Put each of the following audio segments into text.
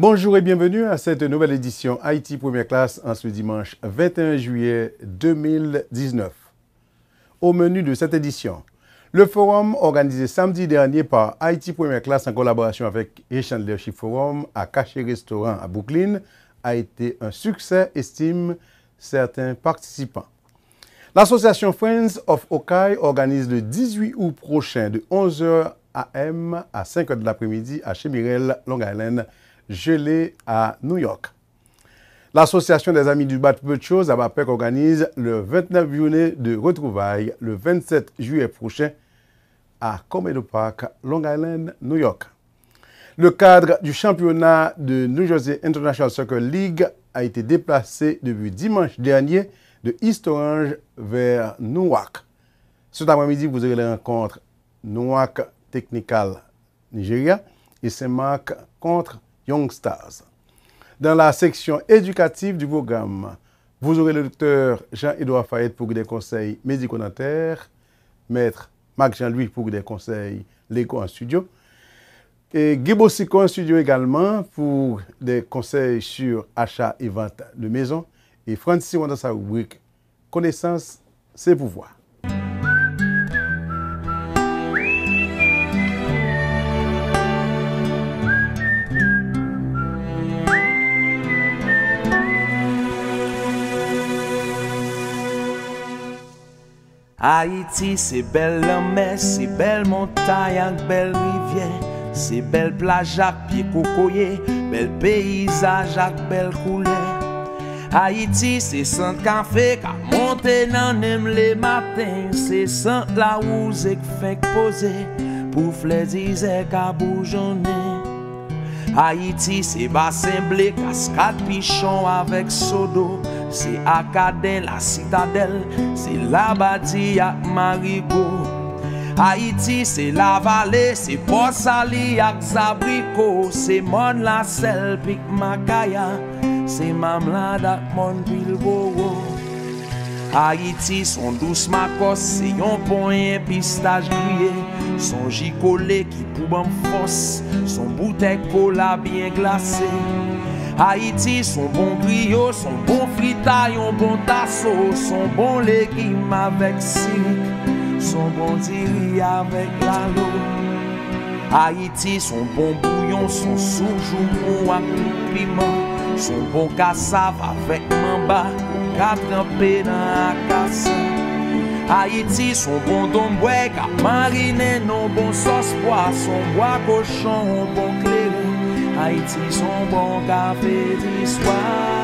Bonjour et bienvenue à cette nouvelle édition Haïti Première Classe en ce dimanche 21 juillet 2019. Au menu de cette édition, le forum organisé samedi dernier par Haïti Première Classe en collaboration avec Asian Leadership Forum à Caché Restaurant à Brooklyn a été un succès, estiment certains participants. L'association Friends of Okai organise le 18 août prochain de 11h AM à 5h de l'après-midi à Chemirel, Long Island, gelé à New York. L'Association des Amis du Bat Peu de Choses à Bapec organise le 29 juillet de retrouvailles le 27 juillet prochain à Comedo Park, Long Island, New York. Le cadre du championnat de New Jersey International Soccer League a été déplacé depuis dimanche dernier de East Orange vers Newark. Cet après-midi, vous aurez les rencontres Newark Technical Nigeria et Saint-Marc contre Young Stars. Dans la section éducative du programme, vous aurez le docteur Jean-Édouard Fayette pour des conseils médico-dentaires, maître Marc Jean-Louis pour des conseils légaux en studio, et Guibo Siko en studio également pour des conseils sur achat et vente de maison, et Francis dans sa rubrique Connaissance, c'est pouvoir. Haïti, c'est belle la mer, c'est belle montagne avec belle rivière, c'est belle plage avec pied cocoyer, bel paysage avec belle couleur. Haïti, c'est sans café qu'a monté dans les matins, c'est sans la rose qui fait poser pour fléziser qu'a bourgeonner. Haïti, c'est bassin blé, cascade pichon avec sodo. C'est Acadien, la citadelle, c'est la bâtie à Marigot. Haïti, c'est la vallée, c'est Port-Sali à Zabrico. C'est Mon la Selle, Pic Macaya, c'est Mamlade à Mon-Bilboro. Haïti, son douce macos, c'est yon point pistache grillé. Son gicolé qui pousse en force, son bouteille cola bien glacée. Haïti, son bon griot, son bon fritaille, un bon tasso, son bon légume avec siric, son bon diri avec l'alo. Haïti, son bon bouillon, son soujou avec piment, son bon cassave avec mamba, qu'a trempé dans la casse. Haïti, son bon domboué, qu'a mariné, non bon sauce poisson, bois cochon, bon clairin. Haïti, son bon café d'histoire.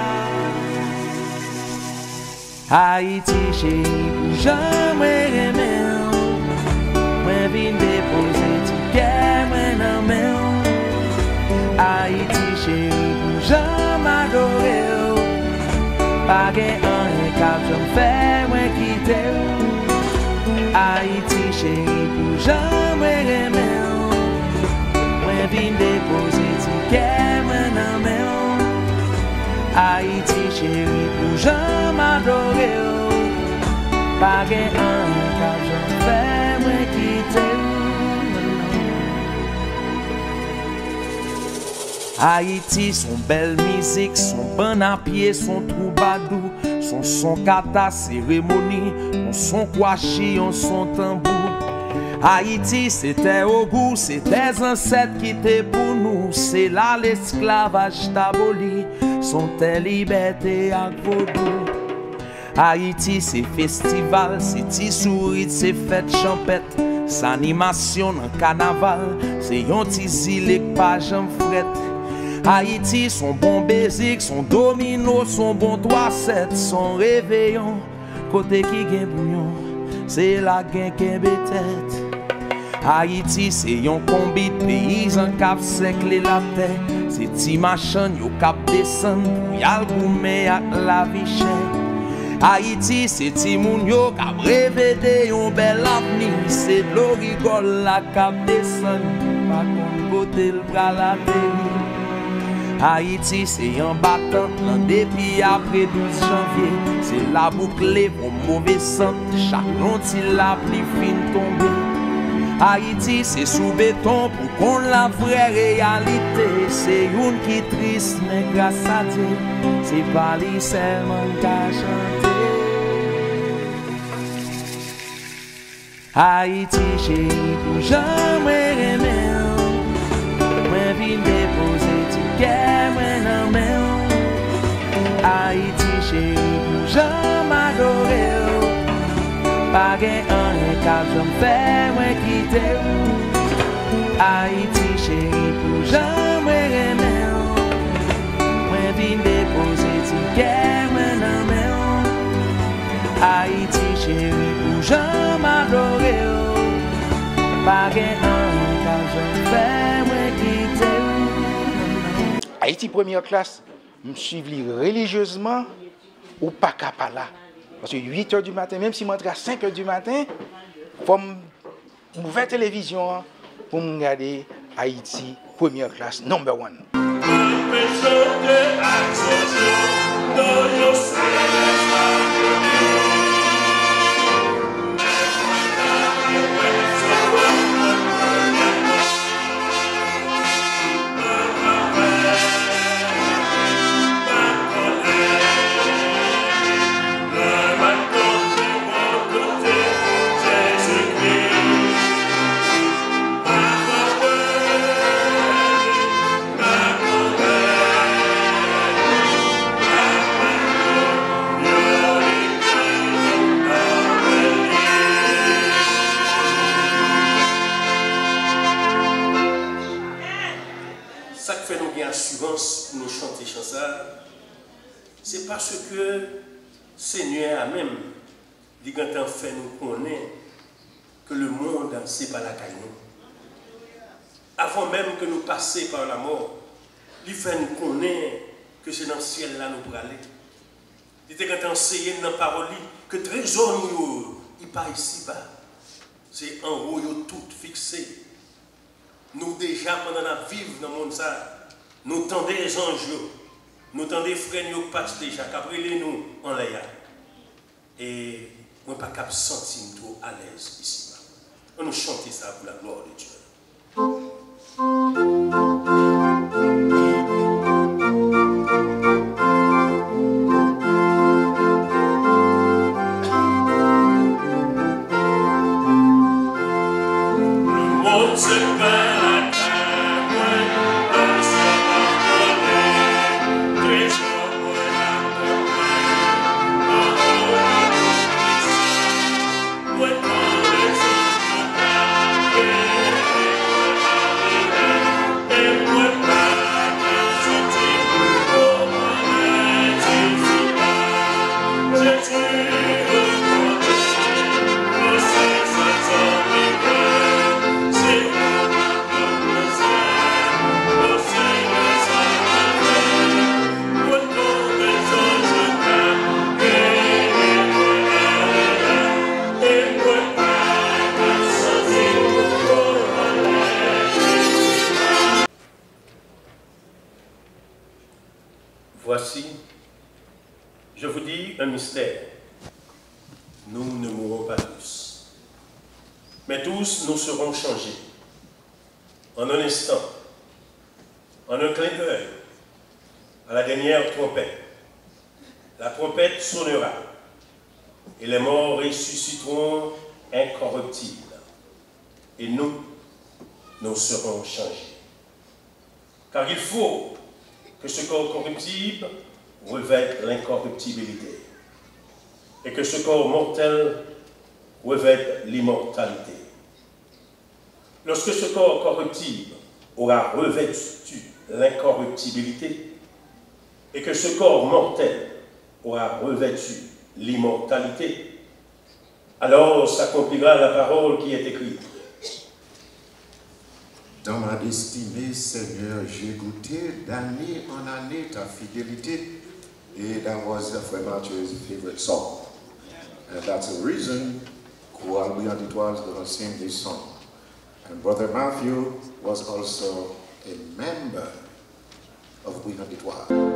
Haïti, chérie, jamais aimé. Moi, vine déposer ticket, moi, non, mais. Haïti, chérie, jamais adoré. Pas un cap, je me fais, moi, quitter. Haïti, chérie, jamais aimé. Moi, vine déposer. Haïti chérie pour jamais adorer. Pas un cap j'en fais moi quitter. Haïti son belle musique, son bon à pied, son troubadour, son kata cérémonie, son kwashi, son tambour. Haïti, c'était au goût, c'est des ancêtres qui étaient pour nous. C'est là l'esclavage t'aboli, sont tes libertés à vaudou. Haïti, c'est festival, c'est tisourit, c'est fête champette. C'est animation dans carnaval, c'est yon tizilé que pas j'en fret. Haïti, son bon baiser, son domino, son bon 3-7, son réveillon, côté qui gagne bouillon, c'est la gain qui est tête. Haïti, c'est yon combi de paysans cap sec la terre. C'est ti machin yo cap descend pour yal goumer ak la vie chère. Haïti, c'est ti moun yo cap rêver de yon bel avenir. C'est de l'eau rigole la cap descend, pas qu'on côté le bras la terre. Haïti, c'est yon battant, l'an depuis après 12 janvier. C'est la boucle pour mauvais sang, chaque long il la pli fin tombé. Haïti c'est sous béton pour qu'on la vraie réalité. C'est une qui triste mais grâce à Dieu, c'est pas lui seulement qu'à chanter. Haïti chérie, pour jamais aimer, moi vine déposer ticket, moi non mais Haïti chérie, pour jamais adorer. Pas un cap, je me fais, moi quitter Haïti chérie, pour jamais aimer. Moi vine déposer ticket, moi non mais Haïti chérie, pour jamais adorer. Pas un cap, je me fais, moi quitter. Haïti première classe, me suivre religieusement ou pas capable là. Parce que 8 h du matin, même si je rentre à 5 h du matin, il faut ouvrir la télévision pour me regarder Haïti, première classe, number 1. Assurance pour nous chanter chanson, c'est parce que Seigneur a même dit quand on fait nous connaître que le monde c'est pas la caillou. Avant même que nous passions par la mort, il fait nous connaître que c'est dans le ciel là nous pour aller. Il était quand enseigné dans la parole que trésor nous il pas ici bas, c'est en haut tout fixé. Nous déjà pendant la vivre dans le monde ça. Nous tendons les anges, nous tendons les frères, nous passons déjà, qu'après nous en l'air. Et nous ne sommes pas sentir trop à l'aise ici. On nous chante ça pour la gloire de Dieu. Le monde se bat. Voici, je vous dis un mystère. Nous ne mourrons pas tous, mais tous nous serons changés. En un instant, en un clin d'œil, à la dernière trompette. La trompette sonnera et les morts ressusciteront incorruptibles. Et nous serons changés. Car il faut que ce corps corruptible revête l'incorruptibilité et que ce corps mortel revête l'immortalité. Lorsque ce corps corruptible aura revêtu l'incorruptibilité et que ce corps mortel aura revêtu l'immortalité, alors s'accomplira la parole qui est écrite. Dans ma destinée, Seigneur, j'ai goûté d'année en année ta fidélité. And that was Frère Matthew's favorite song. And that's the reason why we on the Tours going to sing this song. And Brother Matthew was also a member of We on the Tours.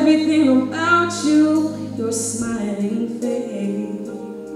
everything about you, your smiling face.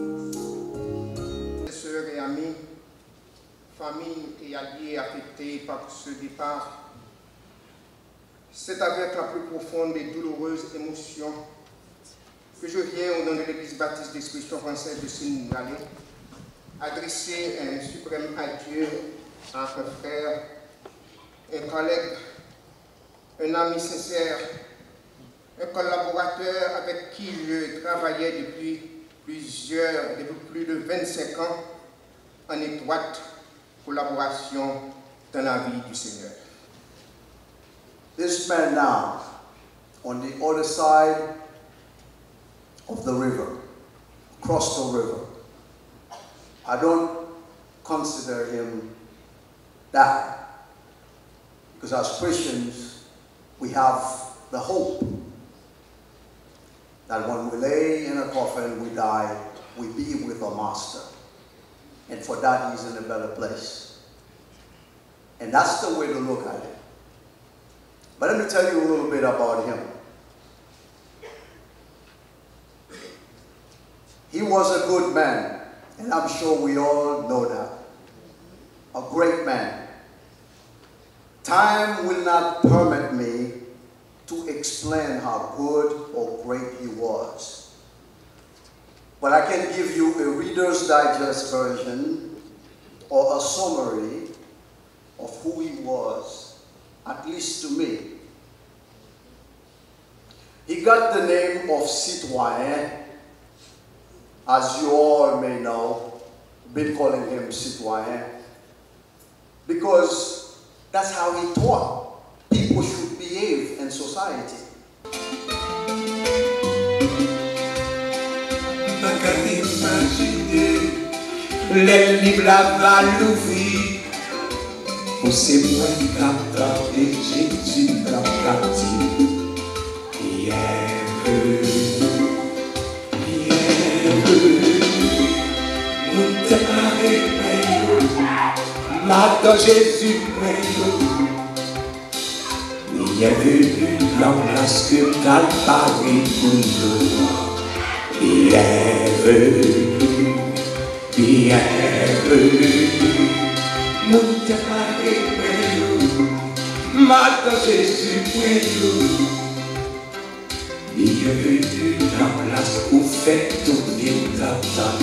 Sœurs et amis, famille et alliés affectés par ce départ, c'est avec la plus profonde et douloureuse émotion que je viens au nom de l'Église baptiste d'expression française de Sine-Vallée adresser un suprême adieu à un frère, un collègue, un ami sincère, un collaborateur avec qui je travaillais depuis plus de 25 ans en étroite collaboration dans la vie du Seigneur. This man now, on the other side of the river, across the river, I don't consider him that, because as Christians, we have the hope that when we lay in a coffin, we die, we be with the Master. And for that, he's in a better place. And that's the way to look at it. But let me tell you a little bit about him. He was a good man, and I'm sure we all know that. A great man. Time will not permit me to explain how good or great he was. But I can give you a Reader's Digest version or a summary of who he was, at least to me. He got the name of Citoyen, as you all may know, been calling him Citoyen, because that's how he taught people should behave in society. Les livres va l'ouvrir pour ces mois capteurs et Jésus captif. Mon terre Matin Jésus bienvenue dans la Calvary pour nous. Bienvenue. Bienvenue, mon Dieu, Matin Jésus, bienvenue dans la où fait tourner ta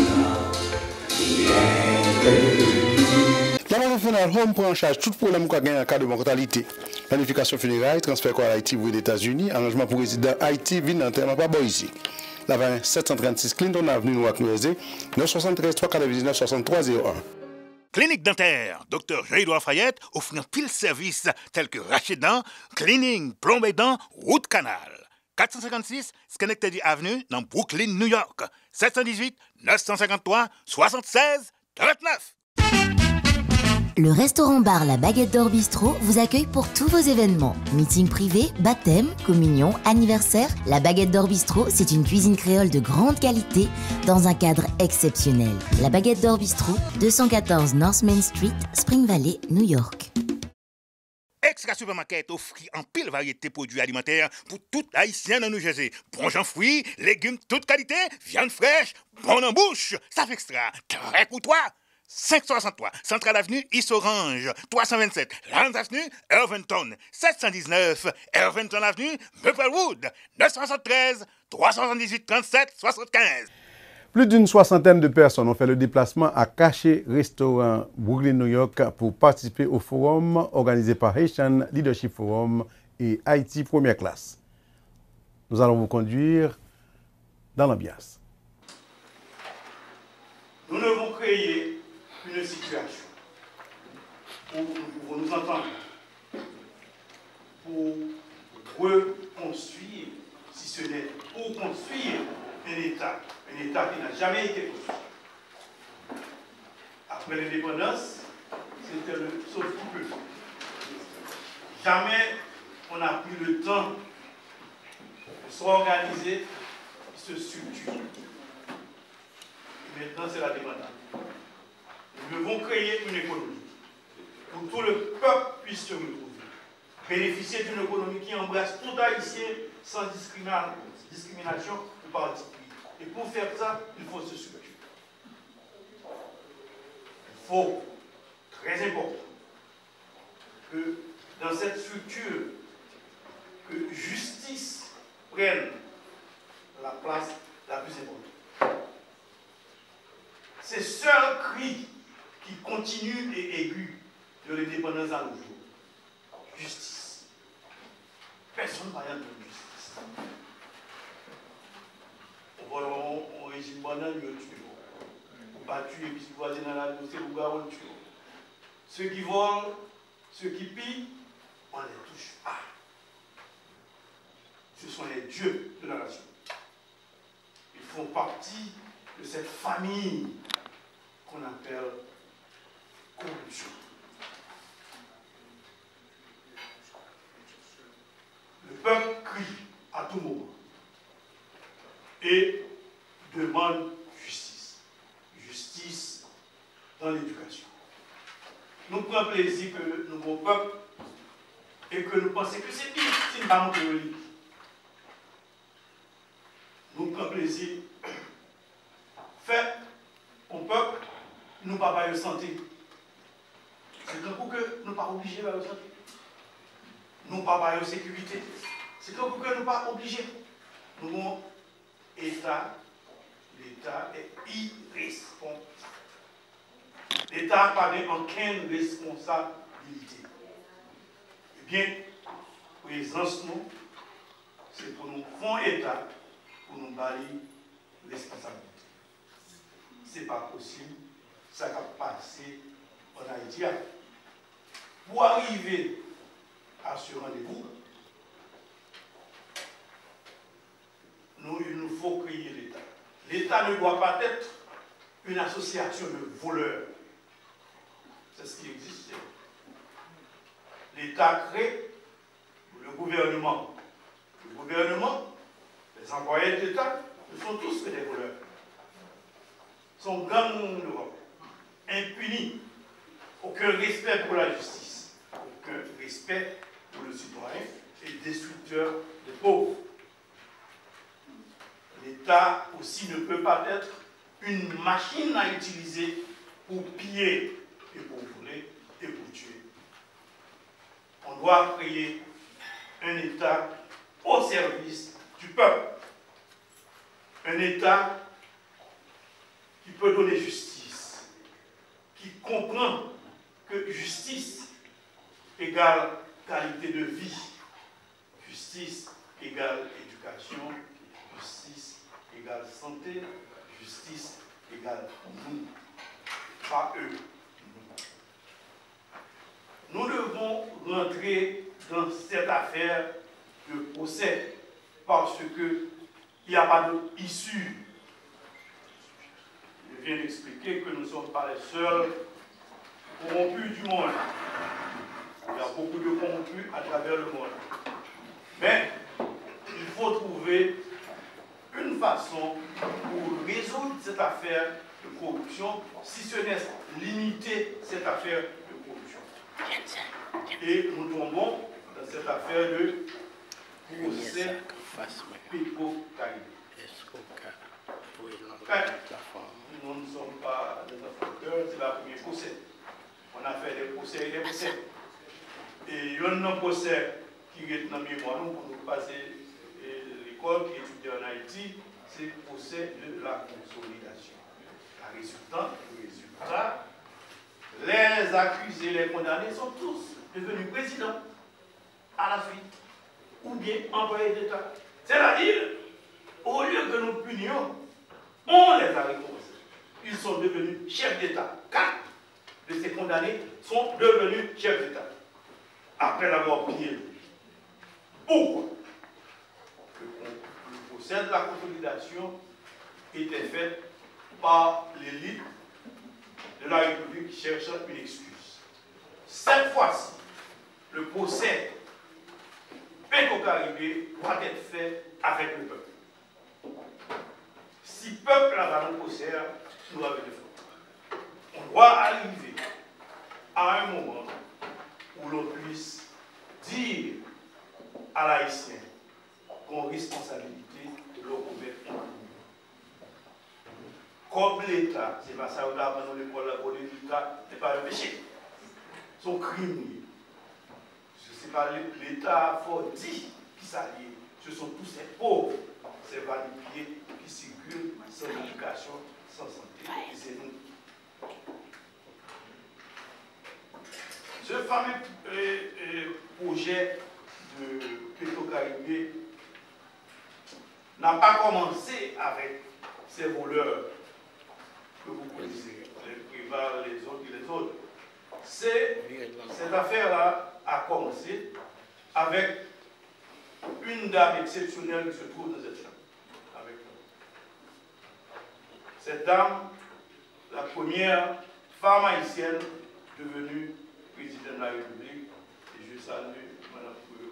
La Funeral Home prend en charge tout problème qu'on a gagné en cas de mortalité. Planification funéraire, transfert quoi à Haïti ou aux États-Unis, arrangement pour résidents Haïti, ville d'enterrement pas bon ici. La 20 736 Clinton Avenue, Newark-New-Jersey, 973 399 6301. Clinique dentaire, Dr. Jean-Édouard Fayette offre un pile service tels que rachet dents, cleaning, plomber dents, route canal. 456 Schenectady Avenue dans Brooklyn, New York. 718 953 76 39. Le restaurant-bar La Baguette d'Or Bistrot vous accueille pour tous vos événements. Meeting privé, baptême, communion, anniversaire. La Baguette d'Or Bistrot, c'est une cuisine créole de grande qualité dans un cadre exceptionnel. La Baguette d'Or Bistrot, 214 North Main Street, Spring Valley, New York. Extra Supermarket offre en pile variété de produits alimentaires pour tout haïtien dans New Jersey. Bons en fruits, légumes toute qualité, viande fraîche, bon en bouche. Ça fait extra, très pour toi. 563 Central Avenue, East Orange, 327 Lawrence Avenue, Irvington, 719 Irvington Avenue, Maplewood, 973 378 37 75. Plus d'une soixantaine de personnes ont fait le déplacement à Caché Restaurant, Brooklyn, New York, pour participer au forum organisé par Haitian Leadership Forum et Haïti Première Classe. Nous allons vous conduire dans l'ambiance. Nous devons créer une situation où nous pouvons nous entendre pour reconstruire, si ce n'est pour construire un État qui n'a jamais été construit. Après l'indépendance, c'était le sauf-couple. Jamais on n'a pris le temps de s'organiser, de se structurer. Et maintenant, c'est la dépendance. Nous devons créer une économie où tout le peuple puisse se retrouver. bénéficier d'une économie qui embrasse tout Haïtien sans discrimination ou parti pris. Et pour faire ça, il faut se structurer. Il faut, très important, que dans cette structure, que justice prenne la place la plus importante. C'est seul cri qui continue et aigu de l'indépendance à nos jours. Justice. Personne ne parle de justice. On va au régime banal, nous tuons. On ne pas tuer, puis si vous voyez dans la dossier, vous gardez, on tue. Ceux qui volent, ceux qui pillent, on ne les touche pas. Ce sont les dieux de la nation. Ils font partie de cette famille qu'on appelle corruption. Le peuple crie à tout moment et demande justice. Justice dans l'éducation. Nous prenons plaisir que nous, mon peuple, et que nous pensons que c'est pire si nous ne pas de religion. Nous prenons plaisir. Fait, mon peuple, nous ne pas de santé. C'est un coup que nous ne pas obligés de la santé. Nous ne pas de sécurité. C'est un coup que nous ne pas obligés. Nous avons État. L'État est irresponsable. L'État n'a pas aucune responsabilité. Eh bien, présence nous, c'est pour nous faire État, pour nous balayer responsabilité. Ce n'est pas possible, ça va passer en Haïti. Pour arriver à ce rendez-vous, il nous faut créer l'État. L'État ne doit pas être une association de voleurs. C'est ce qui existe. L'État crée le gouvernement. Le gouvernement, les employés de l'État, ne sont tous que des voleurs. Ils sont grand monde d'Europe, impunis. Aucun respect pour la justice, aucun respect pour le citoyen et destructeur des pauvres. L'État aussi ne peut pas être une machine à utiliser pour piller et pour voler et pour tuer. On doit créer un État au service du peuple. Un État qui peut donner justice, qui comprend que justice égale qualité de vie, justice égale éducation, justice égale santé, justice égale nous, pas eux. Nous devons rentrer dans cette affaire de procès parce qu'il n'y a pas d'issue. Je viens d'expliquer que nous ne sommes pas les seuls corrompus du monde. Il y a beaucoup de corrompus à travers le monde. Mais il faut trouver une façon pour résoudre cette affaire de corruption, si ce n'est limiter cette affaire de corruption. Et nous tombons dans cette affaire de procès Péco-Caribé. Nous ne sommes pas des infracteurs, c'est la première procès. On a fait des procès et des procès. Et il y a un procès qui est dans la mémoire, nous, pour nous passer l'école qui étudie en Haïti, c'est le procès de la consolidation. Le résultat, les accusés, les condamnés sont tous devenus présidents à la suite, ou bien employés d'État. C'est-à-dire, au lieu que nous punions, on les a récompensés. Ils sont devenus chefs d'État. 4 de ces condamnés sont devenus chefs d'État. Après l'avoir pillé. Pourquoi? Le procès de la consolidation était fait par l'élite de la République qui cherche une excuse. Cette fois-ci, le procès Péco-Caribé doit être fait avec le peuple. Si le peuple a dans le procès, nous avons des fautes. On doit arriver à un moment où l'on puisse dire à l'haïtien qu'on a responsabilité de le remettre. Comme l'État, c'est pas ça qu'on a abandonné l'école, l'État n'est pas un péché. C'est un crime. Ce n'est pas l'État faut dire qui s'allie. Ce sont tous ces pauvres, ces valipiers qui circulent sans éducation, sans santé. Et c'est nous. Ce fameux projet de Petro-Caribé n'a pas commencé avec ces voleurs que vous connaissez, les privats, les autres et les autres. Cette affaire-là a commencé avec une dame exceptionnelle qui se trouve dans cette chambre, avec nous. Cette dame, la première femme haïtienne devenue présidente de la République, et je salue Mme Pouyo.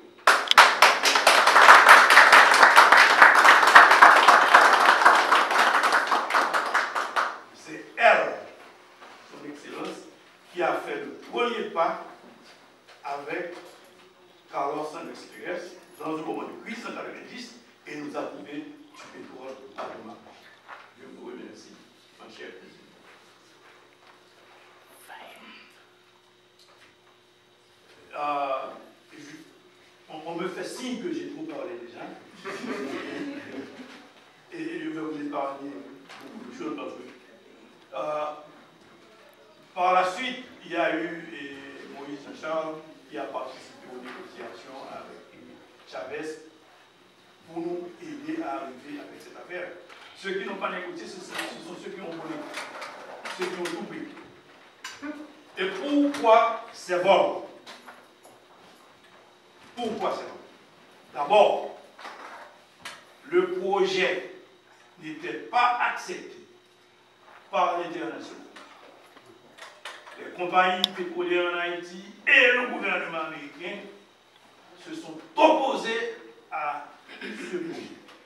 C'est elle, son Excellence, qui a fait le premier pas avec Carlos Sanchez Pérez dans un moment de crise en 1990 et nous a trouvé du pétrole à demain. Je vous remercie, ma chère présidente. On me fait signe que j'ai trop parlé déjà. Et je vais vous épargner beaucoup de choses parce que par la suite, il y a eu Moïse Jean-Charles qui a participé aux négociations avec Chavez pour nous aider à arriver avec cette affaire. Ceux qui n'ont pas négocié, ce sont ceux qui ont volé, ceux qui ont tout pris. Et pourquoi c'est bon? Pourquoi c'est bon? D'abord, le projet n'était pas accepté par l'international. Les compagnies pétrolières en Haïti et le gouvernement américain se sont opposés à ce projet.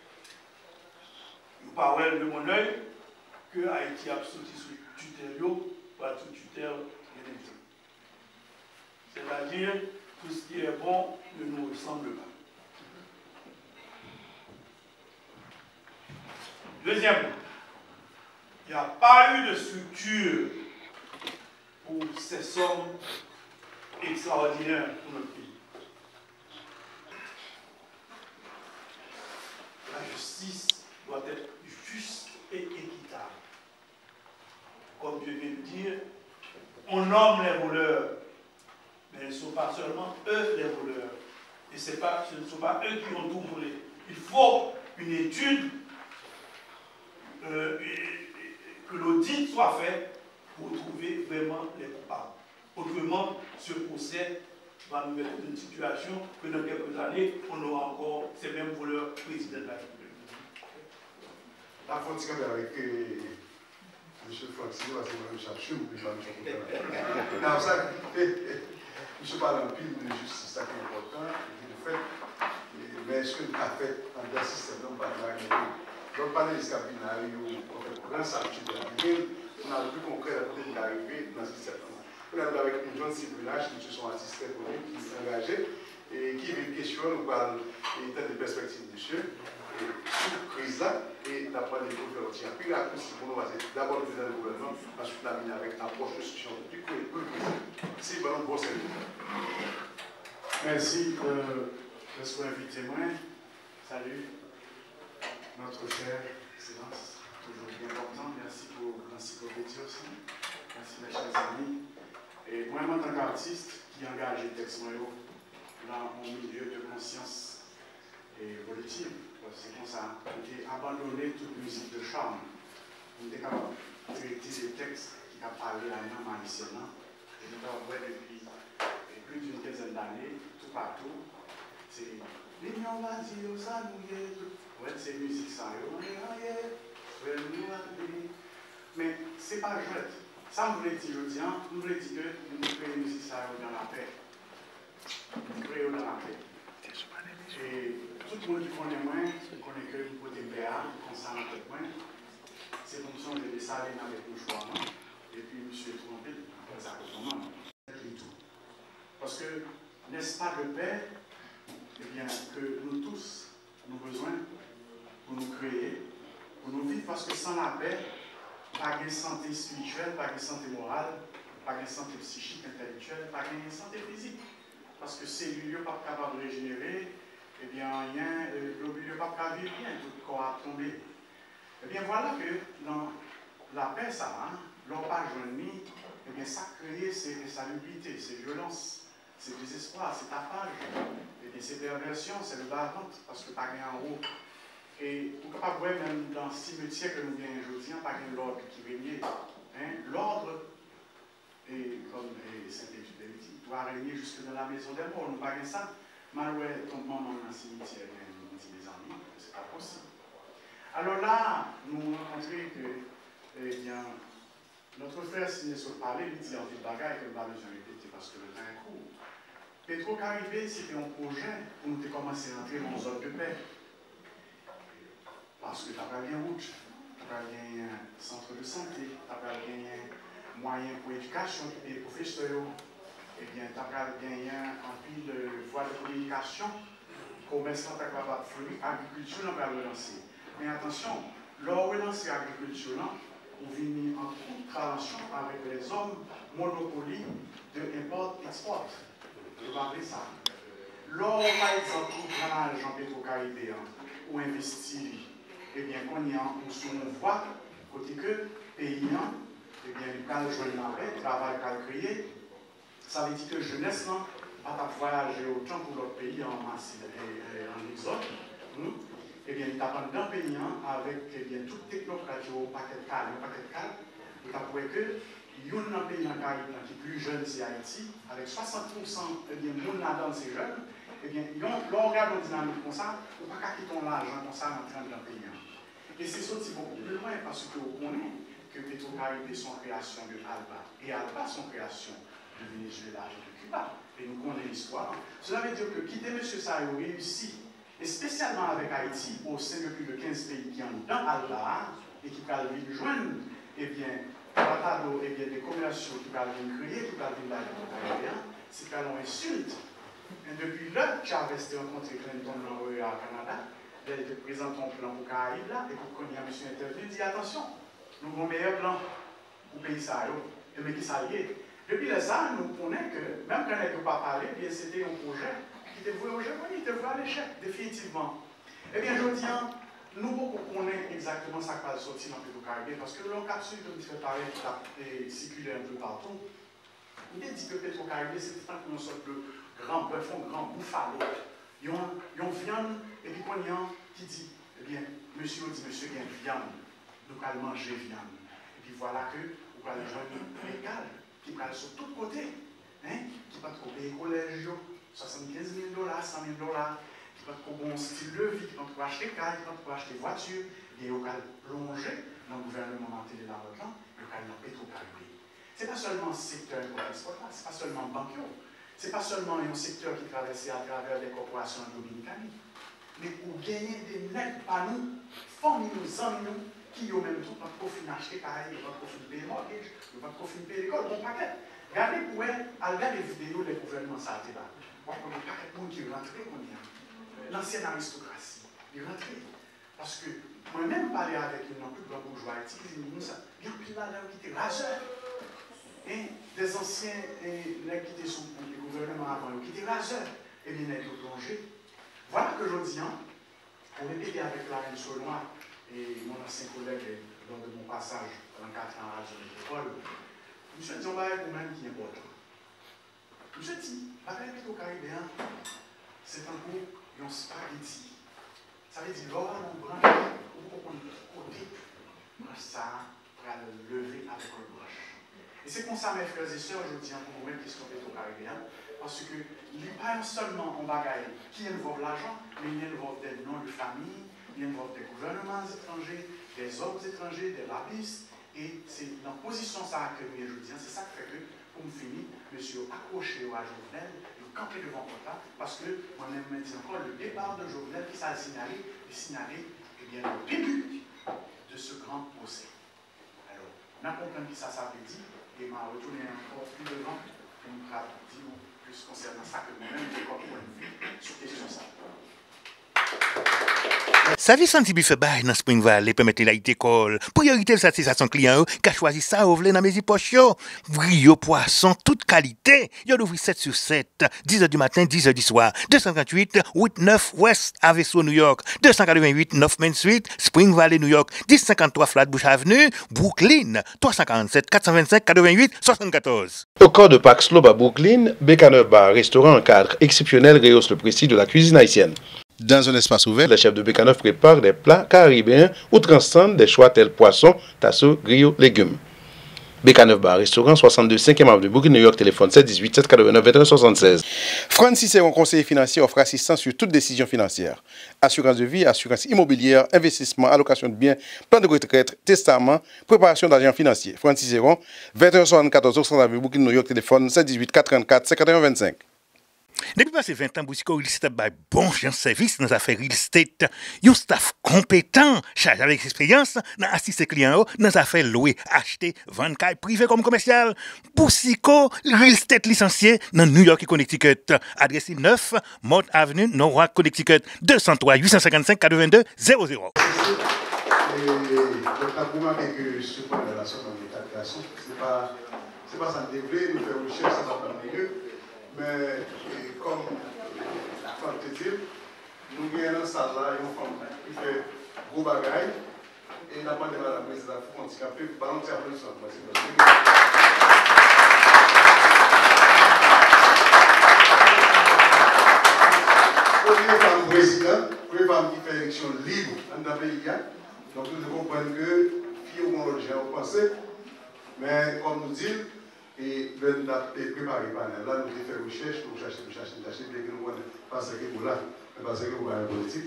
Je parle de mon œil que Haïti a sauté sous tutelle, pas sous tutelle de l'État. C'est-à-dire, tout ce qui est bon ne nous ressemble pas. Deuxièmement, il n'y a pas eu de structure pour ces sommes extraordinaires pour notre pays. La justice doit être juste et équitable. Comme Dieu vient de dire, on nomme les voleurs, mais ce ne sont pas seulement eux les voleurs. Et ce ne sont pas eux qui ont tout volé. Il faut une étude, que l'audit soit fait pour trouver vraiment les coupables. Autrement, ce procès va nous mettre dans une situation que dans quelques années, on aura encore ces mêmes voleurs présidents de la République. La frontière avec M. Francis, parce que je cherche, je ne sais pas. Non, ça, je parle en pile de justice, ça qui est important, et de fait, mais ce que nous avons fait en deux systèmes, non pas de la République. Donc, pendant les cabinets, on a sorti de la ville, on a vu concret la côté de l'arrivée dans ce système. On a vu avec une jeune ciblage qui se sont assistés pour nous, qui sont engagés, et qui veut questionner, nous parlons des perspectives de ceux, sur la crise là, et d'après les gouvernements. Puis la crise, pour nous, c'est d'abord le président du gouvernement, ensuite la mine avec l'approche de solution du coup, et pour le président. C'est un bon service. Merci. Laisse-moi inviter moi. Salut. Notre cher Excellence, toujours bien important. Merci pour l'encyclopédie aussi. Merci mes chers amis. Et moi, en tant qu'artiste qui engage les textes dans mon milieu de conscience évolutive, c'est comme ça, j'ai abandonné toute musique de charme. On est capable de traiter des textes qui ont parlé à nous haïtienne. Et nous avons vu depuis plus d'une quinzaine d'années, tout partout. C'est l'union va dire ça, nous y est. Ouais, c'est musique ça. Mais c'est pas jouet. Ça me voulait dire, je dis, nous voulons dire que nous créons musique ça dans la paix. Nous créons dans la paix. Et tout le monde qui connaît moi, qui connaît que le côté PA, qui concerne avec moi, c'est comme ça que je vais saler avec le choix. Et puis, je me suis trompé, après ça, comment. Parce que n'est-ce pas de paix, eh bien, que nous tous, nous avons besoin pour nous créer, pour nous vivre, parce que sans la paix, pas de santé spirituelle, pas de santé morale, pas de santé psychique, intellectuelle, pas de santé physique. Parce que ces lieux pas capables de régénérer, eh bien, le milieu pas capable de vivre bien, tout le corps a tombé. Eh bien, voilà que dans la paix, ça, l'on pas joindre, eh bien, ça crée ces insalubrités, ces violences, ces désespoirs, ces tapages, eh bien, ces perversions, c'est le bas-ventre, parce que pas rien en haut. Et on ne peut pas voir même dans le cimetière que nous venons aujourd'hui, pas rien l'ordre qui régnait. L'ordre, et comme Saint-Exupéry dit, doit régner jusque dans la maison des morts. Nous ne parlons pas ça. Malheureusement, ton maman dans le cimetière, nous dit mes amis, ce n'est pas possible. Alors là, nous rencontrons que, eh bien, notre frère signé sur le parler, il dit en ville bagaille que nous n'avons besoin de répéter parce que le temps est court. Petro-Caribé, c'était un projet pour nous commencer à entrer dans une zone de paix. Parce que tu n'as pas bien route, tu n'as pas bien centre de santé, tu n'as pas bien moyens pour l'éducation, et les professeurs, eh bien, tu n'as pas bien un pile de voies de communication, commerce, tu n'as pas fleurir, agriculture, on va relancer. Mais attention, lors de relancer l'agriculture, on vient en contravention avec les hommes monopoly de import-export. Je vais appeler ça. Lors, par exemple, on prend l'argent pétro-caribéen ou investir, eh bien, qu'on y a sur une voie, côté que paysan, eh bien, il peut jouer la paix, travail peut créer. Ça veut dire que jeunesse, non, pas voyager autant pour l'autre pays en masse et en exode. Eh bien, il t'apprend d'un paysan avec eh bien, toute technocratie au paquet de calme, il t'apprend que il y a un pays dans le qui est plus jeune, c'est Haïti, avec 60% eh bien, de monde là-dedans, c'est jeune. Eh bien, l'organe dynamique comme ça, on ne peut pas quitter l'argent comme ça en train d'un pays. Et c'est sorti beaucoup plus loin parce qu'on connaît que Petro-Caribé sont création de Alba et Alba sont création de Venezuela et de Cuba. Et nous connaissons l'histoire. Cela veut dire que quitter M. Sayo réussit, et spécialement avec Haïti, au sein de plus de 15 pays qui ont dans Alba et qui peuvent venir joindre, eh bien, eh bien, des commerciaux qui peuvent venir créer, qui peuvent venir là, c'est qu'elle insulte. Et depuis là, Chavez a rencontré Clinton au Canada, il te présente un plan pour Caraïbes là, et pour qu'on y a monsieur intervenu, il dit attention, nous avons un meilleur plan pour le pays Sahel, et mais qui s'allie. Depuis ça, nous connaissons que, même quand on n'a pas parlé, c'était un projet qui était voué au Japon, il était voué à l'échec, définitivement. Eh bien, je dis, nous connaissons exactement ça qui va sortir dans le Caraïbes, parce que l'on capsule de M. Paré qui circulait un peu partout, il a dit que Petro-Caribé, c'était tant qu'on sorte de grand bœuf, un grand bouffalo. Ils ont viande, et puis quand il y a qui dit, eh bien, monsieur dit, monsieur, il y a viande, nous allons manger viande. Et puis voilà que vous allez joindre l'égal, qui va sur tous côtés, qui va trouver collège, 75 000 $, 100 000 $, qui va trouver un style de vie, qui va trouver acheter caille, qui va trouver acheter voiture, et vous allez plonger dans le gouvernement de la route, et vous allez dans Petro-Caribé. Ce n'est pas seulement le secteur export, ce n'est pas seulement banquier. Ce n'est pas seulement un secteur qui traverse à travers les corporations dominicaines, mais pour gagner des nets par nous, familles nous, amis nous, qui ont même tout, pas profit d'acheter pareil, pas profit de payer mortgage, pas profit de payer l'école, bon paquet. Regardez pour elle, regardez les vidéos des gouvernements ça là. Vous voyez un paquet de monde qui rentre, on y a. L'ancienne aristocratie, ils rentrent. Parce que moi-même, parler avec une plus grande bourgeoisie, ils disent ça, il y a plus là qui était raseur. Et des anciens qui étaient sous le gouvernement avant, qui étaient raseurs, et bien ils ont plongé. Voilà que je dis, pour répéter avec la reine Saunois et mon ancien collègue lors de mon passage pendant 4 ans à la métropole, M. dit, on va être vous-même qui est important. M. dit, la reine Petro-Caribéen, c'est un coup, un spaghetti. Ça veut dire, l'or, on branche, on côté, ça va le lever avec le broche. Et c'est pour ça, mes frères et sœurs, je dis pour vous-même qui sont Petro-Caribéens, parce que il n'est pas seulement en bagaille qui involve l'argent, mais il involve des noms de famille, il involve des gouvernements étrangers, des hommes étrangers, des labistes, et c'est dans la position ça que je dis, c'est ça qui fait que, pour me finir, monsieur accroché à Jovenel, il camper devant Kota, parce que moi-même maintenant encore le départ de Jovenel qui s'est signalé, eh bien, le début de ce grand procès. On a compris que ça veut dire, et m'a retourné encore plus devant, pour nous dire que plus concernant ça que moi-même, j'ai comme point de vue sur question ça. Sa vie santi bi fait bail dans Spring Valley permettre la école. Priorité la satisfaction client qui a choisi ça ou vle dans mes poche yo. Brio poisson toute qualité. Yo ouvri 7 sur 7, 10h du matin, 10h du soir. 258 Route 9 West Aveso New York, 288 9 Main Street, Spring Valley New York, 1053 Flatbush Avenue, Brooklyn, 347 425 88 74. Au corps de Park Slope à Brooklyn, Bécaneur Bar, restaurant en cadre exceptionnel, rehausse le prestige de la cuisine haïtienne. Dans un espace ouvert, le chef de Bécaneur prépare des plats caribéens ou transcendent des choix tels poissons, tasseaux, grillons, légumes. Bécaneur Bar, restaurant 62 5e avenue Brooklyn, New York, téléphone 718 789 21 76. Francis Serron, conseiller financier, offre assistance sur toute décision financière. Assurance de vie, assurance immobilière, investissement, allocation de biens, plan de retraite, testament, préparation d'argent financier. Francis Serron, 2174 Oxford avenue Brooklyn, New York, téléphone 718 434 51 25. Depuis passé 20 ans, Boussico Real Estate a bon service dans les affaires real estate. Un staff compétent, chargé avec expérience, dans assister clients dans les affaires louer, acheter, vendre caille privé comme commercial. Boussico Real Estate licencié dans New York et Connecticut. Adresse 9 Mott Avenue, Norwalk, Connecticut, 203 855 82 00. Et donc, vous m'avez que ce point de relation dans l'état de création, c'est pas ça de développer, nous faire recherche, ça va pas mieux. Mais comme je te dis, nous avons dans cette salle-là une femme qui fait gros bagaille et la demandé à la présidente pour handicapé, ballon de applaudissements. Première femme présidente, première femme qui fait élection libre dans le pays. Donc nous devons comprendre que fille ou mon logement au passé, mais comme nous disons, et nous avons préparé le panel. Là, nous avons fait recherche pour chercher, bien que nous ne pas que vous là, parce que vous avez politique.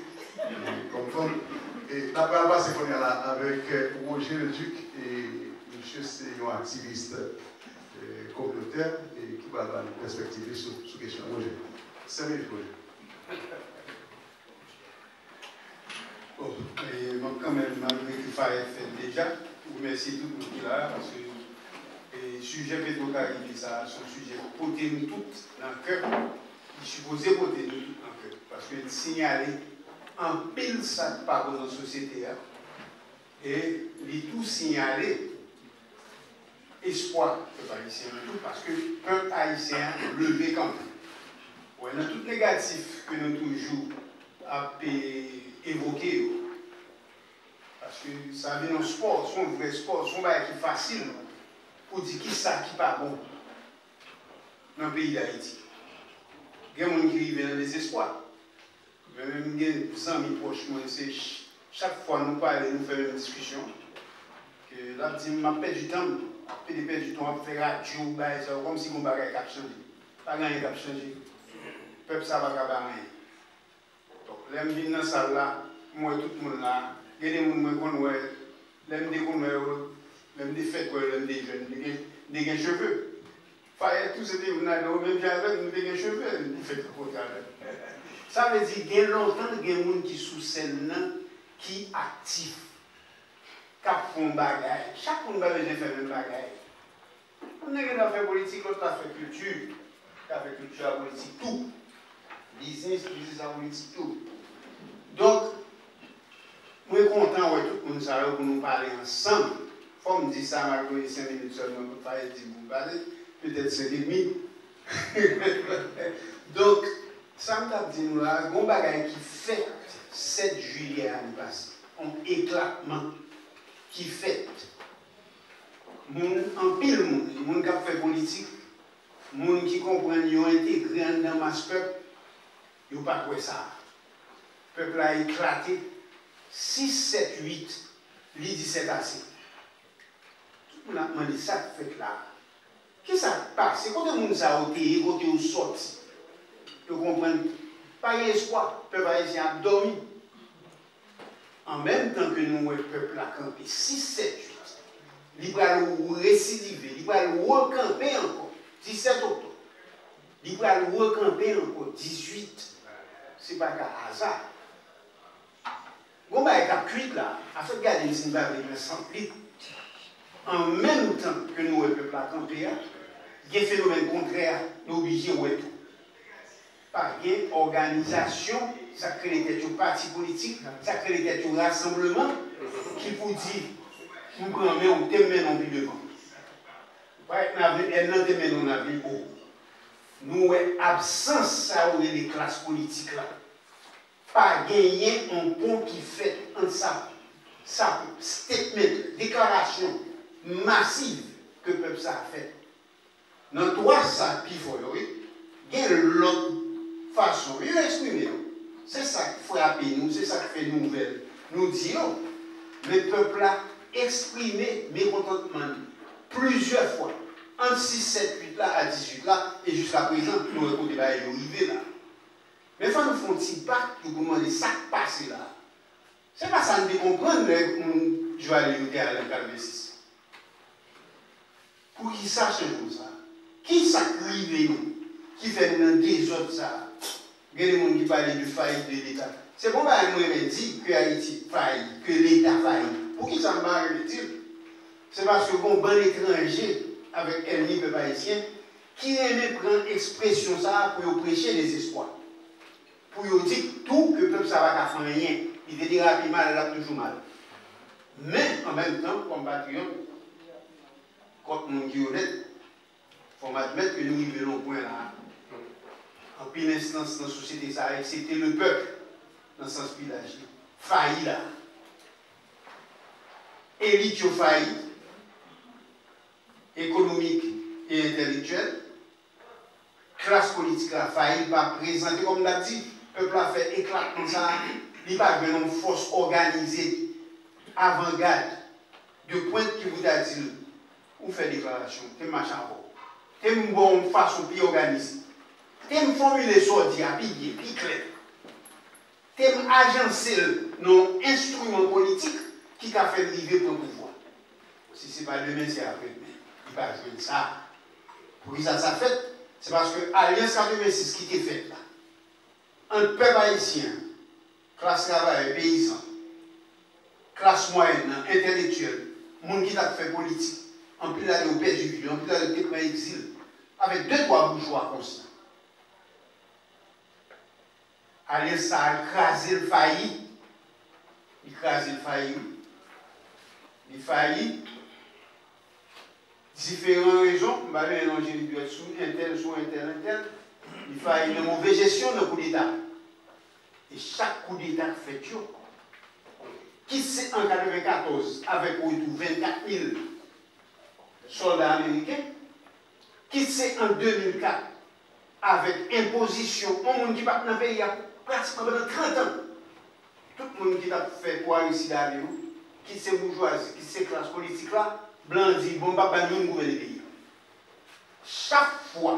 Et la parole passe avec Roger Leduc et monsieur, c'est un activiste communautaire et qui va nous perspectiver sur la question. Roger, 5 minutes, Roger. Bon, et moi, quand même, malgré qu'il fallait faire déjà, je vous remercie tout le monde qui est là, parce que le sujet pétro-caribé, ça, c'est un sujet qui porte nous toutes dans le cœur. Il est supposé porter nous toutes dans le cœur. Parce que signaler en pile ça qui parle dans la société. Et il tout signaler espoir peuple haïtien tout, parce que le peuple haïtien levé quand même. Ouais, dans tout négatif que nous toujours évoqué. Parce que ça vient dans le sport, son vrai sport, son bail qui est facile. Pour dire qui ça qui pas bon dans le pays d'Haïti. Il y a des gens qui vivent dans le désespoir. Même des amis proches, c'est chaque fois nous parlons, nous faisons une discussion. Que là, je m'a perdu du temps, je perdu du temps à faire radio, comme si mon bagage a changé. Pas rien qui a changé. Le peuple, ça va pas rien. Donc, là, je viens dans cette salle-là, moi, tout le monde là, il y a des gens qui connaissent, même des fêtes, même des jeunes, des cheveux. Fallait tous ces gens, même j'avais des cheveux, des fêtes ça veut dire qu'il y a longtemps des gens qui sont sous scène, qui sont actifs, qui font des bagages. Chaque monde a besoin de faire un bagage. On a fait politique, l'autre a fait culture. On a fait culture, la politique, tout. Business, la politique, tout. Donc, je suis content de tout le monde pour nous parler ensemble. Il faut me dire ça, malgré 5 minutes seulement, pour ne pas dire vous parler, peut-être 5 minutes. Donc, ça me dit nous là, il y a un bagage qui fait 7 juillet à nous passer, un éclatement qui fait. En pile, les gens qui fait politique, les gens qui comprennent, ils ont intégré dans masse peuple, ils n'ont pas fait ça. Le peuple a éclaté 6, 7, 8, lui 17 assez. On a demandé ça fait là. Qu'est-ce qui se passe? Quand les gens ont été, quand ils sont sortis, ils comprennent pas d'espoir, le peuple haïtien a dormi. En même temps que nous, le peuple a campé 6, 7, 8, il va le récidiver, il va le recamper encore, 17 octobre. Il va le recamper encore, 18. Ce n'est pas qu'un hasard. Bon, il y a un cuit là, à fait garder si nous avons une 100 litres. En même temps que nous, le peuple a campé, il y a un phénomène contraire, nous obligés de tout. par une organisation, ça crée des partis politiques, ça crée des rassemblements qui vous dit, nous prenons, on t'aime non plus devant. Elle n'a pas non avis haut. Nous avons absence ça les classes politiques là. Pas gagner un pont qui fait un ça statement, déclaration massive que le peuple ça a fait. Dans trois ça qui faut oui, il y a l'autre façon, il exprimer. C'est ça qui frappe nous, c'est ça qui fait nouvelle. Nous disons, le peuple a exprimé mécontentement plusieurs fois. Entre 6, 7, 8 là à 18 là, et jusqu'à présent, nous avons débat arrivé là. Mais il faut nous faire un petit pacte pour demander ça qui passe là. Ce n'est pas ça de comprendre que je vais aller au à l'Incarnation. Pour qu'ils sachent comme ça. Qui s'acrive nous? Qui fait nous des autres ça? Il y a des gens qui parlent de faillite de l'État. C'est bon, moi, je dis que Haïti faillit, que l'État faillit. Pour qui ça me dit? C'est parce que bon étranger avec ennemi peuple haïtien qui aime prendre expression ça pour prêcher des espoirs. Pour dire tout que le peuple ça va faire rien. Il te dira rapidement, elle a toujours mal. Mais en même temps, comme patriote, quand nous sommes honnêtes, il faut admettre que nous vivons au point là. En pile instance dans la société, ça a accepté le peuple dans le sens village. Failli là. Élite failli. Économique et intellectuelle. Classe politique a failli, pas présenter comme l'a dit. Le peuple a fait éclat comme ça. Il n'y a pas une force organisée, avant-garde, de pointe qui vous a dit, ou fait déclaration, t'es machin avant. T'es une bonne façon plus organisée. T'es une formule sortie à pied, plus clair. T'es une agencé nos instruments politiques qui a fait arriver pour le pouvoir. Si ce n'est pas demain, c'est après-demain. Il va jouer ça. Pour qui ça fait? C'est parce que l'Alliance 86 qui était faite là, un peuple haïtien, classe travail, paysan, classe moyenne, intellectuelle, monde qui a fait politique, en plus d'aller au père du vieux, en plus d'aller au exil, avec 2-3 bourgeois conscients. Allez, ça a écrasé le failli. Écrasé le failli. Il faillit. Différentes raisons, je vais mélanger les deux sous intel. Il faillit une mauvaise gestion de coup d'État. Et chaque coup d'État fait tout. Qui c'est en 1994 avec autour 24 000 soldats américains? Qui c'est en 2004 avec imposition au monde qui va dans le pays il y a pratiquement 30 ans? Tout le monde qui a fait quoi ici d'ailleurs, qui c'est bourgeoisie, qui c'est classe politique là, blanc dit bon papa nous gouverner le pays. Chaque fois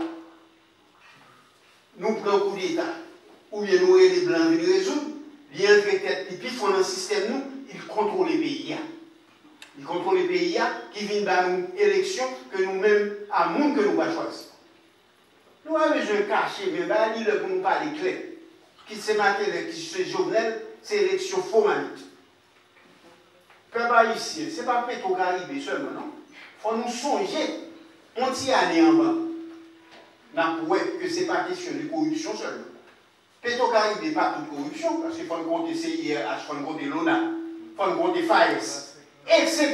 nous prenons un coup d'État, ou bien nous les blancs venir résoudre, ils entrent tête, et puis ils font un système nous, ils contrôlent les pays. Ils contrôlent les pays qui viennent dans une élection que nous-mêmes, à monde que nous va choisir. Nous avons besoin de cacher, mais il pour nous parler clair. Qui se matin, qui se journal, c'est élection formalité. Peuple haïtien, ce n'est pas Petro-Caribé seulement, non? Il faut nous songer, on t'y allait en bas. Nous pouvons que ce n'est pas question de corruption seulement. Petro-Caribé n'est pas toute corruption, parce qu'il faut nous compter CIRH, il faut nous compter l'ONA, il faut nous compter FAES, etc.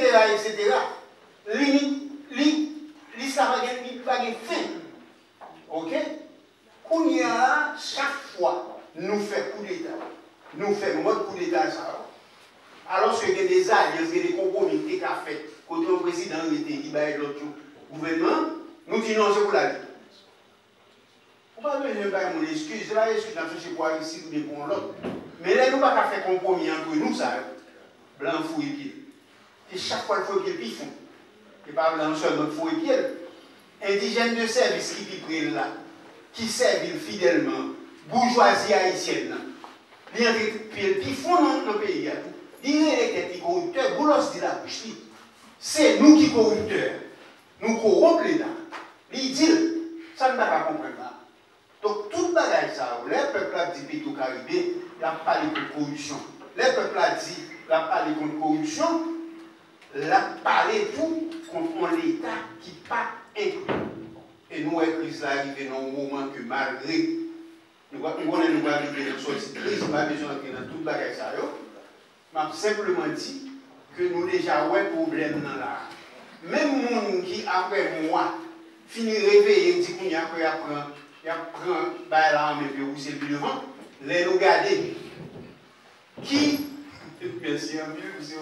L'histoire va gagner fin. Ok? Qu'on y a chaque fois, nous faisons coup d'État. Nous faisons mode coup d'État ça. Alors qu'il y a des alliances, il y a des compromis qui sont faits. Quand le président était dit, l'autre gouvernement, nous disons non, c'est pour la vie. Pourquoi je ne vais pas mon excuse? C'est la excuse dans ce pour ici, nous pour l'autre. Mais là, nous ne pouvons pas faire compromis entre nous, ça. Blanc, fou et pied. Et chaque fois, il faut qu'il y ait pifon. Et pas blanc seul, notre fou et pied. Indigènes de service qui prennent là, qui servent fidèlement, bourgeoisie haïtienne, ils font dans le pays. Ils sont corrupteurs, vous leur dites la bouche. C'est nous qui sommes corrupteurs. Nous corrompons l'État. Ils disent, ça ne va pas comprendre. Donc, tout le bagage, ça, le peuple a dit Petro-Caribé, il a parlé contre corruption. Le peuple a dit, il a parlé contre corruption, il a parlé tout contre l'État qui n'est pas inclus. Et nous, la crise est arrivée dans un moment que malgré nous allons arriver dans une sortie de crise, nous n'avons pas besoin d'entrer dans toute la guerre. Je vais simplement dire que nous déjà avons un problème dans là. Même les gens qui, après moi, finissent de réveiller, disent qu'il y a l'arme et puis c'est le devant, les nous garder. Qui, merci un peu, vous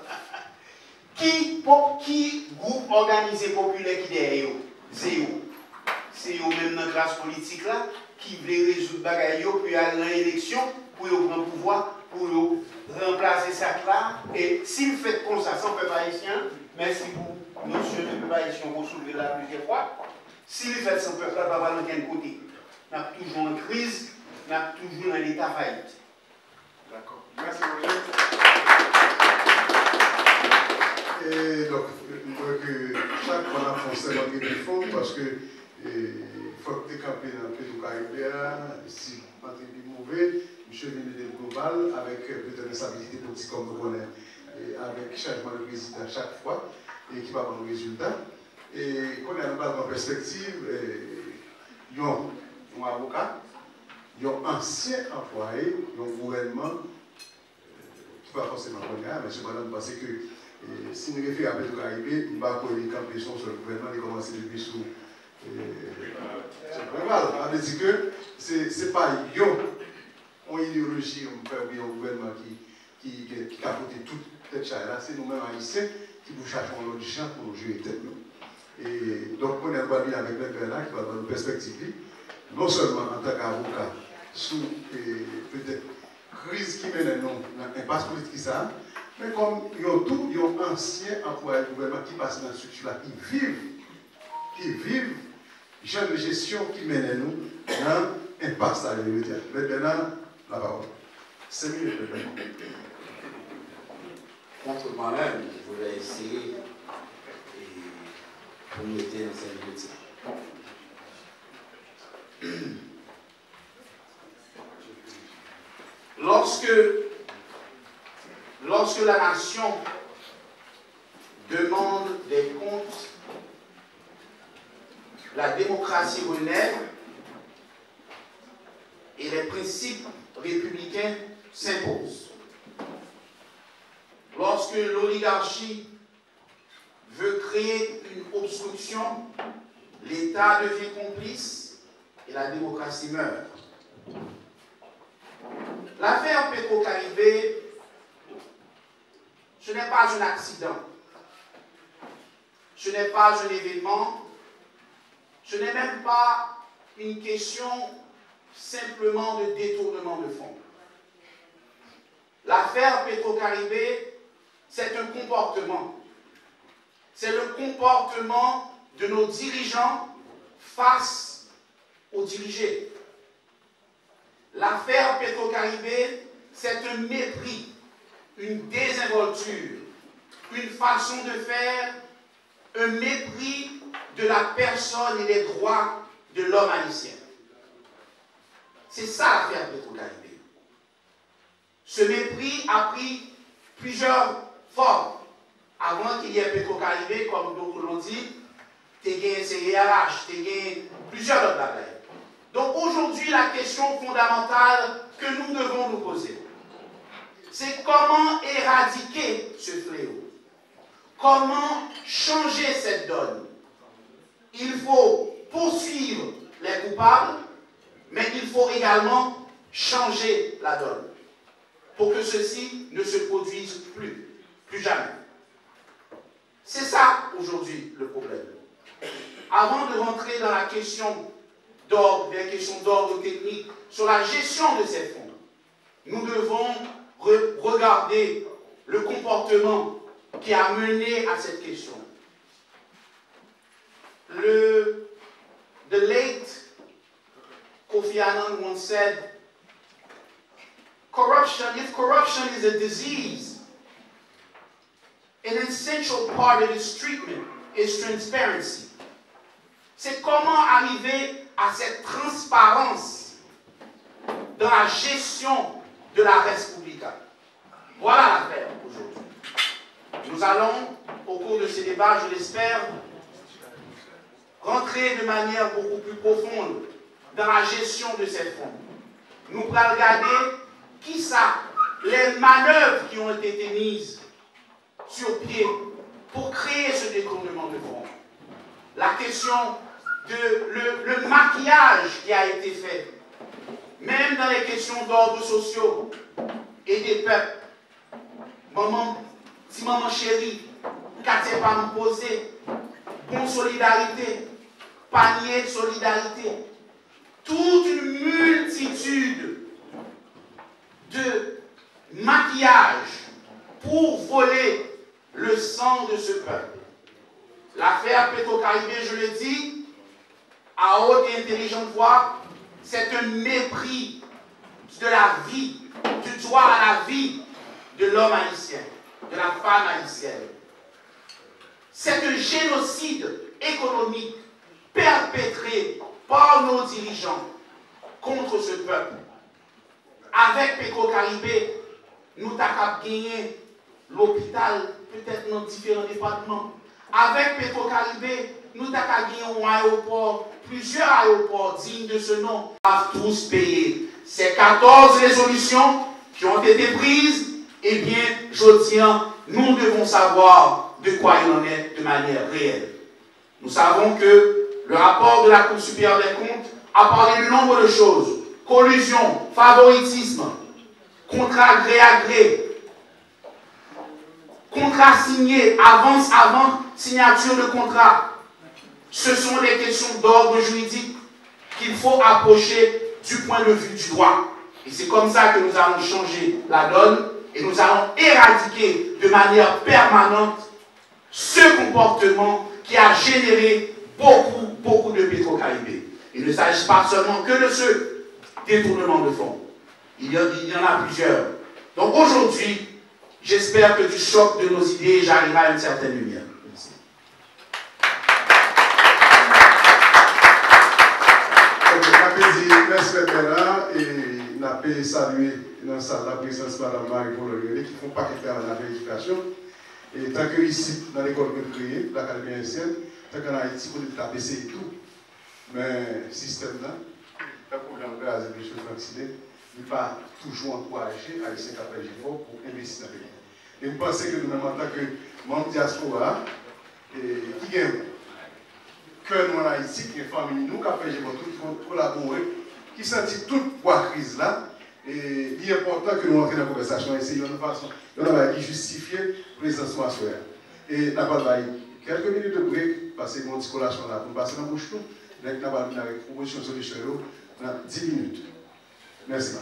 qui groupe organisé populaire qui est derrière eux? Zéro. C'est eux-mêmes dans la classe politique là qui veulent résoudre les bagailles puis aller dans l'élection pour prendre le pouvoir, pour remplacer ça là. Et si vous faites comme ça, sans peuple haïtien, merci pour monsieur le peuple haïtien pour soulever là plusieurs fois. Si vous faites sans peuple là, pas dans quel côté. On a toujours en crise, on a toujours dans l'état faillite. D'accord. Merci Roger. Et donc, je crois que chaque fois on a foncé dans le téléphone parce que il faut que tu campes dans le pays du Caribéen, si pas très mauvais, monsieur vient de global avec peut-être une stabilité politique comme nous connaissons, avec changement de président chaque fois et qui va avoir un résultat. Et qu'on a en perspective, il y a un avocat, il y a un ancien employé, il y a un gouvernement qui va forcément connaître, mais cependant, vous pensez que si nous référons à Petro Caribé, il va connaître les campés sur le gouvernement, il commence depuis sous. C'est pas mal. Ça veut dire que ce n'est pas une idéologie, un gouvernement qui a capoté toute cette chose-là, c'est nous-mêmes haïtiens qui vous cherchons l'autre gens pour jouer tête nous. Et donc, on est en avec le Bernard qui va dans une perspective, non seulement en tant qu'avocat, sous peut-être crise qui mène dans l'impasse politique qui ça, mais comme il y a tout, il y a anciens employés du gouvernement qui passent dans cette structure-là, qui vivent, gens de gestion qui mènent nous dans l'impasse à l'immédiat. Le Bernard, la parole. C'est mieux le Bernard. Contre moi-même, je voulais essayer pour mettre dans cette métier. Lorsque la nation demande des comptes, la démocratie relève et les principes républicains s'imposent. Lorsque l'oligarchie veut créer une obstruction, l'État devient complice et la démocratie meurt. L'affaire Petro-Caribé, ce n'est pas un accident, ce n'est pas un événement, ce n'est même pas une question simplement de détournement de fonds. L'affaire Petro-Caribé, c'est un comportement. C'est le comportement de nos dirigeants face aux dirigés. L'affaire Petro-Caribé, c'est un mépris, une désinvolture, une façon de faire, un mépris de la personne et des droits de l'homme haïtien. C'est ça l'affaire Petro-Caribé. Ce mépris a pris plusieurs formes. Avant qu'il y ait Petro-Caribé, comme d'autres l'ont dit, Téguin, CRH, Téguin, plusieurs autres bagages. Donc aujourd'hui, la question fondamentale que nous devons nous poser, c'est comment éradiquer ce fléau. Comment changer cette donne. Il faut poursuivre les coupables, mais il faut également changer la donne pour que ceci ne se produise plus jamais. C'est ça aujourd'hui le problème. Avant de rentrer dans la question d'ordre, des questions d'ordre technique sur la gestion de ces fonds, nous devons regarder le comportement qui a mené à cette question. The late Kofi Annan once said, if corruption is a disease, an essential part of its treatment is transparency. C'est comment arriver à cette transparence dans la gestion de la res publica. Voilà l'affaire aujourd'hui. Nous allons, au cours de ces débats, je l'espère, rentrer de manière beaucoup plus profonde dans la gestion de ces fonds. nous allons regarder qui ça, les manœuvres qui ont été mises sur pied pour créer ce détournement de fonds. La question de le maquillage qui a été fait, même dans les questions d'ordre sociaux et des peuples. Si maman chérie, quartier pas me poser, bon solidarité, panier de solidarité, toute une multitude de maquillage pour voler le sang de ce peuple. L'affaire Petro-Caribé, je le dis, à haute et intelligente voix, c'est un mépris de la vie, du droit à la vie de l'homme haïtien, de la femme haïtienne. C'est un génocide économique perpétré par nos dirigeants contre ce peuple. Avec Petro-Caribé, nous avons gagné l'hôpital, peut-être dans différents départements. Avec Petro-Caribé, nous avons gagné un aéroport, plusieurs aéroports dignes de ce nom. Nous avons tous payé. Ces 14 résolutions qui ont été prises, eh bien, je tiens, nous devons savoir de quoi il en est de manière réelle. Nous savons que le rapport de la Cour supérieure des comptes a parlé de nombre de choses. Collusion, favoritisme, contrat gré à gré, contrat signé avant signature de contrat. Ce sont des questions d'ordre juridique qu'il faut approcher du point de vue du droit. Et c'est comme ça que nous allons changer la donne et nous allons éradiquer de manière permanente ce comportement qui a généré beaucoup de Petro-Caribé. Il ne s'agit pas seulement que de ce détournement de fonds. Il y en a plusieurs. Donc aujourd'hui, j'espère que du choc de nos idées, j'arriverai à une certaine lumière. Merci. Merci Bernard et nous avons salué dans la salle la présence de Mme Marie-Paul qui font pas quelque chose dans la vérification. Et tant que ici, dans l'école que nous créons, l'Académie haïtienne, tant qu'en Haïti, on peut taper et tout. Mais le système là, le programme gaz et les choses vaccinées, il n'est pas toujours encouragé à essayer de faire fort pour investir dans le pays. Et je pense que nous-mêmes, en tant que membres diaspora, qui gagne que nous en Haïti, qui est famille, nous, qui avons fait tout collaborer, qui sentit toute la crise là, et il est important que nous entrions dans la conversation et essayer de façon de justifier la présence de ma soeur. Et nous avons quelques minutes de break, parce que mon petit collation là, pour passer dans la bouche tout, nous avons une proposition de solution dans 10 minutes. Merci.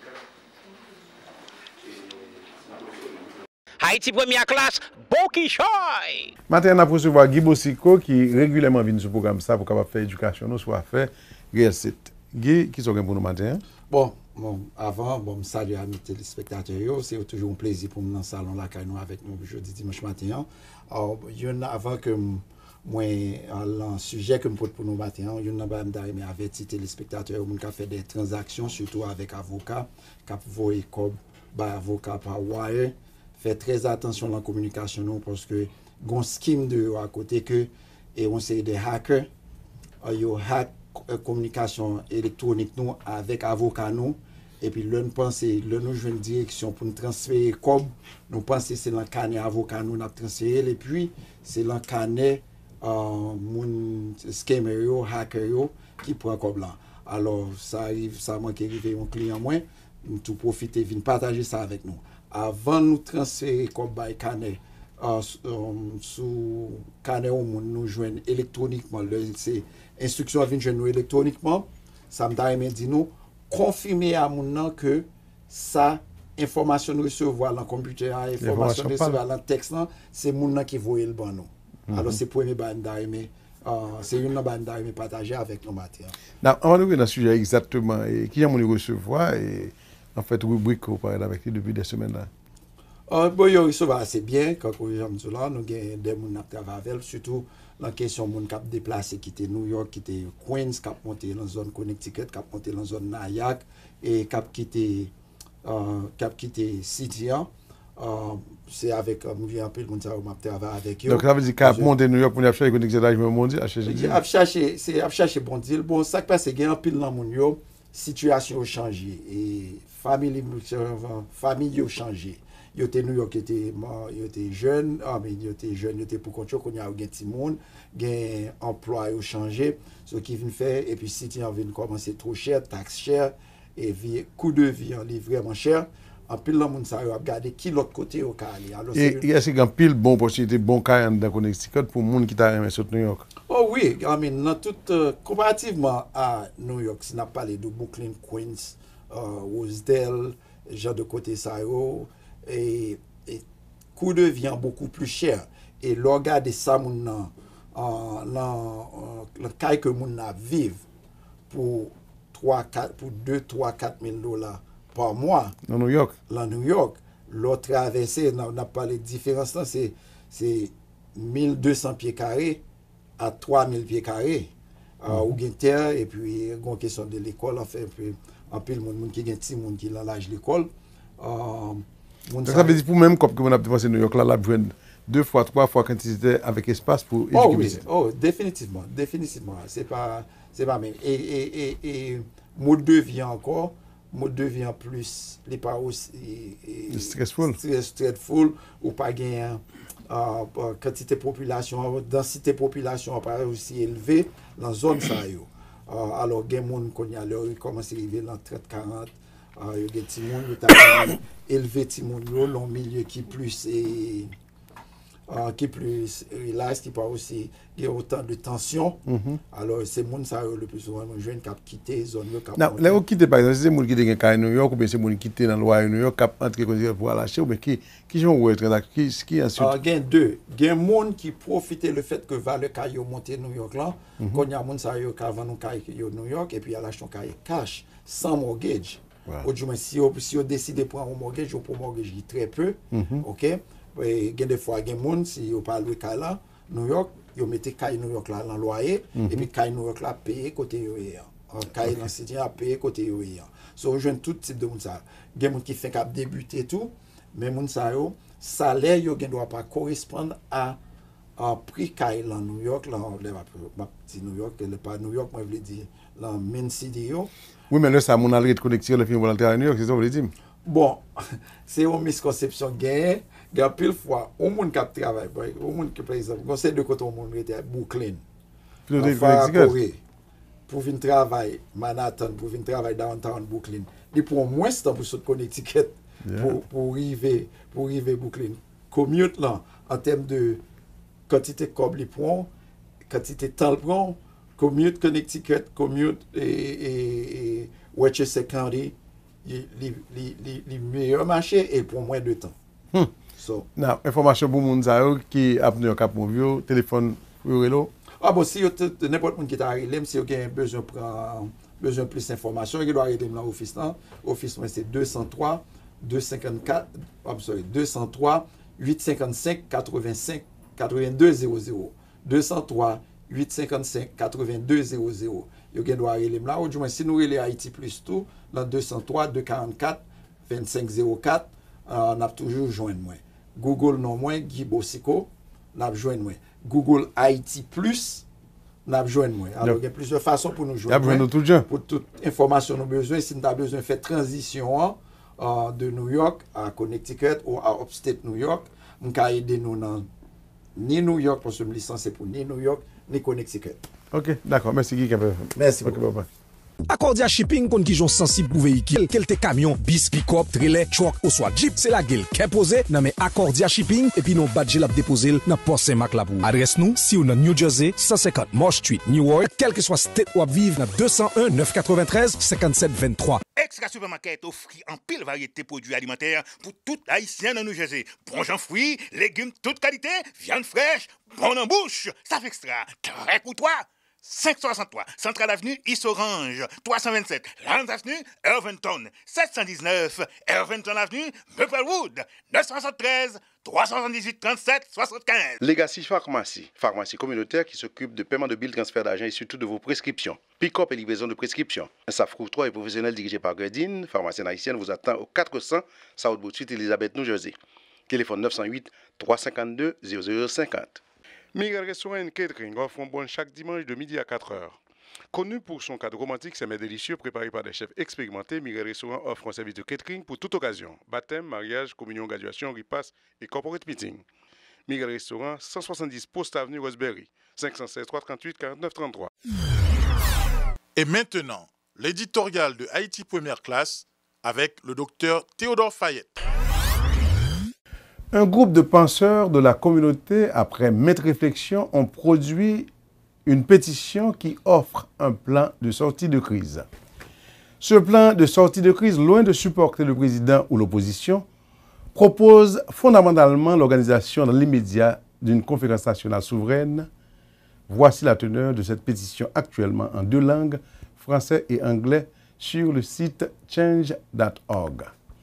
Haïti première classe, bon qui choy! Maintenant, on a recevoir Guy Bossico qui régulièrement vient sur ce programme ça pour capable faire éducation, nous soit faire réel site. Guy, qui sont pour nous matin? Bon, avant, salut à mes téléspectateurs, c'est toujours un plaisir pour me dans le salon là avec nous jeudi dimanche matin. Alors, avant que moi le sujet que me pose pour nous matin, il y a un averti téléspectateurs qui fait des transactions surtout avec avocats, qui voient comme avocat par wire. Faites très attention dans la communication parce que gon scheme de à côté que et on sait des hackers yo hack communication électronique nous avec avocat nous et puis nous penser nous jouer une direction pour nous transférer comme nous penser c'est dans canet avocat nous n'a transféré et puis c'est dans canet mon scammer yo hacker yo qui prend comme là. Alors ça arrive ça manque arriver un client moins tout profiter venir partager ça avec nous. Avant nous transférer comme by canet sous canet nous joindre électroniquement c'est instruction vient joindre nous électroniquement ça me dit nous confirmer à mon que ça information nous recevoir dans computer information recevoir dans texte c'est mon qui voit le bon nous. Alors c'est premier bande c'est une bande partager avec nos matières. On va nous dans le sujet exactement et qui a mon recevoir et en fait, rubrique qu'on parle avec lui depuis des semaines là. Bon, il recevoir assez bien quand nous avons des gens qui travaillent avec, surtout la question de gens qui ont déplacé, qui étaient New York, qui étaient Queens, qui ont monté dans la zone Connecticut, qui ont monté dans la zone Nyack et qui ont quitté City. C'est avec nous vient un peu le monde qui travaille avec eux. Donc ça veut dire qu'il a monté New York pour chercher Connecticut mondial à chercher. C'est chercher bon deal. Bon, ça qui passe, c'est qu'il y a un pile dans mon yo. situation a changé et famille a changé. Yo était New York, yo était jeune, yo était pour contrôle qu'on y a un petit monde, gain emploi a changé, ce qui vient faire et puis si tu en vient commencer trop cher, taxe cher et coût de vie en livre vraiment cher. En pile le monde ça a regardé qui l'autre côté au cas aller. Et est-ce qu'il y a pile bon possibilité bon cas dans Connecticut pour monde qui t'a aimé sur New York? Oh oui, dans tout comparativement à New York, si on a parlé de Brooklyn, Queens, Rosedale, genre de côté ça et coût de vie beaucoup plus cher et regarder ça mon le cas que mon a vivre pour 2 3 4 000 dollars par mois dans New York. L'autre traversée, on a parlé de différence là, c'est 1200 pieds carrés à 3000 pieds carrés. Ou gen terre et puis gon question de l'école enfin en pile monde qui gen petit monde qui dans l'âge l'école. Ça veut dire pour même comme on a dépensé New York là la joindre 2 fois 3 fois quantité avec espace pour éduquer. Oh, définitivement. C'est pas même et mode de vie encore, mode de vie en plus, les pas aussi stressful ou pas gagner quantité population, densité population pas aussi élevée dans zone ça yo. Alors gen monde qu'on y a leur commence à arriver dans 30 40 yo gen ti monde ta élevé ti monde dans milieu qui plus relax, qui pas aussi il y a autant de tension. Alors c'est monde ça le plus souvent jeune qui quitter zone yo cap. Non, les gens quitter par exemple, c'est monde qui est dans New York ou bien c'est monde qui quitter dans loi New York cap entrer pour lâcher ou bien qui sont ouais qui ensuite. Gain deux, gain monde qui profite le fait que valeur caillou monter New York là, quand y a monde ça yo qui vend nous caillou New York et puis à l'acheter caillou cash sans mortgage. Ou du moins si on décide de prendre un mortgage ou pour mortgage très peu, OK? Et des fois gen moun si yo pa loué kay là New York yo mette kay New York là dans loyer et puis kay New York là payer côté yo kay dans cité a payer côté yo so jeune tout type de moun ça gen moun qui fait cap débuter tout mais moun ça yo salaire yo gen doit pas correspondre à prix kay dans New York là ma petit New York le pas New York moi je veux dire dans main city yo. Oui mais là ça mon aller de connexion le film volontaire à New York c'est ça vous voulez dire. Bon, c'est une misconception gain. Il y a pile fois, au monde qui travaille, au monde qui par exemple, on sait de côté au monde était à Brooklyn. Pour venir travailler Manhattan, pour venir travailler downtown Brooklyn. Il prend moins de temps pour se Connecticut pour arriver Brooklyn. Commute là en termes de quantité de câble il prend, quantité de temps il prend, commute Connecticut, commute et Westchester County. Les meilleurs marchés et pour moins de temps. Non, information pour moun sa yo qui a venu au Cap Movio, téléphone pour Relo. Ah bon, si n'importe qui t'a arrivé, si vous avez besoin plus d'informations, il doit arriver dans l'office là. Office c'est 203 855 85 82 00. 203 855 82 00. Vous doit arriver là ou du moins si nous relais Haïti plus tout dans 203 244 25 04, on a toujours joindre moi. Google non moins Guy Bossico, n'a joindre moi. Google Haïti plus n'a joindre moi. Alors il y a plusieurs façons pour nous joindre. Pour toute information nous besoin si nous avons besoin de faire transition de New York à Connecticut ou à Upstate New York, on peut aider nous dans ni New York parce que je me licencié pour ni New York ni Connecticut. OK, d'accord. Merci Guy. Merci beaucoup. Bye. Accordia Shipping kon ki jon sensible pour véhicule, quel te camion, bis, pick-up, trailer, truck ou soit Jeep, c'est la gueule qu'est posé dans mes Accordia Shipping et puis non badge l'a déposé dans Port Saint-Marc la pour. Adresse nous si ou dans New Jersey 150 Marsh Street, Newark, quel que soit state ou vivre dans 201 993 57 23. Extra Supermarket offre en pile variété de produits alimentaires pour tout haïtien dans New Jersey. Bon jambes fruits, légumes toute qualité, viande fraîche, bon en bouche, ça fait extra, très pour toi. 563 Central Avenue, East Orange, 327 Lands Avenue, Irvington, 719 Irvington Avenue, Maplewood, 973 378 37 75. Legacy Pharmacie, pharmacie communautaire qui s'occupe de paiement de billes, transfert d'argent et surtout de vos prescriptions. Pick-up et livraison de prescriptions. Un staff courtois et professionnel dirigé par Gredine, pharmacienne haïtienne, vous attend au 400 South Boot Street, Elizabeth, New Jersey. Téléphone 908 352 0050. Miguel Restaurant and Catering offre un bon chaque dimanche de midi à 4h. Connu pour son cadre romantique, ses mets délicieux préparés par des chefs expérimentés, Miguel Restaurant offre un service de catering pour toute occasion. Baptême, mariage, communion, graduation, repas et corporate meeting. Miguel Restaurant, 170 Post Avenue Roseberry, 516 338 49 33. Et maintenant, l'éditorial de Haïti Première Classe avec le docteur Théodore Fayette. Un groupe de penseurs de la communauté, après maintes réflexions, ont produit une pétition qui offre un plan de sortie de crise. Ce plan de sortie de crise, loin de supporter le président ou l'opposition, propose fondamentalement l'organisation dans l'immédiat d'une conférence nationale souveraine. Voici la teneur de cette pétition actuellement en 2 langues, français et anglais, sur le site change.org.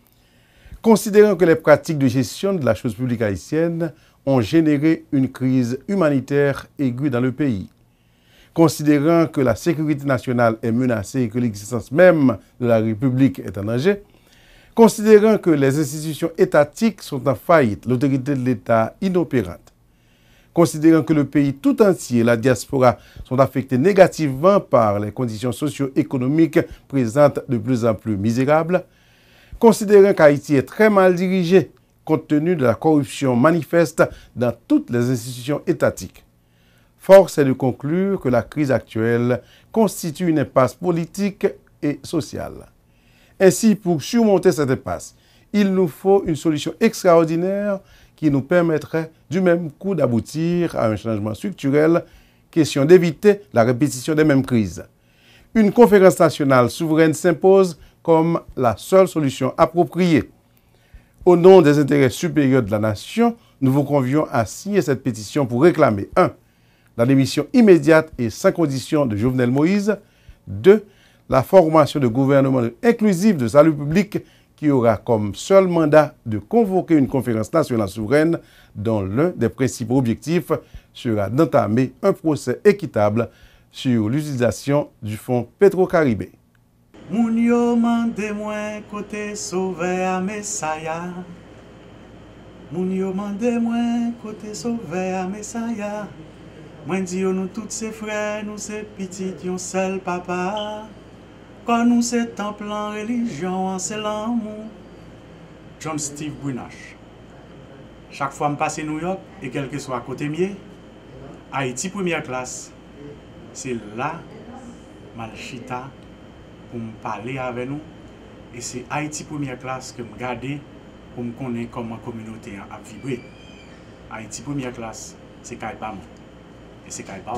Considérant que les pratiques de gestion de la chose publique haïtienne ont généré une crise humanitaire aiguë dans le pays, considérant que la sécurité nationale est menacée et que l'existence même de la République est en danger, considérant que les institutions étatiques sont en faillite, l'autorité de l'État inopérante, considérant que le pays tout entier et la diaspora sont affectés négativement par les conditions socio-économiques présentes de plus en plus misérables, considérant qu'Haïti est très mal dirigé compte tenu de la corruption manifeste dans toutes les institutions étatiques, force est de conclure que la crise actuelle constitue une impasse politique et sociale. Ainsi, pour surmonter cette impasse, il nous faut une solution extraordinaire qui nous permettrait du même coup d'aboutir à un changement structurel, question d'éviter la répétition des mêmes crises. Une conférence nationale souveraine s'impose comme la seule solution appropriée. Au nom des intérêts supérieurs de la nation, nous vous convions à signer cette pétition pour réclamer 1. La démission immédiate et sans condition de Jovenel Moïse. 2. La formation de gouvernement inclusif de salut public qui aura comme seul mandat de convoquer une conférence nationale souveraine dont l'un des principaux objectifs sera d'entamer un procès équitable sur l'utilisation du fonds Petro-Caribé. Moun yo mande mwen kote sauve a Mesaya. Moun yo mande mwen kote sauve a Mesaya. Mwen di yo nou tout se frères, nous se petit yon seul papa. Quand nous se temple en religion, en c'est l'amour. John Steve Brunache. Chaque fois que je passe à New York, et quel que soit côté mieux, Haïti Première Classe, c'est là, Malchita, pour me parler avec nous. Et c'est Haïti Première Classe que je regarde pour me connaître comment la communauté a vibré. Haïti Première Classe, c'est Kaibam. Et c'est Kaibam.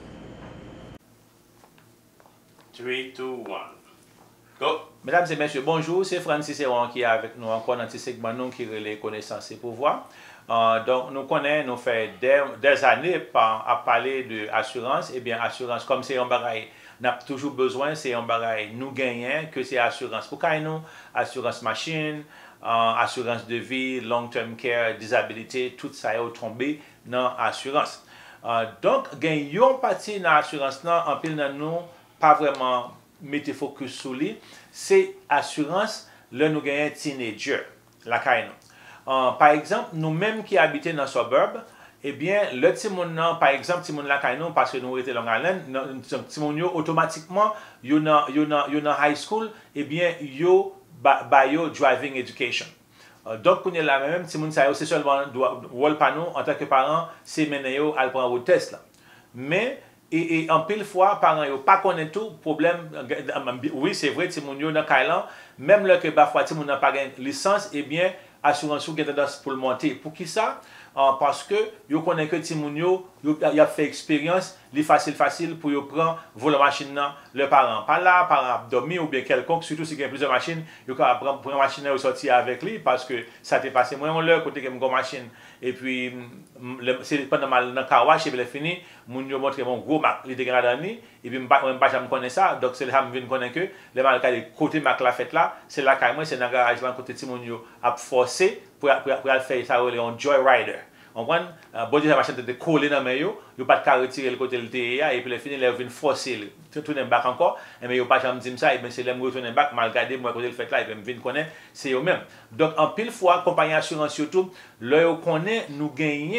3, 2, 1. Go. Mesdames et messieurs, bonjour. C'est Francis Cicéron qui est avec nous encore dans ce segment qui relève connaissance et pouvoir. Donc, nous connaissons, nous faisons des années à parler d'assurance. Eh bien, assurance, comme c'est un bagage, on a toujours besoin, c'est un bagage, nous gagnons, que c'est assurance pour nous, assurance machine, assurance de vie, long-term care, disabilité, tout ça est tombé dans l'assurance. Donc, gagnons partie dans l'assurance, en pile dans nous, pas vraiment mettre focus sur lui, c'est assurance, là nous gagnons teenager, la caille. Par exemple, nous-mêmes qui habitons dans le suburb, eh bien, le petit monde, par exemple, petit monde la caille, parce que nous étions Long Island, petit monde automatiquement, yo dans high school, eh bien, yo driving education. Donc, pour nous la même, petit monde c'est seulement rôle par nous en tant que parents, c'est mener yo à prendre vos tests là. Mais et en pile fois, parents yo pas connaît tout problème. Oui, c'est vrai, si mon yo dans Kailan, même là que parfois si mon n'a pas une licence, eh bien assurance ou tendance pour le monter. Pour qui ça? Parce que yo connaît que si mon yo a fait expérience, li facile pour yo prendre voler machine nan le parent pas là, parent dormir ou bien quelconque, surtout si il y a plusieurs machines, yo ka prendre machine et sortir avec lui parce que ça t'est passé moins on leur côté que une machine et puis c'est pendant mal dans car wash et bien fini, mon yo montre mon gros Mac, il était grand et puis pas jamais connaît ça, donc c'est là me vinn connaît que les mal côté Mac la fête là, c'est là quand moi c'est dans garage là côté Timon yo a forcé pour faire ça on joyrider. On prend bon la machine de coller dans main yo pas de retirer le côté le TEA et puis les fini les vinn forcer tourner back encore mais yo pas jamais dire ça et bien c'est les me retourner back mal garder moi côté le fait là et puis me vinn connaît c'est eux même. Donc en pile fois compagnie assurance surtout là yo connaît nous gagner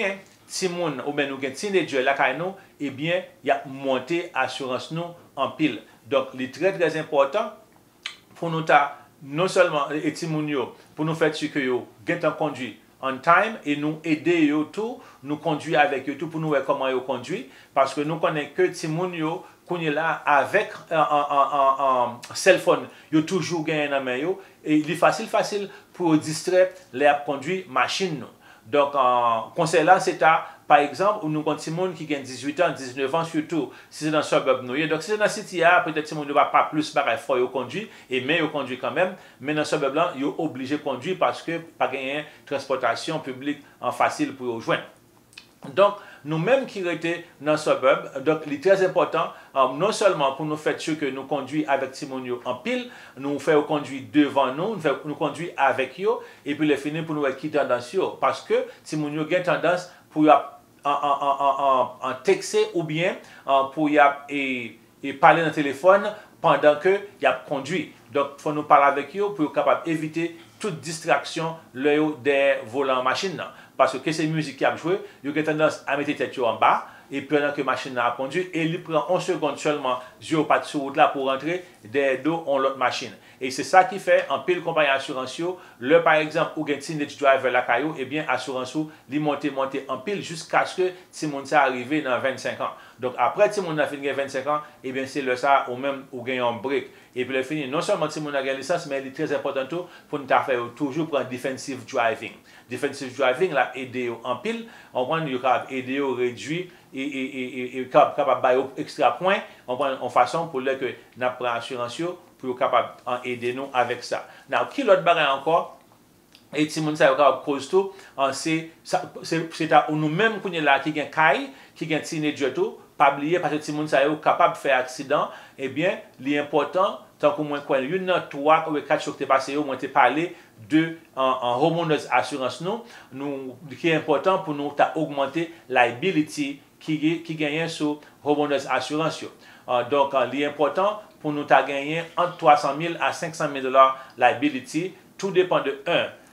Timoun ou bien nous gen teenager la kay nous, eh bien, y a monté assurance nous en pile. Donc, c'est très très important pour nous non seulement et Timoun yo, pour nous faire sûr que yo gen tan conduit on time et nous aider yo tout, nous conduire avec eux tout pour nous voir comment yo conduit parce que nous connaissons que Timoun yo qu'on est là avec un cell phone, yo toujours gagné dans main yo et il est facile pour distraire les conduire machine nous. Donc conseil là c'est par exemple, nous avons des gens qui ont 18 ans, 19 ans, surtout si c'est dans le suburb. Donc, si c'est dans le city, peut-être que ne va pas plus faut conduire, mais ils conduisent quand même. Mais dans le suburb, ils sont obligés de conduire parce que pas de transportation publique facile pour les joindre. Donc, nous-mêmes qui étions dans le suburb, donc, il est très important, non seulement pour nous faire sûr que nous conduisons avec Timonio en pile, nous faisons conduire devant nous, nous conduisons avec eux, et puis les finir pour nous quitter tendance, parce que Timonio a tendance pour en texter ou bien pour parler dans le téléphone pendant que y a conduit. Donc, il faut nous parler avec eux pour être capable d'éviter toute distraction des volants machine. Parce que c'est musique qui a joué, il a tendance à mettre tête en bas et pendant que la machine a conduit, et il prend 11 secondes seulement, sur pas de route là pour rentrer des dos en l'autre machine. Et c'est ça qui fait en pile compagnie assurance, le par exemple, ou gen teenage driver la caillou, et bien assurance li monter en pile jusqu'à ce que Timon ça arrive dans 25 ans. Donc après Timon a fini 25 ans, et bien c'est le ça ou même ou gagne un break. Et puis le fini, non seulement Timon a gagné licence, mais il est très important pour nous faire toujours prendre defensive driving. Defensive driving là aider en pile, on prend you capable aider au réduire et capable bailler extra point, on prend en façon pour que n'a prend assurance pour capable aider nous avec ça. Now qui l'autre bagage encore et si moun sa capable cause tout c'est nous même qu'on est là qui gagne caille qui gagne teenager tout pas oublier parce que si moun sa capable faire accident et bien l'important tant que moins quoi une 3 ou 4 chocs passé au moins te parler de en homeowners assurance nous qui est important pour nous augmenter liability qui gagne sur homeowners assurance donc l'important pour nous gagner entre 300 000 à 500 000 $ liability, tout dépend de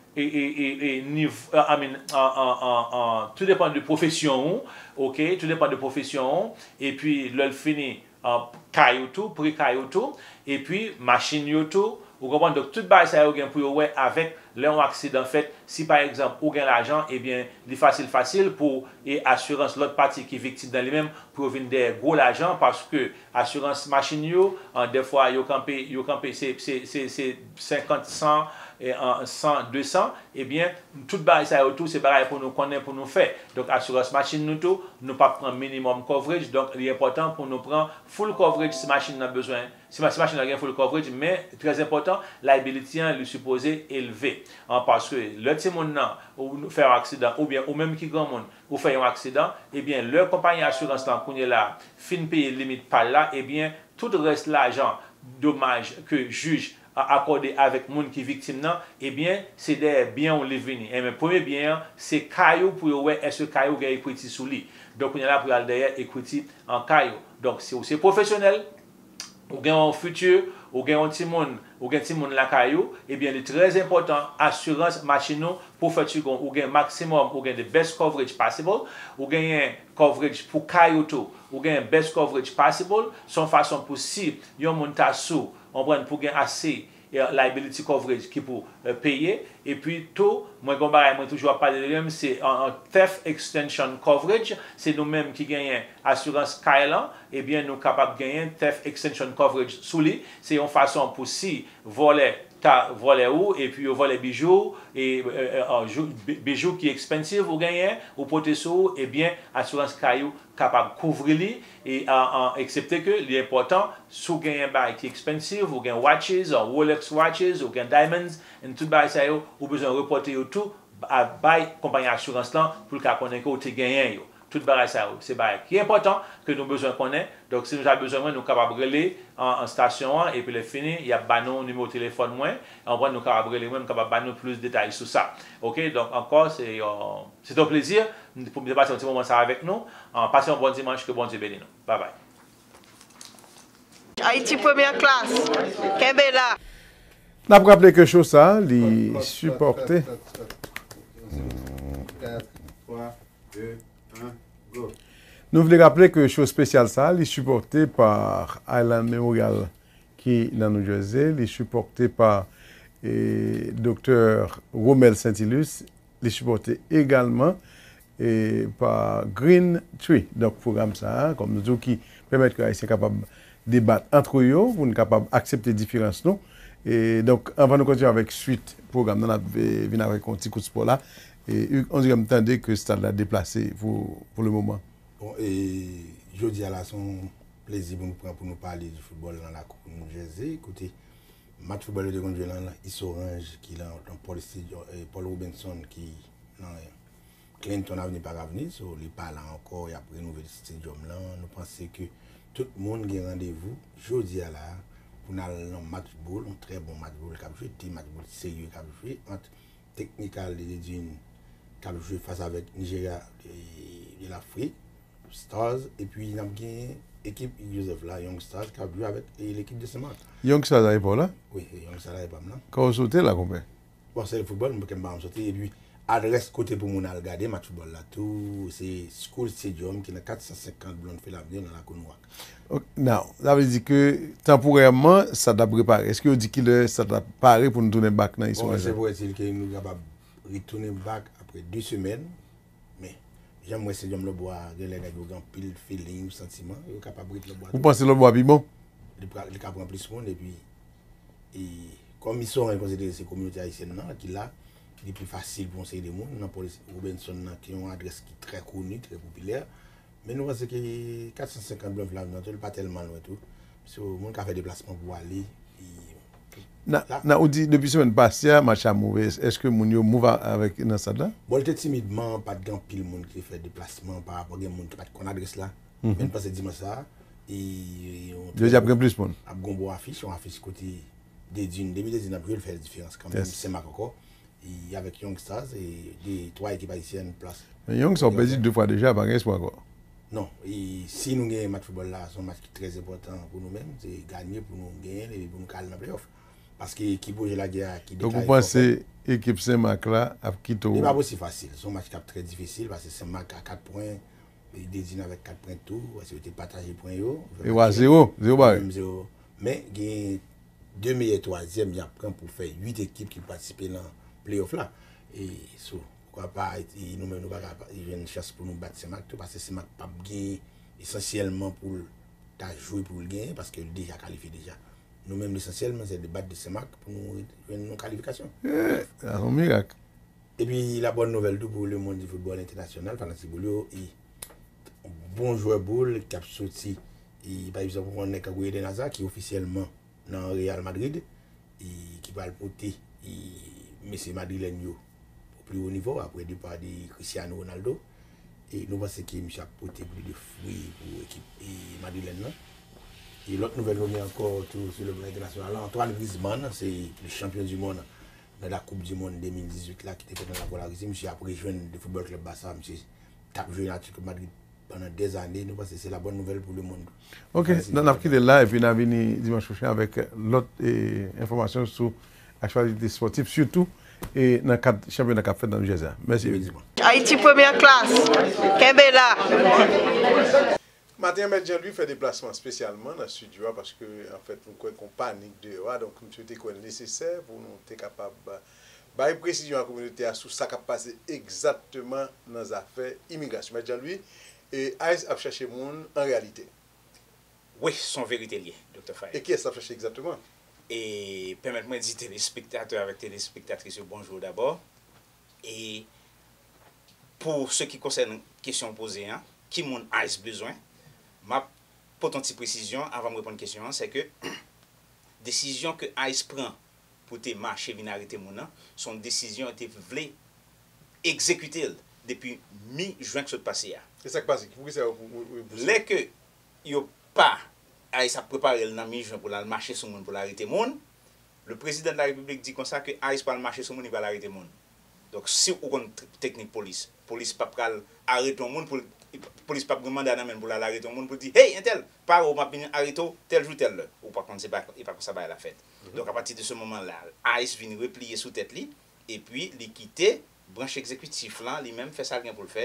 tout dépend de profession, ok, tout dépend de profession, et puis le fini caillou tout, prix caillou tout, et puis machine tout, vous comprenez, donc tout bas ça y pour avec leur accident fait, si par exemple ou gain l'argent, et bien c'est facile pour et assurance l'autre partie qui est victime dans lui-même pour venir des gros l'argent parce que assurance machine yo des fois yo campé c'est 50 100 et 100 200 et bien tout bas ça autour c'est pareil pour nous connaître pour nous faire. Donc assurance machine nous tout nous pas prendre minimum coverage, donc il est important pour nous prendre full coverage si machine a besoin. Si ma machine a bien full coverage, mais très important, liability est supposé élevé. Parce que le petit monde ou faire un accident, ou bien ou même qui grand monde ou faire un accident, et bien leur compagnie assurance qu'on est là, fin payer limite par là, et bien tout reste l'argent dommage que juge a accordé avec monde qui est victime non, et bien c'est des biens on les venir. Et mes premier bien c'est caillou pour ouais est-ce que caillou gagne equity sous lui. Donc on est là pour aller derrière equity en caillou. Donc si c'est professionnel ou gain en futur, ou gain un petit monde, ou gain petit monde la caillou, et bien il est très important assurance machine pour faire tu ou gain maximum ou gain the best coverage possible, ou gain coverage pour caillou tout, ou gain best coverage possible, son façon pour si yon monde ta sous, on prend pour gain assez liability coverage qui pour payer et puis tout moi toujours parler de même c'est un theft extension coverage, c'est nous mêmes qui gagnons assurance Kailan et bien nous capables de gagner theft extension coverage sous lui, c'est une façon pour si voler où et puis voler bijoux et bijoux qui est expensive ou gagner ou porter sous et bien assurance caillou capable couvrir lui et excepté que l'important sous gagner bail qui est expensive ou gagner watches ou Rolex watches ou gagner diamonds et tout bail ça ou besoin reporter tout à bail compagnie assurance là pour qu'à connaître que tu gagner tout bagage ça c'est bagage qui est important que nous besoin connaître. Donc si nous avons besoin nous capable relayer en station et puis le fini il y a banon numéro de téléphone moins on va nous capable relayer même capable banon plus de détails sur ça. OK, donc encore c'est un plaisir pour me passer un petit moment ça avec nous. Passez un bon dimanche, que bon Dieu bénisse nous. Bye bye. Haïti première classe. Kembela. N'a pas rappelé que chose ça, les supporter. 4 3 2 Nous voulons rappeler que chose spéciale ça, est supporté par Island Memorial qui est dans New Jersey, est supporté par Dr. Romel Saint-Ilus, est supporté également par Green Tree. Donc programme ça, comme nous disons, qui permet que les Haïtiens capables de débattre entre eux, pour nous capables d'accepter les différences. Non? Et donc, avant de continuer avec suite programme, nous venons avec un petit coup de sport là. Et on dirait m'entendait que ça l'a déplacé pour le moment. Bon, et jeudi à la son plaisir pour nous parler du football dans la Coupe de New Jersey. Écoutez, match football de conduire là, Orange qui là dans Paul Robinson qui dans Clinton Avenue par Avenue, so il pas là encore, il a rénové le stadium là. Nous pensons que tout le monde a rendez-vous jeudi à la pour nous un match ball, un très bon match ball qui a joué, des match ball sérieux qui a joué entre Technical de Dune qui a joué face avec Nigeria de l'Afrique, Stars, et puis il y a une équipe Joseph là, Young Stars qui a joué avec l'équipe de Semak. Young Stars n'est pas là? Oui, Young Stars n'est pas là. Quand vous sautez là, combien? Bon, c'est le football, je ne peux pas sauter. Et puis, adresse côté pour mon regarder match football là, tout, c'est School Stadium qui a 450 blondes fait l'avenir dans la Conouac. Non, ça veut dire que temporairement, ça doit préparer. Est-ce que vous dites que ça doit préparer pour nous tourner back dans l'histoire? Bon, c'est vrai que nous sommes capables de retourner back après 2 semaines, mais j'aime moi c'est le bois, il y a pile feeling, sentiment, il est capable de retourner le bois. Vous pensez le bois est bon? Il est capable de prendre plus de monde et puis, comme ils sont considérés ces communautés haïtiennes qui là, il est plus facile pour essayer des gens. Dans police Robinson qui ont une adresse qui est très connue, très populaire. Mais nous pensons que 450 blancs ce n'est pas tellement loin tout. Parce que le monde qui a fait des déplacements pour aller. On dit depuis la semaine passée, match à mauvais. Est-ce que Mounio move avec dans ça là? Bon, il était timidement, pas de grand pile monde qui fait des déplacements par rapport à des gens qui n'ont pas adresse là. Même parce que dimanche ça, il y a plus de monde. Il y a un bon affiche, on affiche côté des dunes. Depuis des dunes, après, il fait la différence quand même. C'est Mac encore. Et avec Young Stars et des 3 équipes haïtiennes place. Mais Young Stars ont perdu 2 fois déjà, pas espoir encore. Non, et si nous gagnons un match de football là, c'est un match qui est très important pour nous-mêmes, c'est gagner pour nous gagner et pour nous caler dans les playoffs. Parce que qui bouge la guerre, qui donc vous pensez que l'équipe Saint-Marc là a quitté? Ce n'est pas aussi facile, c'est un match qui est très difficile parce que Saint-Marc a 4 points, et Dédine avec 4 points tout, parce que vous avez partagé points. Et ouais, 0 barre. Mais il y a 2 meilleurs 3e, il y a pour faire 8 équipes qui participent dans le playoff là. Et pourquoi pas, nous-mêmes, nous avons une chance pour nous battre Saint-Marc, parce que Saint-Marc n'a pas gagné essentiellement pour jouer pour le gagner, parce qu'il est déjà qualifié déjà. Nous-mêmes, essentiellement, c'est de battre Saint-Marc pour nous une qualification. C'est un miracle. Et puis, la bonne nouvelle pour le monde du football international, Fanassi Boulio, un bon joueur boule qui a sorti, par exemple, on est Eden Hazard, qui est officiellement dans le Real Madrid, et qui va le porter, M. Madrilène au plus haut niveau, après le départ de Cristiano Ronaldo. Et nous pensons que M. a porté plus de fruits pour l'équipe Madrilène. Et l'autre nouvelle, nous encore tout sur le plan international. Antoine Griezmann, c'est le champion du monde dans la Coupe du Monde 2018 là, qui était dans la polarisée. Monsieur a rejoint le football club Barça, monsieur a joué à Madrid pendant des années. Nous pensons que c'est la bonne nouvelle pour le monde. Ok, nous avons quitté là et puis nous allons venir dimanche prochain avec l'autre information sur l'actualité sportive, surtout et dans le cadre du championnat qu'a fait dans le Jersey. Merci. Haïti première classe, Kembela. Matin, M. Jean-Louis fait déplacement spécialement dans le studio parce que en fait, nous croyons qu'on panique dehors, donc nous souhaitons qu'on est nécessaire pour nous être capable de précision à la communauté sur ce qui a passé exactement dans les affaires immigration. M. Jean-Louis, et AIS a cherché le monde en réalité. Oui, son vérité liée, Dr. Faye. Et qui est-ce qui a cherché exactement? Et permettez-moi de dire téléspectateurs avec téléspectatrices, bonjour d'abord. Et pour ce qui concerne la question posée, qui mon AIS besoin? Ma potentielle précision, avant de répondre à la question, c'est que décision que AIS prend pour te marcher venir arrêter mon an, son décision a été voulue exécuter depuis mi-juin que ce passé. C'est ça qui passe. Dès que il n'y a pas AIS a préparé le mi-juin pour marcher sur mon pour l'arrêter mon, le président de la République dit comme ça que AIS pas marcher sur mon, il va l'arrêter mon. Donc si on a une technique police pas arrêter mon pour police pas demander à pour l'arrêter tout le monde pour dire hey intel par où m'a venir arrêter tel jour tel heure ou par contre c'est pas et pas ça va la fête. Donc à partir de ce moment-là AIS vient replier sous tête li et puis li quitter branche exécutif là lui-même fait ça rien pour le faire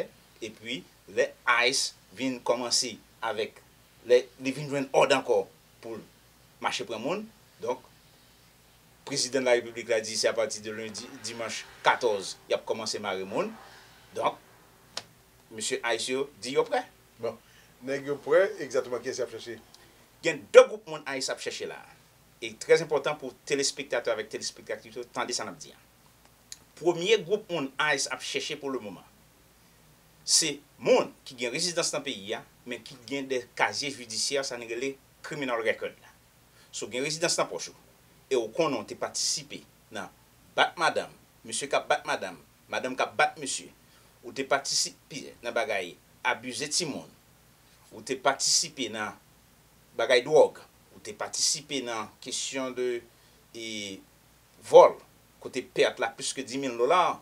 et puis les ICE viennent commencer avec les viennent joindre ordre encore pour marcher pour le monde. Donc le président de la République l'a dit, c'est à partir de lundi, dimanche 14, il a commencé à marrer le monde. Donc, M. Aïsio dit au prêt. Bon, n'est-ce prêt exactement qui est cherché? Il y a deux groupes de Aïs à chercher là. Et très important pour téléspectateurs avec téléspectateurs, tendez ça à dire. Premier groupe de Aïs à chercher pour le moment, c'est monde qui a une résidence dans le pays, mais qui a des casiers judiciaires, ça n'est pas les criminal record. So, il y a une résidence dans le poche. Et au qu'on a participé dans bat madame, monsieur qui bat madame, madame qui bat monsieur, ou tu participé dans bagaille abuser de monde, ou tu participé dans bagaille drogue, ou tu participé dans question de vol, côté perte là plus que $10,000.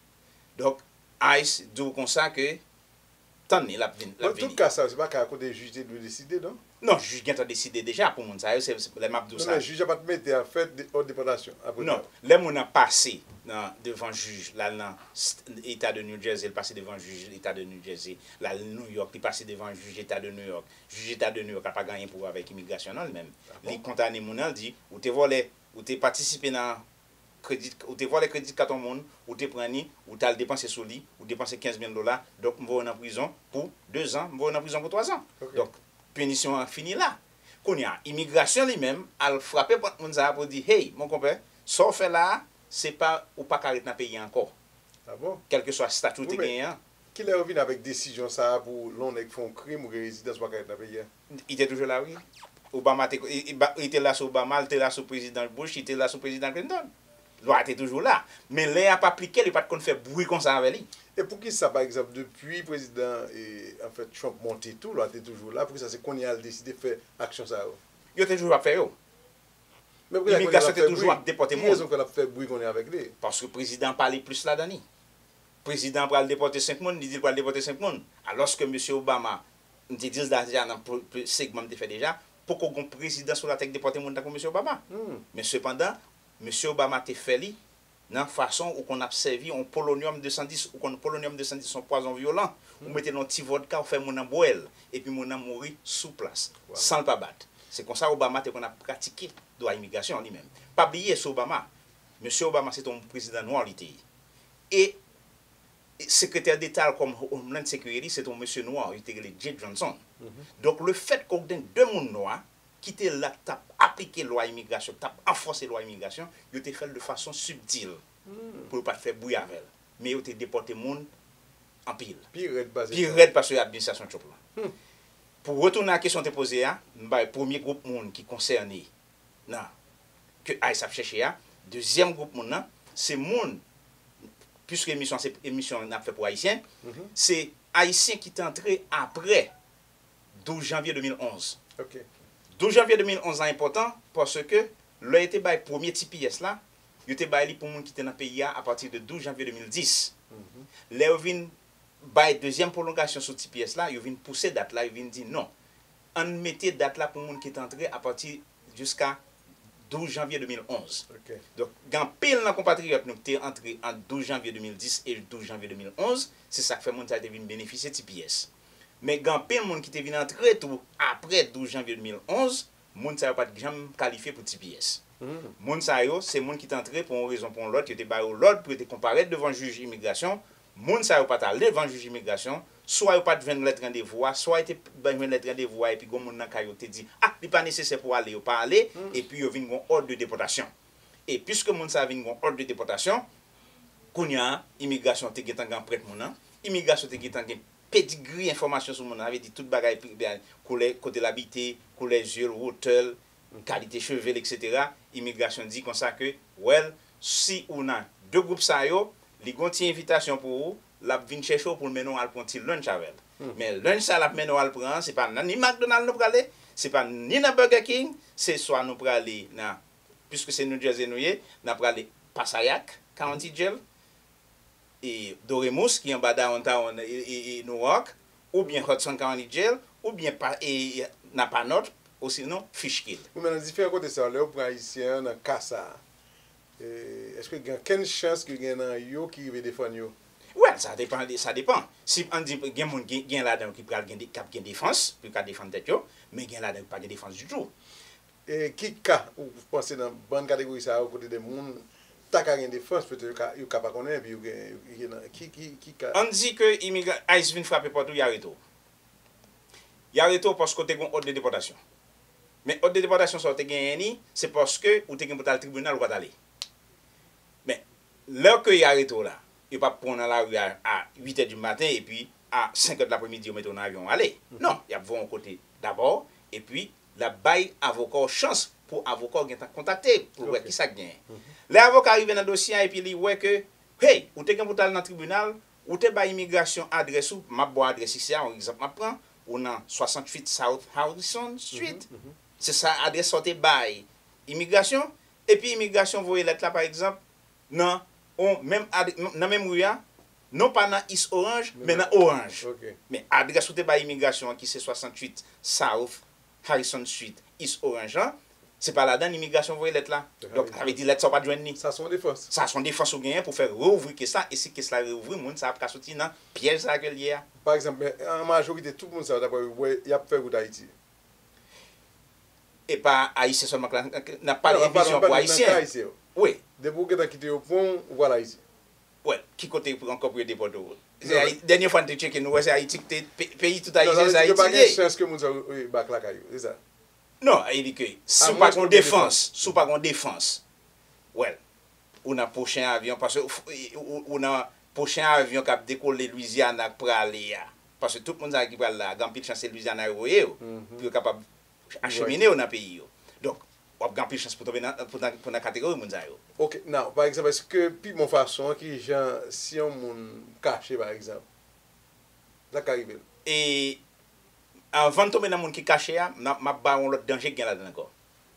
Donc ICE dit comme ça que tant la en tout cas ça c'est pas qu'à côté juge de décider non. Non, le juge a décidé déjà pour mon ça, c'est les maps de ça. Le juge n'a pas mettre en fait de déportation. Non, les gens ont passé devant le juge, là, dans l'État de New Jersey, il passé devant le juge l'État de New Jersey, là, New York, il passé devant le juge l'État de New York. Le juge l'État de New York n'a pas gagné pour avec l'immigration même. Il condamné mon dit, ou tu volé, ou tu participé dans crédit, ou tu volé crédit à ton monde, ou tu pris, ou tu as dépensé sur lui, ou dépensé $15,000, donc je vais en prison pour 2 ans, je vais en prison pour 3 ans. Okay. Donc, punition a fini là. Quand il y a immigration lui-même, elle frappe pour dire hey, mon compère, ça fait là, c'est pas ou pas carré dans le pays encore. Ah bon? Quel que soit le statut de gagnant. Qui est revenu avec décision ça pour l'on qui font crime ou résidence pas carré dans le pays? Il était toujours là, oui. Obama il était là sur Obama, il était là sur le président Bush, il était là sur le président Clinton. Loi était toujours là. Mais là, il n'a pas appliqué, il n'a pas de faire bruit comme ça avec lui. Et pour qui ça, par exemple, depuis le président en fait, Trump monté tout, là, était toujours là, pour que ça, c'est qu'on y a décidé de faire action ça? Il était toujours à faire. L'immigration était toujours à déporter le monde. Quelle raison qu'on a fait bruit qu'on est avec lui? Parce que le président parlait plus là-dedans. Le président va déporter 5 personnes, il dit qu'il va déporter 5 personnes. Alors que M. Obama, on dit déjà dans le segment de fait déjà, pourquoi un président sur la tête déporter le monde comme M. Obama? Mais cependant, M. Obama a fait dans la façon où on a servi un polonium 210 ou qu'on polonium 210 son poison violent, on mettait dans petit vodka, on fait mon boel et puis mon mourir sous place sans le pas battre. C'est comme ça Obama qu'on a pratiqué de l'immigration lui-même. Pas oublier sur Obama. Monsieur Obama c'est un président noir l'été. Et secrétaire d'État comme Homeland Security c'est un monsieur noir, il était Jay Johnson. Donc le fait qu'on ait deux mondes noirs qui étaient là, tap appliqué loi immigration, tap enforcé loi immigration, ils ont fait de façon subtile pour ne pas faire bruit avec elle. Mais ils ont déporté le monde en pile. Pire raide parce que l'administration chop là. Pour retourner à la question que tu as posée, le premier groupe monde qui concerné que ICE a cherché, deuxième groupe monde c'est monde puisque l'émission n'a fait pour haïtiens, c'est haïtien qui est entré après 12 janvier 2011. 12 janvier 2011 est important parce que là était le premier TPS là, il était baillé pour monde qui était dans le pays à partir de 12 janvier 2010. Là il vient bail deuxième prolongation sur TPS là, il vient pousser date là, il vient dire non. On mettait date là pour monde qui est entré à partir jusqu'à 12 janvier 2011. Donc quand pile dans compatriotes nous était entré en 12 janvier 2010 et 12 janvier 2011, c'est ça qui fait monde ça devient bénéficier de TPS. Mais quand plein de monde qui était venu entrer tout après 12 janvier 2011, monde ça pas jamais qualifié pour TPS. Monde ça c'est monde qui est entré pour une raison pour l'autre, qui était baillé l'autre pour être comparé devant le juge immigration. Monde ça pas aller devant le juge immigration, soit pas de lettre de voix, soit était une lettre de voix et puis gon monde nan kayo te dit il pas nécessaire pour aller ou pas aller et puis il vient un ordre de déportation. Et puisque monde ça vient un ordre de déportation, kounya immigration te getan gan prête mon immigration te getan gen pedigree information sur mon avait dit toute bagaille couleur côté l'habité, couleur yeux, hôtel, qualité cheveux etc. Immigration dit comme ça que well si on a deux groupes ça yo, li gon ti invitation pour vous, la vinn chercher pour mener al prendre lunch avec. Mais lunch ça la mener al prendre, c'est pas ni McDonald's nous praler, c'est pas ni na Burger King, c'est soit nous praler na puisque c'est New Jersey nous n'a praler Passaic County Jail et Doremus qui est en bas downtown et Newark ou bien Hudson County Jail ou bien et Napa North ou sinon Fishkill. Vous maintenant différents côtés ça là pour haïtien dans Casa. Est-ce que il y a quelle chance que gagne yo qui veut défendre yo? Ouais, ça dépend, ça dépend. Si on dit qu'il y a des gens qui ont là-dedans qui prennent une défense, puis qui défendent tête, mais il y a là-dedans qui pas de défense du tout. Et qui cas, vous pensez dans une bonne catégorie, ça, à côté des gens, t'as qu'à une défense, peut-être qu'il n'y a pas connaître, puis qui cas. On dit que l'immigrant Haïti vient frapper partout, il y a retour. Il y a retour parce que tu as un ordre de déportation. Mais ordre de déportation, c'est parce que vous avez un tribunal où vous aller. Mais là que il y a retour là, il ne pas prendre dans la rue à 8h du matin et puis à 5h de l'après-midi, on met un avion aller. Non, il y a un côté d'abord et puis la bail avocat chance pour avocat qui contacté pour voir qui ça gagne. L'avocat arrive dans le dossier et puis il voit que hey, ou t'es pour aller dans le tribunal, ou t'es ba immigration adresse ou m'a boire adresse ici, par exemple, m'a prend on a 68 South Harrison Street. C'est ça adresse sortie bail immigration et puis immigration voyez lettre là par exemple non on même dans même rue non pas dans East Orange mais dans Orange. Mais adresse où t'es ba immigration qui c'est 68 South Harrison Street East Orange. C'est pas là-dedans l'immigration voyez lettre là. Donc ça veut dire lettre ça pas joindre ni. Ça son défense. Ça son défense ou gain pour faire rouvrir que ça et si que cela rouvrir monde ça a sortir dans piège ça que lié. Par exemple en majorité tout le monde ça d'après il y a fait ou d'Haïti. Et pas haïtien seulement n'a pas d'émission pour haïtien. Oui. Depuis que tu as quitté au pont, voilà ici. Oui, qui côté pour encore pour déporter. Dernière fois que tu checké nous c'est Haïti pays tout haïtien c'est Haïti. Il n'y a pas de chance que nous bac la caillou, c'est ça. Non, il dit que si pas qu'on défense, si pas qu'on défense. Ouais. On a prochain avion parce que on a prochain avion qui a décollé Louisiana pour aller parce que tout le monde qui va là, grand pile chance Louisiana royer pour capable acheminer dans pays. Donc on a grand pile chance pour tomber pour la catégorie monde ça. OK, non, par exemple est-ce que puis mon façon qui gens si on monde caché par exemple. Là qu'arrive. Et avant de tomber dans le monde qui caché, m'a ba on l'autre danger qui est là-dedans encore.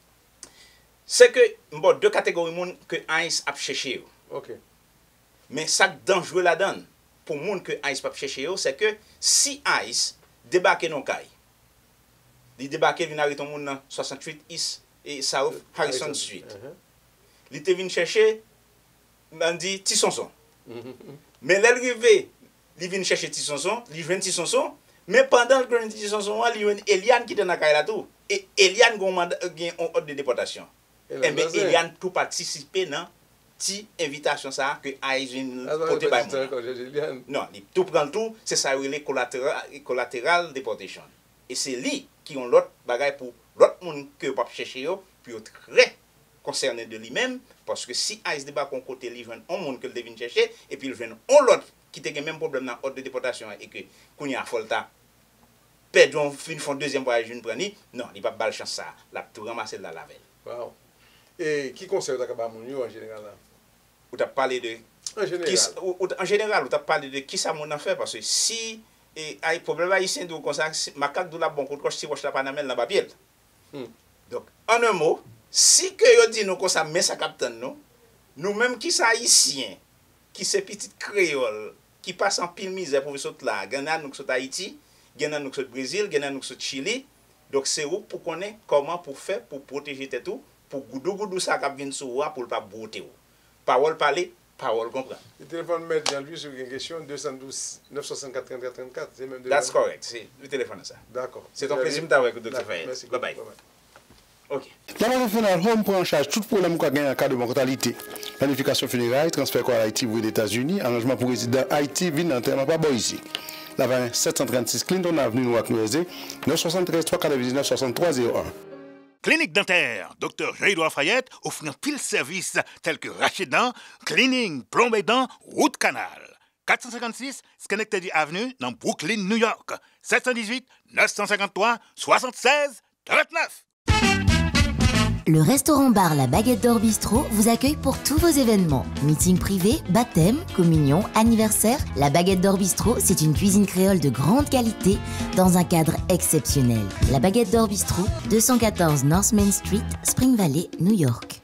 C'est que bon deux catégories monde que Ice a cherché. OK. Mais ça dangereux là-dedans pour monde que Ice pas chercher c'est que si Ice débarque dans caille. Il débarque vient arrêter ton monde dans 68 East et South Harrison Street. Il te vient chercher on dit Tissonson. Mais l'arrivée, il vient chercher Tissonson, il vient Tissonson. Mais pendant que nous disons il y a Eliane qui est dans la caille là tout. Et Eliane a un ordre de déportation. Et bien Eliane tout participer dans cette invitation ça que Aïsine porté par moi. Non, tout prend tout, c'est ça les collatéral déportation. Et c'est lui qui ont l'autre bagaille pour l'autre monde que pas chercher puis très concerné de lui-même parce que si Aïs débat qu'on côté lui vient un monde que le devine chercher et puis il vient on l'autre qui a le même problème dans l'ordre de déportation et que qu'on y a folta perdre une fois deuxième voyage une prendre non il pas balle chance ça la tout ramasser là la veille. Wow. Et qui conseille ta ba moun en général là? Ou t'a parlé de en général ou t'a parlé de qui ça mon en fait parce que si et ay problème haïtien do comme ça macaque do la bon contre si roche la panamel dans papier. Donc en un mot si que yo dit nous comme ça mais ça capitaine nous même qui ça haïtien qui c'est petit créole qui passe en pile misère pour sauter là, gagner nous sur Haïti, gagner nous sur Brésil, gagner nous sur Chili. Donc c'est où pour connaître comment pour faire pour protéger tout pour goudou ça qui vient sur pour pas brouter. Parole parler, parole comprendre. Le téléphone met Jean-Louis sur une question 212 964 34 34, c'est même That's correct, c'est le téléphone ça. D'accord. C'est un plaisir d'avoir avec Dr. Fayette. Merci. Bye bye. OK. La banque funéraire Home prend en charge tout problème qu'on gagne en cas de mortalité. Planification funéraire, transfert à Haïti ou aux États-Unis, arrangement pour résidents Haïti, ville d'enterrement pas bon ici. La 20 736 Clinton Avenue Noack Nouézé, 973 399 6301. Clinique dentaire, Dr. Jean-Édouard Fayette offre un pile service tels que racheter dents, cleaning, plomber dents, route canal. 456 Schenectady Avenue dans Brooklyn, New York. 718 953 76 39. Le restaurant-bar La Baguette d'Or Bistrot vous accueille pour tous vos événements. Meeting privé, baptême, communion, anniversaire. La Baguette d'Or Bistrot, c'est une cuisine créole de grande qualité dans un cadre exceptionnel. La Baguette d'Or Bistrot, 214 North Main Street, Spring Valley, New York.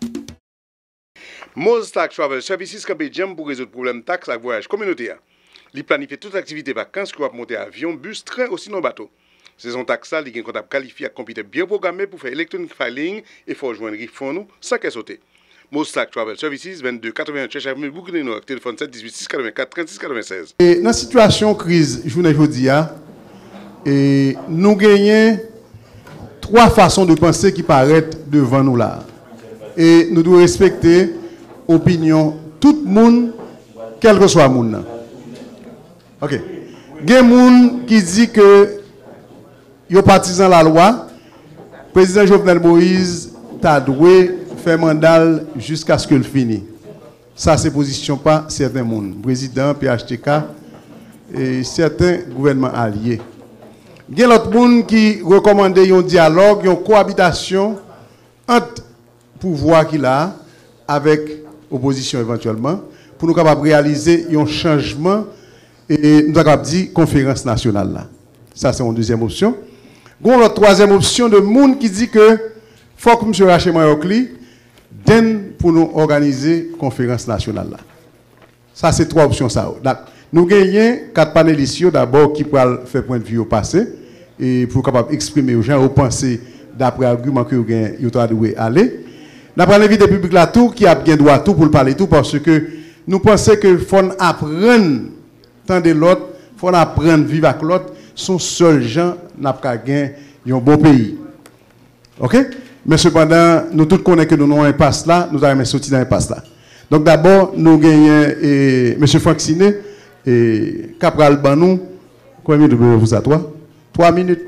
Moz Tax Travel Services campé jam pour résoudre problème taxe avec voyage communautaire. Il planifie toute activité vacances qui va monter avion, bus, train ou sinon bateau. Saison taxe, il y a un comptable qualifié à computer bien programmé pour faire electronic filing et faut joindre Rifon sans qu'elle saute. Mossack Travel Services, 22 81 Church Avenue, Brooklyn, New York, téléphone 7 18 684 36 96. Et dans la situation crise, je vous dis, et nous gagnons 3 façons de penser qui paraissent devant nous là. Et nous devons respecter l'opinion de tout le monde, quel que soit le monde. Ok. Il y a des gens qui disent que ils sont partisans de la loi. Le président Jovenel Moïse a doué faire mandat jusqu'à ce qu'il finisse. Ça, c'est position pas certains monde. Président, PHTK et certains gouvernements alliés. Il y a d'autres monde qui recommandent un dialogue, une cohabitation entre le pouvoir qu'il a avec l'opposition éventuellement, pour nous capables de réaliser un changement et nous avons dit conférence nationale là. Ça, c'est une deuxième option. Gon la troisième option de monde qui dit que faut que M. Rachel Mayokli donne pour nous organiser conférence nationale là. Ça c'est 3 options ça. Nous gagnons 4 panélistes d'abord qui pourront faire point de vue au passé et pour capable exprimer aux gens aux pensées d'après argument que vous avez aller. D'après l'invité public là tout qui a bien droit tout pour parler tout parce que nous pensons que faut apprendre tant de l'autre, faut apprendre vivre avec l'autre. Son seul gens n'a pas gagné un bon pays. OK? Mais cependant, nous tous connaissons que nous avons un impasse là, nous avons sorti dans l'impasse là. Donc d'abord, nous gagnons M. Franck Siné et Capral Banou. Combien de minutes vous avez 3 minutes.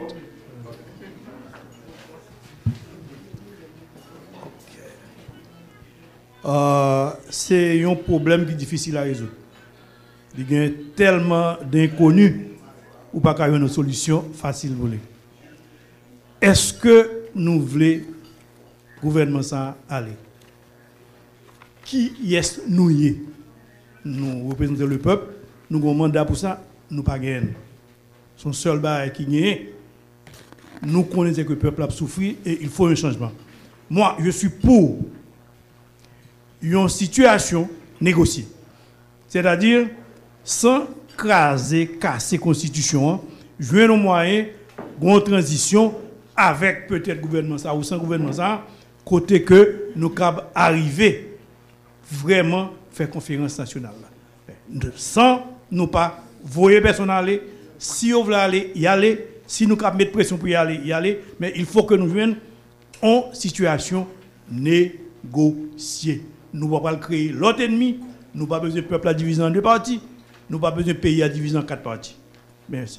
C'est un problème qui est difficile à résoudre. Il y a tellement d'inconnus ou pas qu'il y ait une solution facile pour lui. Est-ce que nous voulons gouvernement ça aller? Qui est nous y? Nous représentons le peuple, nous avons un mandat pour ça, nous pas gagner. Son seul bail qui gagne, nous connaissons que le peuple a souffert et il faut un changement. Moi, je suis pour une situation négociée. C'est-à-dire, sans craser, casser la Constitution, jouer nos moyens, une transition avec peut-être gouvernement ça ou sans gouvernement ça, côté que nous capables arriver vraiment faire conférence nationale. Sans nous pas voyer personne aller, si on veut aller, y aller, si nous capables mettre pression pour y aller, mais il faut que nous jouions en situation négociée. Nous ne pouvons pas créer l'autre ennemi, nous n'avons pas besoin de peuple à diviser en 2 parties. Nous n'avons pas besoin de pays à diviser en 4 parties. Merci.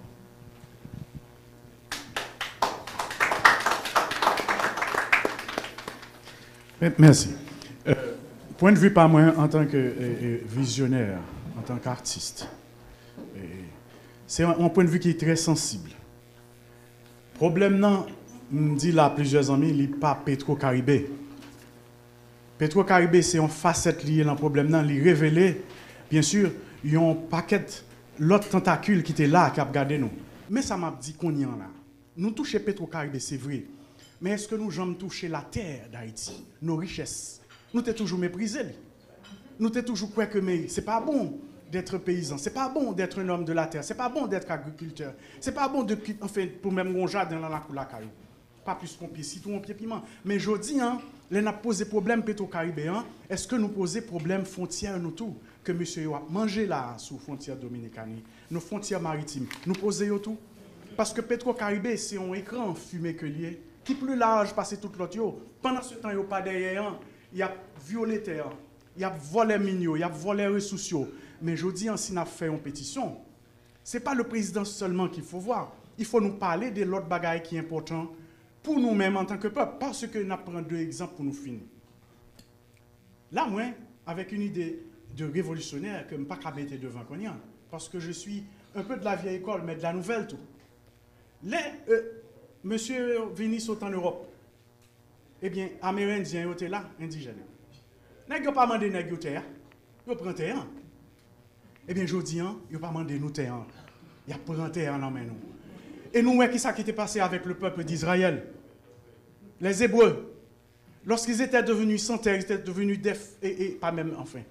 Merci. Point de vue par moi en tant que visionnaire, en tant qu'artiste, c'est un point de vue qui est très sensible. Problème non, me dit là plusieurs amis, il n'est pas Petro-Caribé. Petro-Caribé, c'est une facette liée dans le problème non, il révélé, bien sûr, il y a un paquet l'autre tentacule qui était là, qui a regardé nous. Mais ça m'a dit qu'on y en a. Nous touchons Petro-Caribé, c'est vrai. Mais est-ce que nous jamais touché la terre d'Haïti, nos richesses? Nous t'es toujours méprisé. Nous t'es toujours quoi que mais c'est pas bon d'être paysan, c'est pas bon d'être un homme de la terre, c'est pas bon d'être agriculteur, c'est pas bon de enfin pour même un jardin dans la cour la caillou. Pas plus qu'on pied citron, on pied piment. Mais je dis les n'a posé problème Petro-Caribéen, est-ce que nous posons problème frontière nous tout que monsieur a mangé là sous frontière dominicaine, nos frontières maritimes, nous posons tout parce que Petro-Caribé c'est un écran fumé que lié qui plus large passer toute l'autre. Pendant ce temps, il n'y a pas derrière, il y a violé terre, il y a volé mignon, il y a volé ressources. Mais je dis, si nous avons fait une pétition, ce n'est pas le président seulement qu'il faut voir. Il faut nous parler de l'autre bagaille qui est important pour nous-mêmes en tant que peuple. Parce que nous prenons 2 exemples pour nous finir. Là, moi, avec une idée de révolutionnaire que je ne peux pas mettre devant Cognan, parce que je suis un peu de la vieille école, mais de la nouvelle tout. Monsieur Vini saute en Europe. Eh bien, Amérindiens étaient là, indigènes. Nèg yo pas mandé nèg yo terre, yo prend terre. Eh bien, jodi an, yo pas mandé nous terre. Y a prend terre dans main nous. Et nous voyons qui ça qui était passé avec le peuple d'Israël. Les Hébreux, lorsqu'ils étaient devenus sans terre, ils étaient devenus et pas même enfin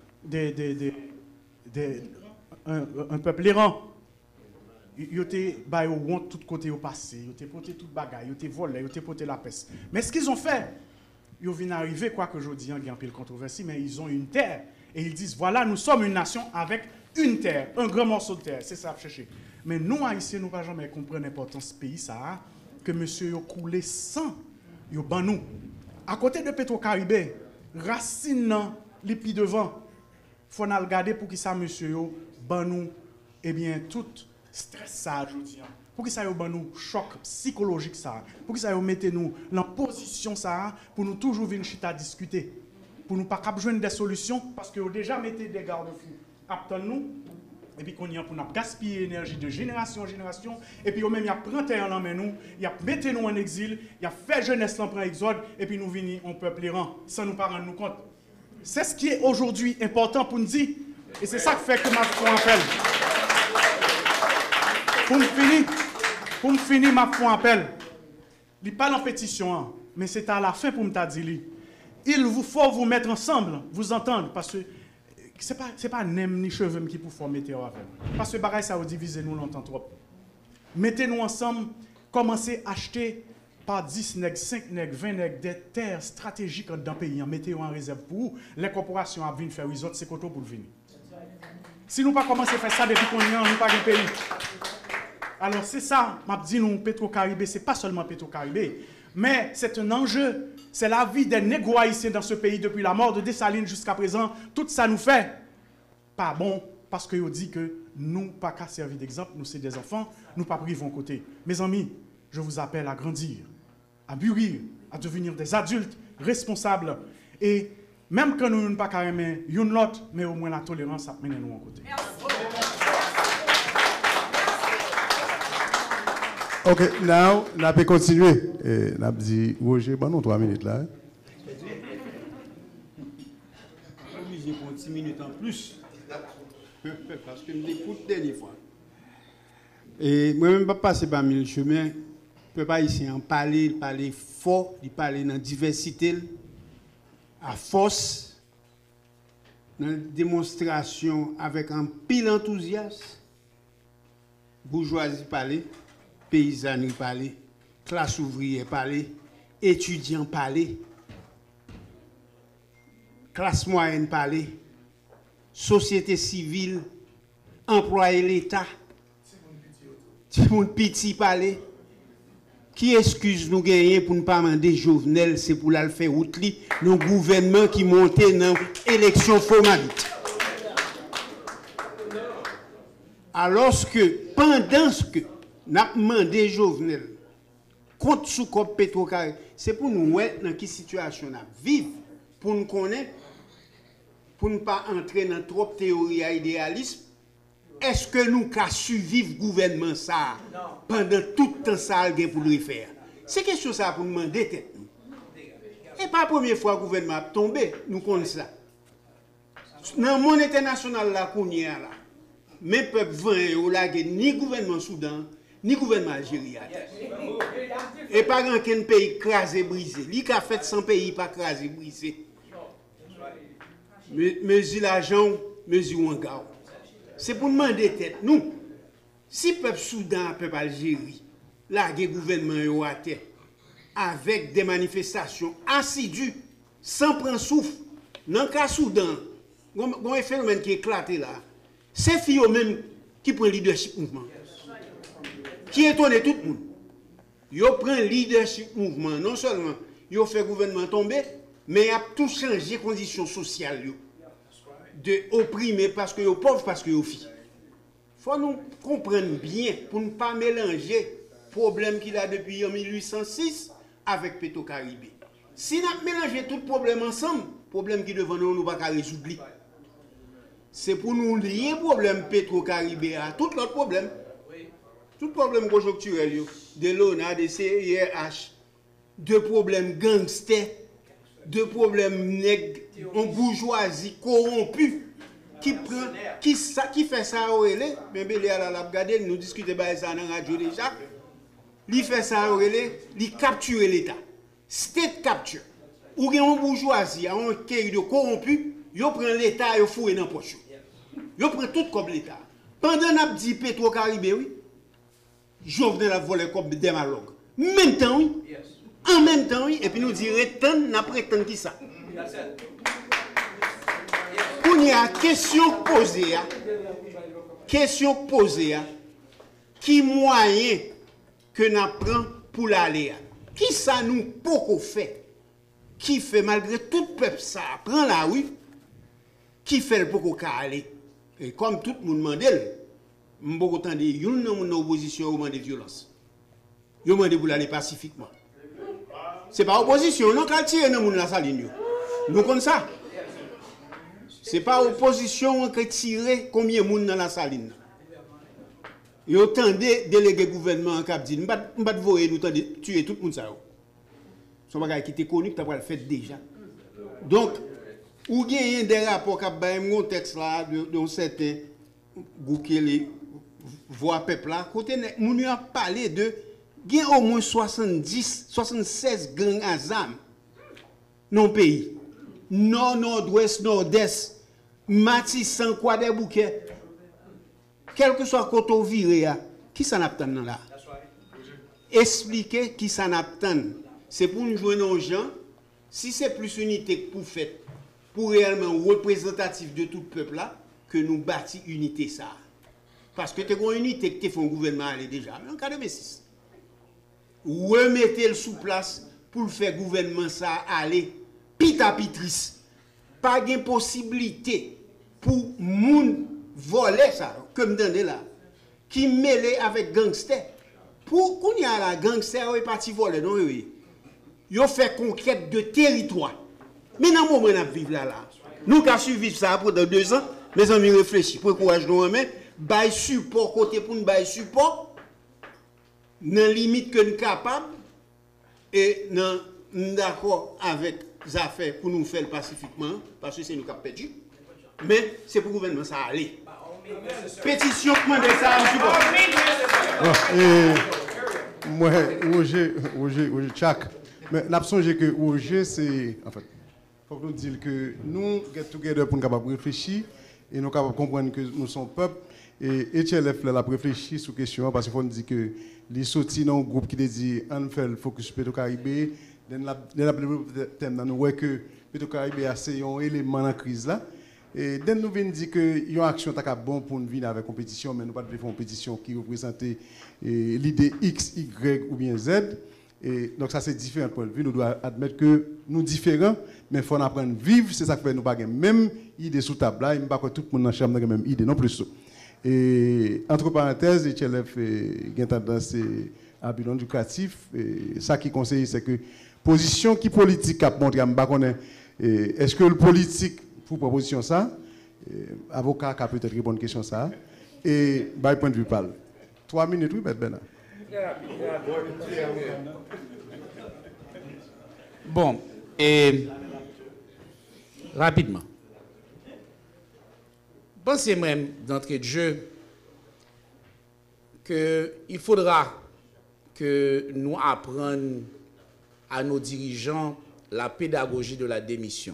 un peuple errant. Ils étaient au honte tout côté au passé, ils étaient porté toute bagaille, ils étaient volés, ils étaient porté la peste. Mais ce qu'ils ont fait, ils viennent arriver, quoi que je dis, il y a un peu de controversie, mais ils ont une terre. Et ils disent, voilà, nous sommes une nation avec une terre, un grand morceau de terre. C'est ça à chercher. Mais nous, Haïtiens, nous ne pouvons jamais comprendre l'importance de ce pays, ça, que monsieur a coulé sang, il ban nous. À côté de Petro-Caribé, racine, les pieds devant, il faut nous regarder pour que ça, monsieur, ban nous, eh bien, tout stress, ça, je dis. Pour que ça ait nous choc psychologique ça, pour que ça ait mette nous dans position ça, pour nous toujours venir chita discuter, pour nous pas joindre des solutions parce que déjà mettez des garde-fous. Attends nous et puis qu'on y a pour nous gaspiller l'énergie de génération en génération et puis même il y a prend terre en main nous, il y a mettez nous en exil, il y a fait jeunesse en prend exode et puis nous venir on peuple errant sans nous pas rendre nous compte. C'est ce qui est aujourd'hui important pour nous dire et c'est ça qui fait que ma foi appelle. Pour me finir, ma foi appelle. Il parle en pétition, mais c'est à la fin pour me dire. Il vous faut vous mettre ensemble, vous entendre, parce que c'est pas nem ni cheveux qui pour former avec. Parce que bagaille ça vous diviser nous longtemps trop. Mettez-nous ensemble, commencez à acheter par 10 nègres, 5 nègres, 20 nègres des terres stratégiques dans le pays, mettez-vous en réserve pour vous. Les corporations à venir faire les autres, c'est quoi pour venir. Si nous pas commencer à faire ça depuis qu'on y a, nous pas de pays. Alors c'est ça, m'a dit nous Petro-Caribé, c'est pas seulement Petro-Caribé, mais c'est un enjeu, c'est la vie des négros haïtiens dans ce pays depuis la mort de Dessalines jusqu'à présent. Tout ça nous fait pas bon parce que on dit que nous pas qu'à servir d'exemple, nous c'est des enfants, nous pas privons côté. Mes amis, je vous appelle à grandir, à mûrir, à devenir des adultes responsables et même quand nous ne pas carrément une l'autre, mais au moins la tolérance ça mène nous en côté. Ok, now, on peut continuer. On a dit, Roger, bon, non, 3 minutes là. Obligé pour 10 minutes en plus. Parce que je l'écoute dernière fois. Et moi-même, je ne peux pas passer par mille chemins. Je ne peux pas ici en parler, fort, parler dans la diversité, à force, dans la démonstration avec un pile enthousiasme. Bourgeoisie parler. Paysannerie parler, classe ouvrière parler, étudiants parler, classe moyenne parler, société civile, employé l'État, tout le monde petit parler. Qui excuse nous gagner pour ne pas demander Jovenel, c'est pour la faire route li, nos gouvernements qui montent dans l'élection formalité. Alors que pendant ce que n'a demandé Jovenel contre sous cop Petro-Caribé, c'est pour nous mettre dans quelle situation nous vivons, pour nous connaître, pour ne pas entrer dans trop de théorie à idéalisme. Est-ce que nous avons survivre le gouvernement ça pendant tout le temps ça pour le faire? C'est question ça pour nous demander tête. Et pas la première fois que le gouvernement a tombé, nous connaissons ça. Dans le monde international là, mais peuple 20 au lagué ni gouvernement Soudan ni gouvernement algérien. Et pas aucun pays écrasé, brisé. Li ka fait 100 pays pas écrasé, brisé. Mesure l'argent, mesure un gars. C'est pour demander tête. Nous, si peuple Soudan, peuple Algérie, la gouvernement yo à terre, avec des manifestations assidues, sans prendre souffle, dans le cas Soudan, il y a un phénomène qui est éclaté là. C'est filles même qui prennent leadership mouvement. Qui étonne tout le monde. Ils prennent leadership mouvement. Non seulement ils ont fait le gouvernement tomber, mais ils ont tout changé les conditions sociales. De opprimer parce que ils sont pauvres, parce que ils sont filles. Il faut nous comprendre bien pour ne pas mélanger le problème qu'il a depuis 1806 avec Petro-Caribé. Si nous mélangeons tout le problème ensemble, le problème qui est devant nous, nous ne pouvons pas résoudre. C'est pour nous lier le problème Petro-Caribé à tout l'autre problème. Tout problème conjoncturel, de l'ONA, de CIRH, de problèmes gangsters, de problèmes nègres, en bourgeoisie corrompue, qui fait ça à Aurélie, mais nous discutons de ça dans la radio déjà, il fait ça à Aurélie, il capture l'État. State capture. Ou bien en bourgeoisie, un cahier de corrompu, il prend l'État et il fouille dans la poche. Il prend tout comme l'État. Pendant qu'on dit Petro-Caribé, oui, Jovenel a volé comme démalogue. Maintenant, oui, En même temps, oui, et puis nous dire n'a prétend qui ça. Pour y a question posée, qui moyen que nous prenons pour l'aller? Qui ça nous beaucoup fait? Qui fait malgré tout le peuple ça prend la rue? Qui fait le beaucoup aller? Et comme tout le monde demande, beaucoup entendre une dans opposition au de violence. Yo demande pour aller pacifiquement. C'est pas opposition, non qu'à tirer dans la saline. Nous comme ça. C'est pas opposition qui tire combien de monde dans la saline. Yo tendez délégué gouvernement qui dit m'pas voyer nous tendez tuer tout le monde ça. Son bagage qui était connu que tu as le fait déjà. Donc ou gagne des rapports qui ba un texte là de certains groupe qui les voix peuple là côté moun a parlé de il y a au moins 76 gangs à zam dans le pays. Nord, nord-ouest, nord-est, Matissan, quoi des bouquets. Quel que soit côté viré, qui s'en attend là? Expliquez qui s'en attend. C'est pour nous jouer nos gens. Si c'est plus unité pour faire, pour réellement représentatif de tout le peuple là, que nous bâtis unité ça. Parce que tu as une unité que tu fais un gouvernement aller déjà. Mais en cas de B6. Remettez-le sous place pour le faire gouvernement ça aller pita pitris. Pas de possibilité pour moun voler ça comme dans là qui mêlé avec gangster. Pour qu'on y a la gangster est parti voler non oui. Yo fait conquête de territoire. Mais dans le moment où on vivre là nous avons suivi ça pendant 2 ans, mes amis réfléchissent pour courage nous mais bail support côté pour nous bail support dans limite que nous capable et d'accord avec les affaires pour nous faire pacifiquement parce que c'est nous qui avons perdu mais c'est pour le gouvernement ça aller pétition pour demander ça moi Roger Tchak mais n'a songé que Roger c'est en fait faut que nous disions que nous get together pour nous capable réfléchir et nous capable comprendre que nous sommes peuple et HLF là réfléchir sur question parce qu'il faut nous dire que les sortis dans un groupe qui dit on fait le focus Petro-Caribé la thème dans nous que Petro-Caribé c'est un élément dans la crise là et dès nous venons dire que il y a une action ta bon pour nous venir avec compétition mais nous pas de faire une compétition qui représente l'idée X Y ou bien Z et donc ça c'est différent point de vue nous devons admettre que nous différents mais il faut apprendre à vivre c'est ça qui fait nous pas même idée sous table là il pas que tout le monde dans la chambre n'a même idée non plus. Et entre parenthèses, HLF a tendance à bilan lucratif. Ça qui conseille, c'est que position qui politique a montré, est-ce que le politique pour proposition ça, avocat qui a peut-être répondre à question ça, et by point de vue parle. 3 minutes, oui, Bernard. Bon, et rapidement. Pensez même d'entrée de jeu qu'il faudra que nous apprenions à nos dirigeants la pédagogie de la démission.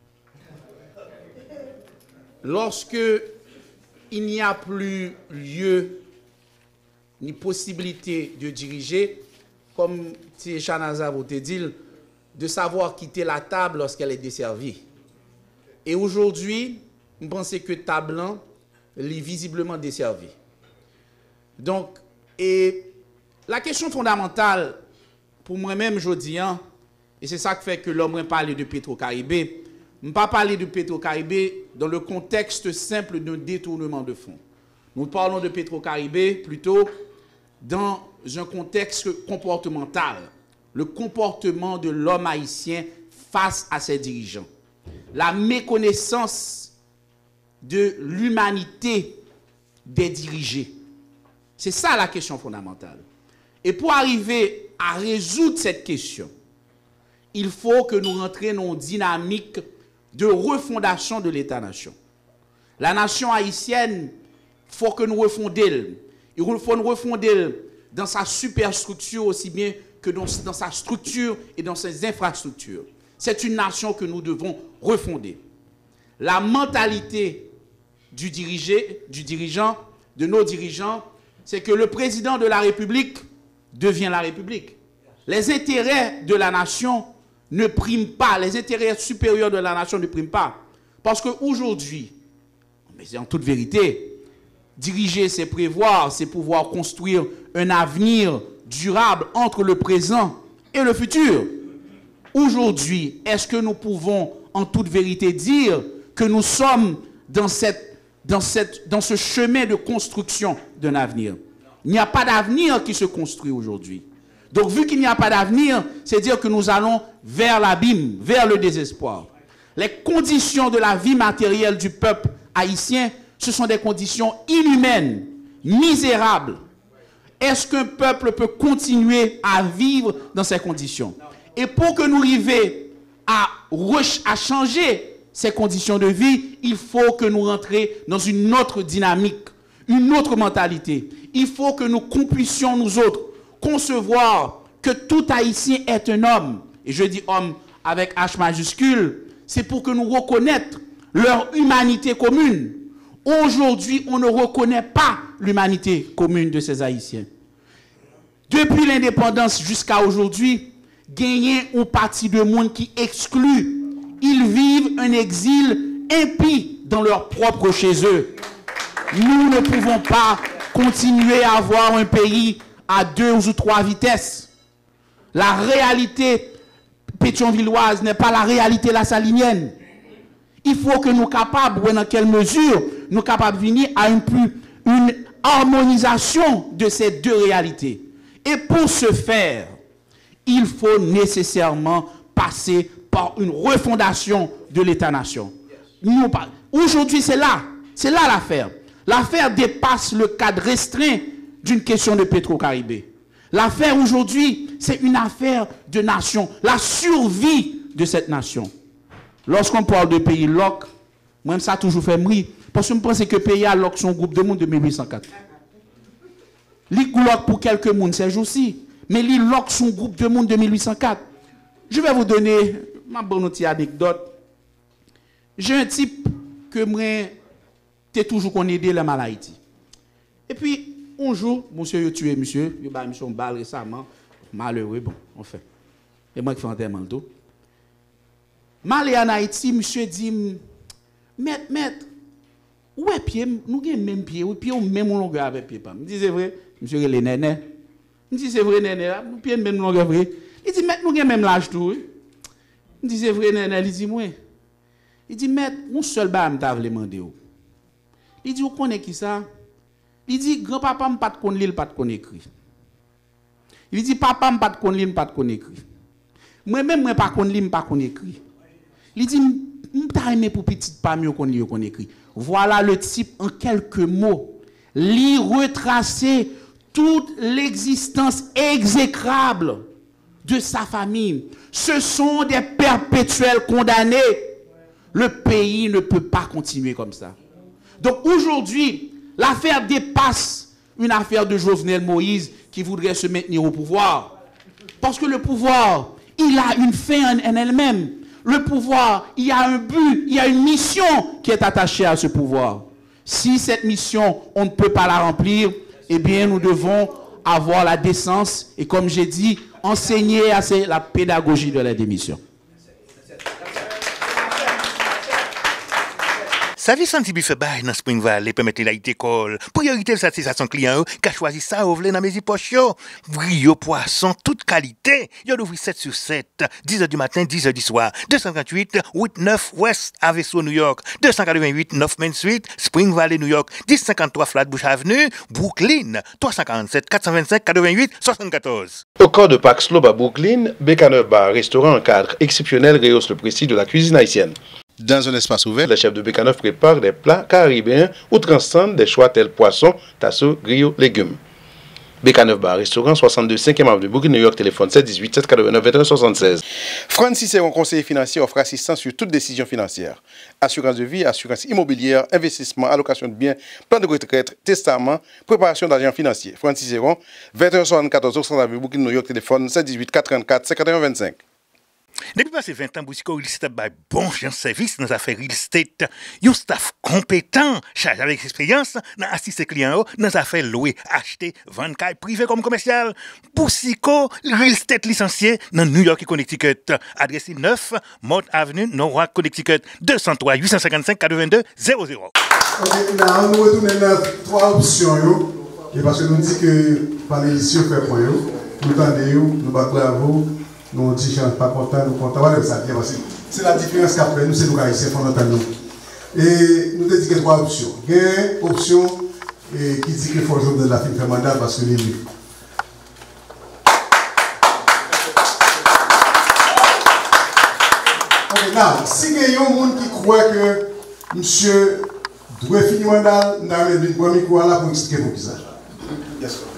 Lorsque il n'y a plus lieu ni possibilité de diriger, comme si Chanaza vous dit, de savoir quitter la table lorsqu'elle est desservie. Et aujourd'hui, je pense que Tablan est visiblement desservi. Donc, et la question fondamentale, pour moi-même, je dis, et c'est ça qui fait que l'homme parle de Petro-Caribé, je ne pas parler de Petro-Caribé dans le contexte simple d'un détournement de fonds. Nous parlons de Petro-Caribé plutôt dans un contexte comportemental, le comportement de l'homme haïtien face à ses dirigeants. La méconnaissance de l'humanité des dirigés. C'est ça la question fondamentale. Et pour arriver à résoudre cette question, il faut que nous rentrions dans une dynamique de refondation de l'État-nation. La nation haïtienne, il faut que nous refondions. Il faut nous refonder dans sa superstructure aussi bien que dans sa structure et dans ses infrastructures. C'est une nation que nous devons refonder. La mentalité du dirigeant, de nos dirigeants, c'est que le président de la République devient la République. Les intérêts de la nation ne priment pas, les intérêts supérieurs de la nation ne priment pas. Parce qu'aujourd'hui, mais en toute vérité, diriger, c'est prévoir, c'est pouvoir construire un avenir durable entre le présent et le futur. Aujourd'hui, est-ce que nous pouvons en toute vérité dire que nous sommes dans ce chemin de construction d'un avenir? Il n'y a pas d'avenir qui se construit aujourd'hui. Donc, vu qu'il n'y a pas d'avenir, c'est dire que nous allons vers l'abîme, vers le désespoir. Les conditions de la vie matérielle du peuple haïtien, ce sont des conditions inhumaines, misérables. Est-ce qu'un peuple peut continuer à vivre dans ces conditions? Et pour que nous arrivions à changer ces conditions de vie, il faut que nous rentrions dans une autre dynamique, une autre mentalité. Il faut que nous puissions, nous autres, concevoir que tout Haïtien est un homme. Et je dis homme avec H majuscule, c'est pour que nous reconnaissions leur humanité commune. Aujourd'hui, on ne reconnaît pas l'humanité commune de ces Haïtiens. Depuis l'indépendance jusqu'à aujourd'hui, gagner une partie de monde qui exclut. Ils vivent un exil impie dans leur propre chez eux. Nous ne pouvons pas continuer à avoir un pays à 2 ou 3 vitesses. La réalité pétionvilloise n'est pas la réalité la salinienne. Il faut que nous soyons capables, dans quelle mesure, nous sommes capables de venir à une harmonisation de ces deux réalités. Et pour ce faire, il faut nécessairement passer par une refondation de l'État-nation. Aujourd'hui, c'est là l'affaire. L'affaire dépasse le cadre restreint d'une question de Petro-Caribé. L'affaire aujourd'hui, c'est une affaire de nation, la survie de cette nation. Lorsqu'on parle de pays LOC, moi, ça a toujours fait mourir. Parce que je pense que le pays LOC, son groupe de monde de 1804. Li LOC pour quelques monde, c'est jour-ci. Mais li LOC, son groupe de monde de 1804. Je vais vous donner ma bonne petite anecdote. J'ai un type que moi, t'es toujours qu'on aide la maladie. Et puis, un jour, monsieur a tué monsieur, il a mis son balle récemment. Malheureux, bon, on fait. Et moi qui fais un terme tout. Malé en Haïti, monsieur dit, maître, où est pied? Nous avons même pied, ou pied, même longueur avec pied. Je dis, c'est vrai, monsieur les nénés. Je dis, c'est vrai, néné, nous pieds même longueur vrai. Il dit, maître, nous avons même l'âge tout. Je dis, c'est vrai, néné, il dit, moi. Il dit, maître, mon seul bar, je t'avais demandé. Il dit, vous connaissez qui ça? Il dit, grand-papa, je ne pas de lire, pas de écrit. Il dit, papa, je ne pas de lire, pas de écrit. Moi-même, je ne pas de lire, pas de écrit. Il dit, je t'ai aimé pour petite parmi qu'on lit, qu'on écrit. Voilà le type en quelques mots. Lui retracer toute l'existence exécrable de sa famille. Ce sont des perpétuels condamnés. Le pays ne peut pas continuer comme ça. Donc aujourd'hui, l'affaire dépasse une affaire de Jovenel Moïse qui voudrait se maintenir au pouvoir. Parce que le pouvoir, il a une fin en elle-même. Le pouvoir, il y a un but, il y a une mission qui est attachée à ce pouvoir. Si cette mission, on ne peut pas la remplir, eh bien, nous devons avoir la décence et, comme j'ai dit, enseigner la pédagogie de la démission. Service anti fait bail dans Spring Valley permettre l'aide école. Priorité de satisfaction client qui a choisi ça ouvler dans mes poches yo. Brio poisson toute qualité. Yo d'ouvrir 7 sur 7, 10h du matin, 10h du soir. 258 89 West Aveso New York, 288 9 Main Street, Spring Valley New York, 1053 Flatbush Avenue, Brooklyn, 347 425 88 74. Au camp de Pax Slope à Brooklyn, Bécaneur Bar, restaurant en cadre exceptionnel, rehausse le prestige de la cuisine haïtienne. Dans un espace ouvert, le chef de Bécaneur prépare des plats caribéens ou transcendent des choix tels poissons, tasseaux, griots, légumes. Bécaneur Bar, restaurant 62 5e avenue Brooklyn, New York, téléphone 718 789 21 76. Francis Cicéron, conseiller financier, offre assistance sur toute décision financière. Assurance de vie, assurance immobilière, investissement, allocation de biens, plan de retraite, testament, préparation d'argent financier. Francis Cicéron, 21 74 avenue Brooklyn, New York, téléphone 718 434 51 25. Depuis passé 20 ans, Boussico Real Estate a bon service dans les affaires real estate. Un staff compétent, chargé avec expérience, dans assister clients dans les affaires louer, acheter, vendre caille privé comme commercial. Boussico Real Estate licencié dans New York et Connecticut. Adresse 9 Mott Avenue, Norwalk, Connecticut, 203 855 82 00. Ok, là, nous retournons dans 3 options. Et parce que nous disons que par les issues fait pour nous, nous tendons, nous battons à vous. Nous disons pas content, nous contents, voilà ça bien parce que c'est la différence qu'après nous, c'est nous haïtiens fondamentalement. Et nous te disons que 3 options. Il y a une option qui dit qu'il faut jouer de la fin de mandat parce que les livres. Ok, now, si il y a un monde qui croit que monsieur doit finir le mandat, nous avons le premier micro là pour expliquer pour qui ça. Yes, sir.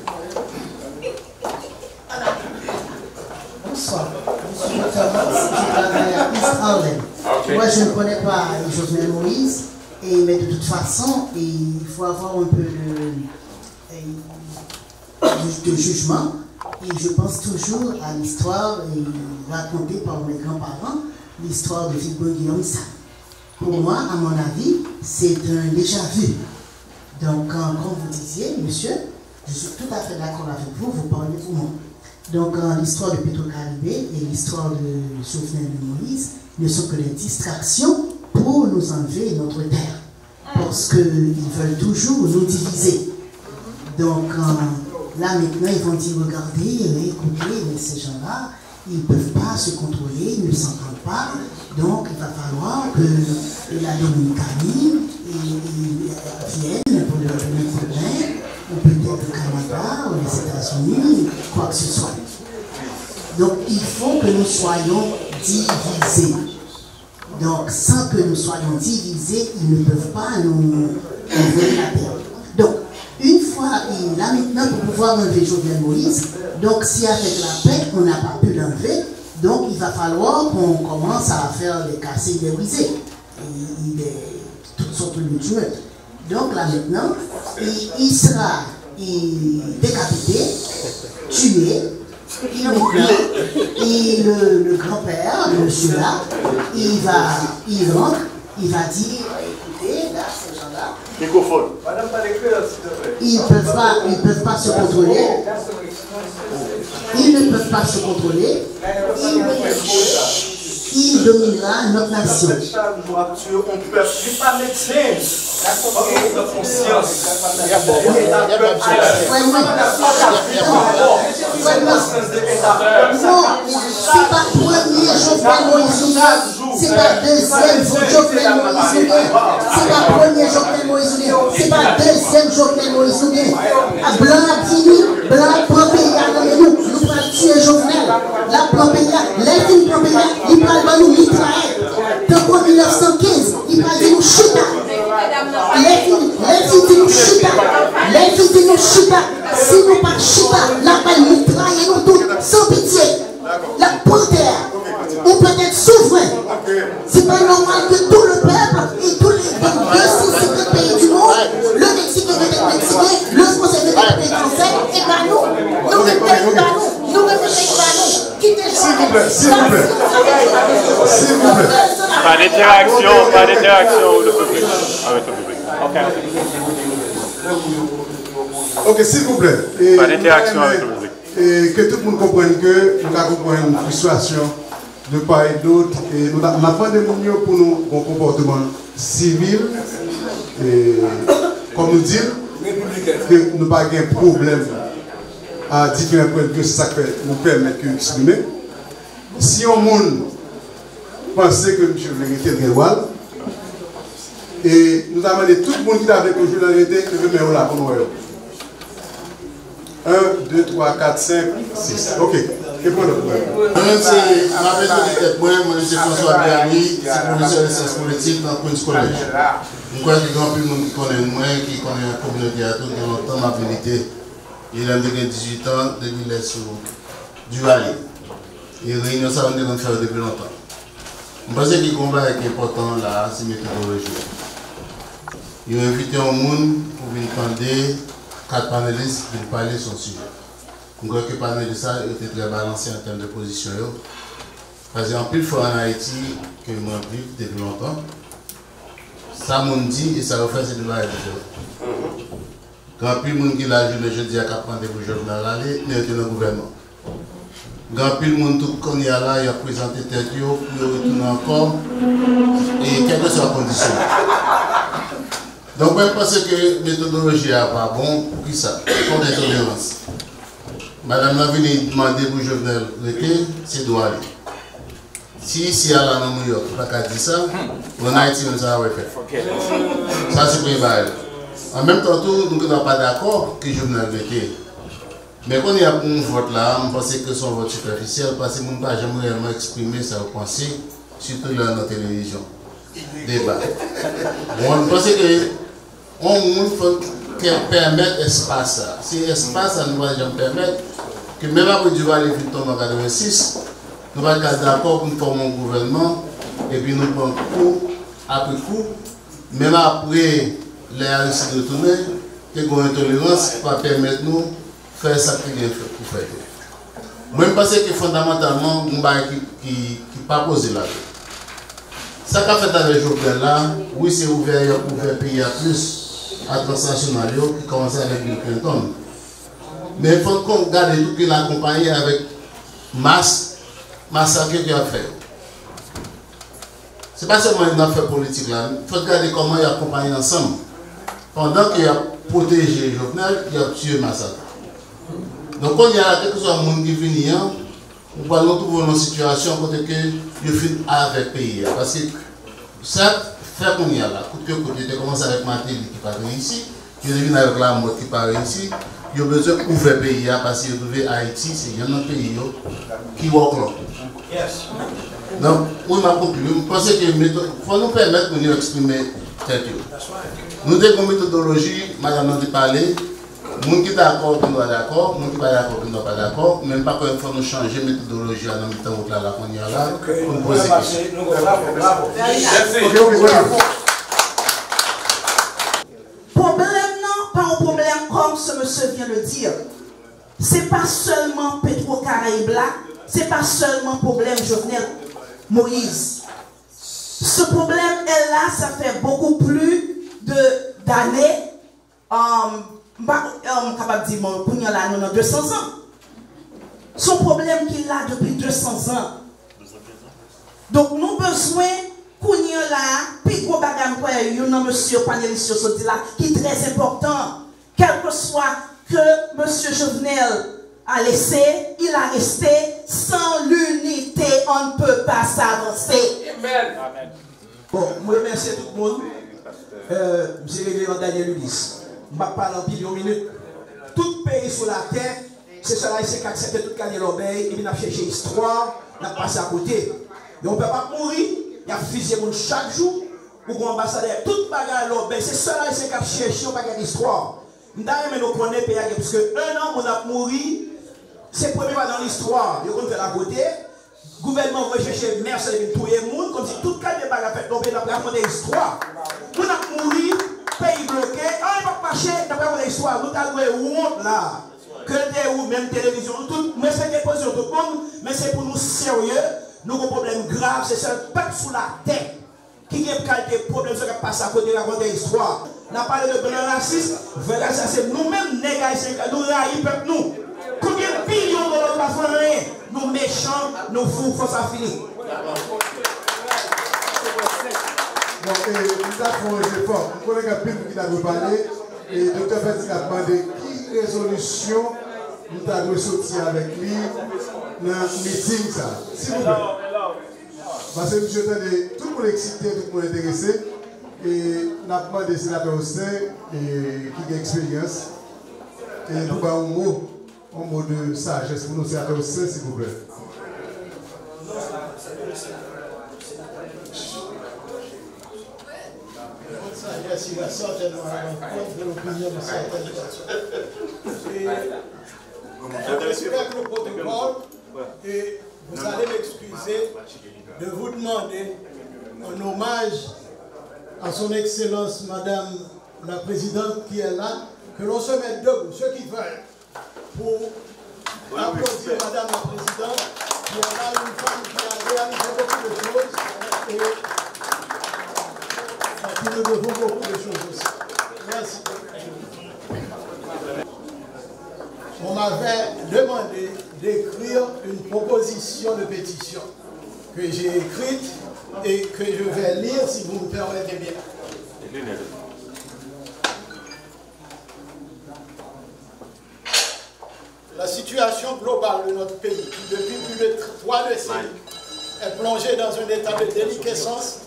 Bonsoir. Je suis travaille à East Harlem. Moi, je ne connais pas Jovenel Moïse, mais de toute façon, il faut avoir un peu de jugement. Et je pense toujours à l'histoire racontée par mes grands-parents, l'histoire de Philippe Guillaume Sall. Pour moi, à mon avis, c'est un déjà-vu. Donc, comme vous disiez, monsieur, je suis tout à fait d'accord avec vous, vous parlez vous-même. Donc, l'histoire de Petro-Caribé et l'histoire de Jovenel Moïse ne sont que des distractions pour nous enlever notre terre. Parce qu'ils veulent toujours nous diviser. Donc, là, maintenant, ils vont dire, regardez, écoutez, mais ces gens-là, ils ne peuvent pas se contrôler, ils ne s'entendent pas. Donc, il va falloir que la Dominicanie vienne pour le problème, ou peut-être le Canada, ou les États-Unis, quoi que ce soit. Donc, il faut que nous soyons divisés. Donc, sans que nous soyons divisés, ils ne peuvent pas nous enlever la terre. Donc, une fois, là maintenant, pour pouvoir enlever Jovenel Moïse, donc si avec la paix, on n'a pas pu l'enlever, donc il va falloir qu'on commence à faire des cassés, des brisés, toutes sortes de tueurs. Donc là maintenant, il sera décapité, tué, et maintenant, et le grand-père, le monsieur là, il rentre, il va dire, écoutez, là, ces gens-là, microphone. ils ne peuvent pas se contrôler. Ils ne peuvent pas se contrôler. Il dominera notre nation. On ne peut pas médecin. La conscience. Non, c'est pas premier Jovenel Moïse, c'est pas deuxième Jovenel Moïse, c'est pas premier Jovenel Moïse, c'est pas deuxième Jovenel Moïse. Blanc a fini, blanc prend pays à nous allons tuer Jovenel. La plan pays, les films plan pays, il parle de nous mitrailler. Donc en 1915, il parle de nous chuta. Les films de nous chuta. Les films de nous chuta. Si nous pas chuta, la balle mitraille nous tous sans pitié. La panthère, on peut être souverain. C'est pas normal que tout le peuple et tous les 250 pays du monde, le Mexique veut être mexicain, le Français veut être français, et pas nous. Nous mettons pas nous. Nous mettons pas nous. Quittez le s'il vous plaît, s'il vous plaît. S'il vous plaît. Pas d'interaction avec le public. Ok, s'il vous plaît. Pas d'interaction avec le public. Et que tout le monde comprenne que nous avons une frustration de part et d'autre. Et nous avons demandé pour nous un comportement civil. Et comme nous dire, que nous n'avons pas de problème à différents points de vue, c'est ça qui nous permet d'exprimer. Si on monde pensait que M. Vérité est droit, et nous avons demandé tout le monde qui avait toujours la vérité, de venir là pour nous. 1, 2, 3, 4, 5, 6. Ok. Et pour l'autre. Moi, je suis François Bernier, c'est professeur de sciences politiques dans Queen's College. Je crois que grand monde qui connaît moi, qui connaît la communauté à tout longtemps, ma vérité. Il a 18 ans, depuis qu'il est sur du Valais. Et réunion, ça, on est faire depuis longtemps. Je pense que le combat est important là, c'est méthodologie. Il a invité un monde pour venir demander 4 panélistes pour parler sur le sujet. Je crois que les panélistes étaient très balancés en termes de position. Parce qu'en plus, il faut en Haïti, que moi vive depuis longtemps, ça m'a dit et ça refait ces débats avec les gens. Quand plus de monde qui l'a joué, je dis à qu'apprendre pour journal aller, mais il y a le gouvernement. Quand plus de monde tout qu'on y a là, il a présenté tête, puis il retourne encore, et quelle que soit la condition. Donc, moi, je pense que la méthodologie n'est pas bon pour qui ça, pour l'intolérance. Madame la venue demander pour Jovenel Rété, c'est droit aller. Si elle a New York, pas qu'à dire ça, on a été nous avons fait. Ça, c'est pour les en même temps, nous ne sommes pas d'accord que Jovenel Rété. Mais quand il y a un vote là, je pense que c'est un vote superficiel parce que nous n'avons jamais réellement exprimé sa pensée, surtout dans la télévision. Débat. On pense que on faut permettre l'espace. Si l'espace, ça nous va jamais permettre que même après du Val et tombe en 86, nous allons être d'accord pour nous former un gouvernement et puis nous prenons coup après coup, même après les Haïtiens de retourner, que l'intolérance va permettre nous de faire ça qu'il faut pour faire. Moi, je pense que fondamentalement, nous qui pas posé là. Ça qu'a fait avec Jovenel là, oui, c'est ouvert pays à plus à transnational qui commence avec Bill Clinton. Mais il faut qu'on regarde tout qu'il a accompagné avec massacre qu'il a fait. Ce n'est pas seulement une affaire politique là, il faut regarder comment il a accompagné ensemble. Pendant qu'il a protégé Jovenel, il a tué massacre. Donc quand il y a quelque chose de monde qui finit, on va nous trouver dans une situation côté que il finit avec le pays. Parce que ça fait qu'on y a là, côté tu commences avec Matéli qui part ici, tu viens avec la mort qui part ici, il y a besoin d'ouvrir le pays parce que trouver Haïti, c'est un pays qui va là. Donc, on a compris. Je pense qu'il faut nous permettre de nous exprimer tête. Nous avons une méthodologie, madame nous a parlé. Nous qui sont d'accord, nous sommes d'accord. Nous qui ne sommes pas d'accord, nous ne sommes pas d'accord. Même pas qu'il faut nous changer de méthodologie dans le temps où là, qu'on y a là, pour nous poser des questions. Problème non, pas un problème comme ce monsieur vient de dire. Ce n'est pas seulement Petro-Caraïbes là, ce n'est pas seulement problème Jovenel Moïse. Ce problème est là, ça fait beaucoup plus d'années. Capable de dire, pour nous, là, nous avons 200 ans. Son problème qu'il a depuis 200 ans. Donc, nous avons besoin, pour nous, là, puis gros bagage, il y a un monsieur panéliste là, qui est très important. Quel que soit que monsieur Jovenel a laissé, il a resté. Sans l'unité, on ne peut pas s'avancer. Amen. Bon, je remercie tout le monde. J'ai réglé en Daniel Ulysse. Je vais parler en pile minute. Tout pays sur la terre, c'est cela qui accepte tout le l'obéi, et puis on a cherché l'histoire, on a passé à côté. Et on ne peut pas mourir, il y a fusillé chaque jour, ou ambassadeur, toute bagarre l'obéi, c'est cela qui a cherché, on n'a pas l'histoire. D'ailleurs, nous connaissons le pays, parce qu'un an, on a mouru, c'est la première fois dans l'histoire, on fait la côté. Le gouvernement va chercher mercenaires de tout le monde, comme si tout le cas de bagarre fait tomber dans la l'histoire. On a mouru. Pays bloqué, on ne va pas marcher d'après l'histoire. Nous avons honte là. Que des ou même télévision, tout, mais c'est des positions tout le monde, mais c'est pour nous sérieux. Nous avons un problème grave, c'est ce peuple sous la tête qui a des problèmes qui passent à côté de la l'histoire. On a parlé de blanc raciste, voilà ça c'est nous-mêmes négocier, nous raillons peuple nous. Combien de millions de dollars pas faire rien? Nous méchants, nous fous, faut ça finir. Bon, nous avons un effort. Nous connaissons un peu qui a parlé. Et le docteur Fati a demandé qui résolution nous avons sorti avec lui dans le meeting. S'il vous plaît. Parce que monsieur, tout le monde est excité, tout le monde est intéressé. Et nous avons demandé au sénateur Austin qui a expérience. Et nous avons un mot de sagesse pour nous, sénateur Austin, s'il vous plaît. Il va certainement contre l'opinion de certaines personnes. Je respecte le protocole et vous allez m'excuser de vous demander un hommage à son Excellence Madame la Présidente qui est là, que l'on se mette debout, ceux qui veulent, pour applaudir Madame la Présidente. qui a une femme qui a réalisé beaucoup de choses et à qui nous devons beaucoup de choses aussi. Merci. On m'avait demandé d'écrire une proposition de pétition que j'ai écrite et que je vais lire si vous me permettez bien. La situation globale de notre pays, qui depuis plus de 3 décennies est plongée dans un état de déliquescence,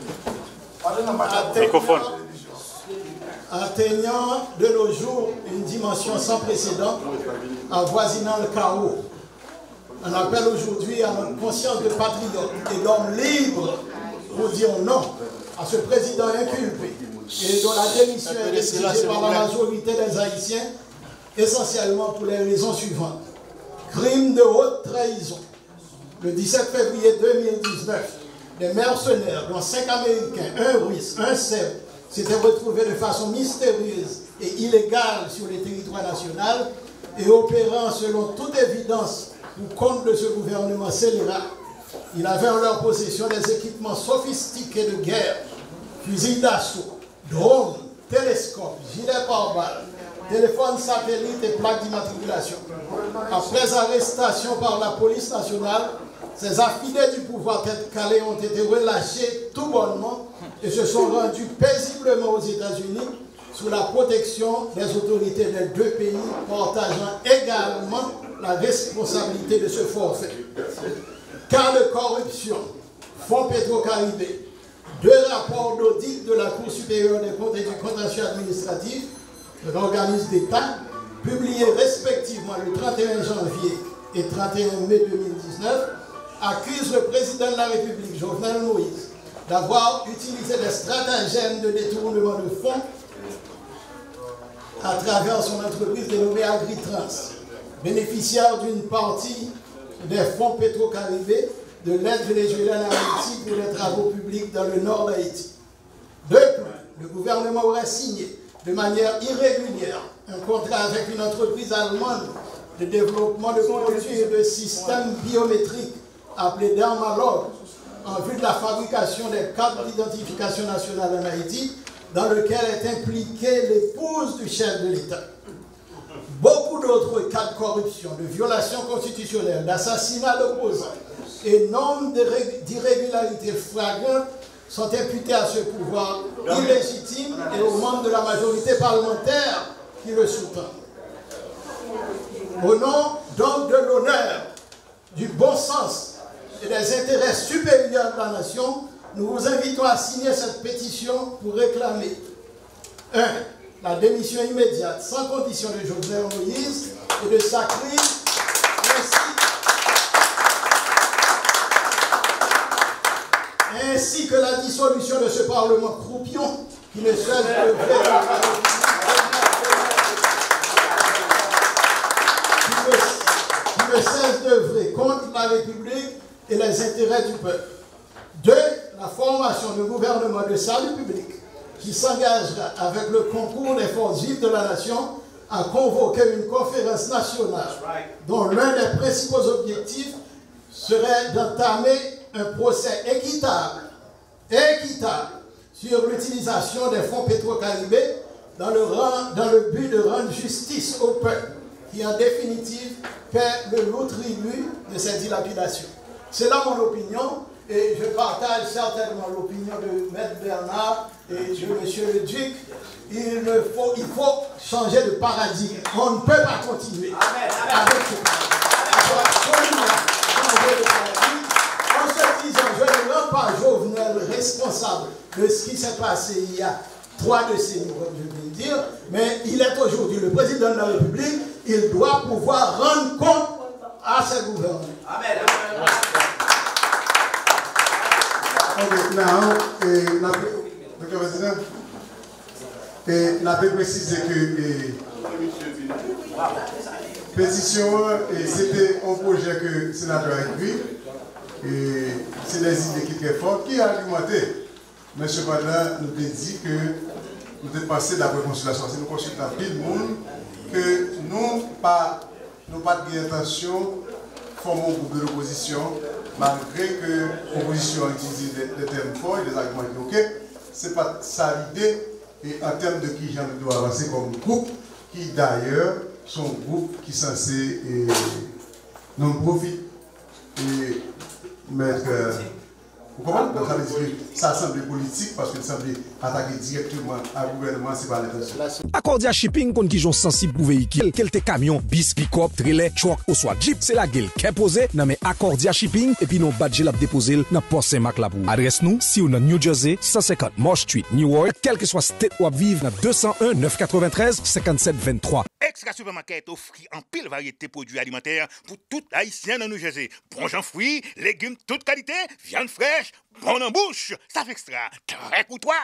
atteignant de nos jours une dimension sans précédent, avoisinant le chaos. On appelle aujourd'hui à notre conscience de patriote et d'homme libre pour dire non à ce président inculpé et dont la démission est exigée par la majorité des Haïtiens, essentiellement pour les raisons suivantes. Crime de haute trahison. Le 17 février 2019, des mercenaires, dont 5 Américains, 1 Russe, 1 Serbe, s'étaient retrouvés de façon mystérieuse et illégale sur le territoire national et opérant selon toute évidence pour compte de ce gouvernement scélérat. Ils avaient en leur possession des équipements sophistiqués de guerre, fusils d'assaut, drones, télescopes, gilets pare-balles, téléphones satellites et plaques d'immatriculation. Après arrestation par la police nationale, ces affidés du pouvoir tête calée ont été relâchés tout bonnement et se sont rendus paisiblement aux États-Unis sous la protection des autorités des 2 pays partageant également la responsabilité de ce forfait. Cas de corruption, Fonds Petro-Caribé, 2 rapports d'audit de la Cour supérieure des comptes et du contentieux administratif, l'organisme d'État, publiés respectivement le 31 janvier et 31 mai 2019, accusent le président de la République, Jovenel Moïse, d'avoir utilisé des stratagèmes de détournement de fonds à travers son entreprise dénommée Agritrans, bénéficiaire d'une partie des fonds Petro-Caribé de l'aide vénézuélienne à Haïti pour les travaux publics dans le nord d'Haïti. De plus, le gouvernement aurait signé de manière irrégulière un contrat avec une entreprise allemande de développement de produits et de systèmes biométriques appelé Dermalog en vue de la fabrication des cartes d'identification nationale en Haïti, dans lequel est impliquée l'épouse du chef de l'État. Beaucoup d'autres cas de corruption, de violations constitutionnelles, d'assassinats d'opposants et nombre d'irrégularités flagrantes sont imputés à ce pouvoir illégitime et aux membres de la majorité parlementaire qui le sous-tend. Au nom donc de l'honneur, du bon sens et des intérêts supérieurs de la nation, nous vous invitons à signer cette pétition pour réclamer 1. La démission immédiate, sans condition de Jovenel Moïse et de sa crise, ainsi que la dissolution de ce Parlement croupion qui ne cesse d'œuvrer contre la République et les intérêts du peuple. 2. La formation d'un gouvernement de salut public qui s'engagera avec le concours des forces vives de la nation à convoquer une conférence nationale dont l'un des principaux objectifs serait d'entamer un procès équitable sur l'utilisation des fonds Petro-Caribé dans le but de rendre justice au peuple qui en définitive paie le lourd tribut de ces dilapidations. C'est là mon opinion et je partage certainement l'opinion de Maître Bernard et de M. le Duc. Il faut changer de paradigme. On ne peut pas continuer avec ce paradigme. Il faut absolument changer de paradigme en se disant, je ne rends pas Jovenel responsable de ce qui s'est passé il y a 3 décennies, comme je viens de dire, mais il est aujourd'hui le président de la République, il doit pouvoir rendre compte à ses gouvernants. Amen. Okay, now, Dr. President, la paix précise que pétition, c'était un projet que le sénateur a écrit, et c'est des idées qui sont très fortes, qui a argumenté. M. Padla nous a dit que nous devons passer d'après consultation, c'est nous consultons tout le monde, que nous n'avons pas d'intention formons un groupe de l'opposition, malgré que l'opposition utilise des termes forts et des arguments équivoqués. Ce n'est pas ça l'idée, et en termes de qui j'en dois avancer comme groupe, qui d'ailleurs sont un groupe qui est censé non-profit et mettre. Vous comprenez? Donc, ça veut dire que ça semble politique parce que ça semble attaquer directement à gouvernement, c'est pas l'intention. Accordia Shipping kon ki jon sensible pour véhicule, kelte camion, bis, pick-up, trailer, truck ou soit Jeep, c'est la gueule qui posé nan men Accordia Shipping et puis non badge l'a déposé dans Port Saint-Marc la pou. Adresse nous si ou dans New Jersey, 150 Moore Street, Newark, quel que soit state ou vive dans 201 993 57 23. Extra Supermarket offre en pile variété de produits alimentaires pour tout haïtien dans New Jersey. Bon gens fruits, légumes toute qualité, viande fraîche, bon en bouche. Ça fait extra, très pour toi.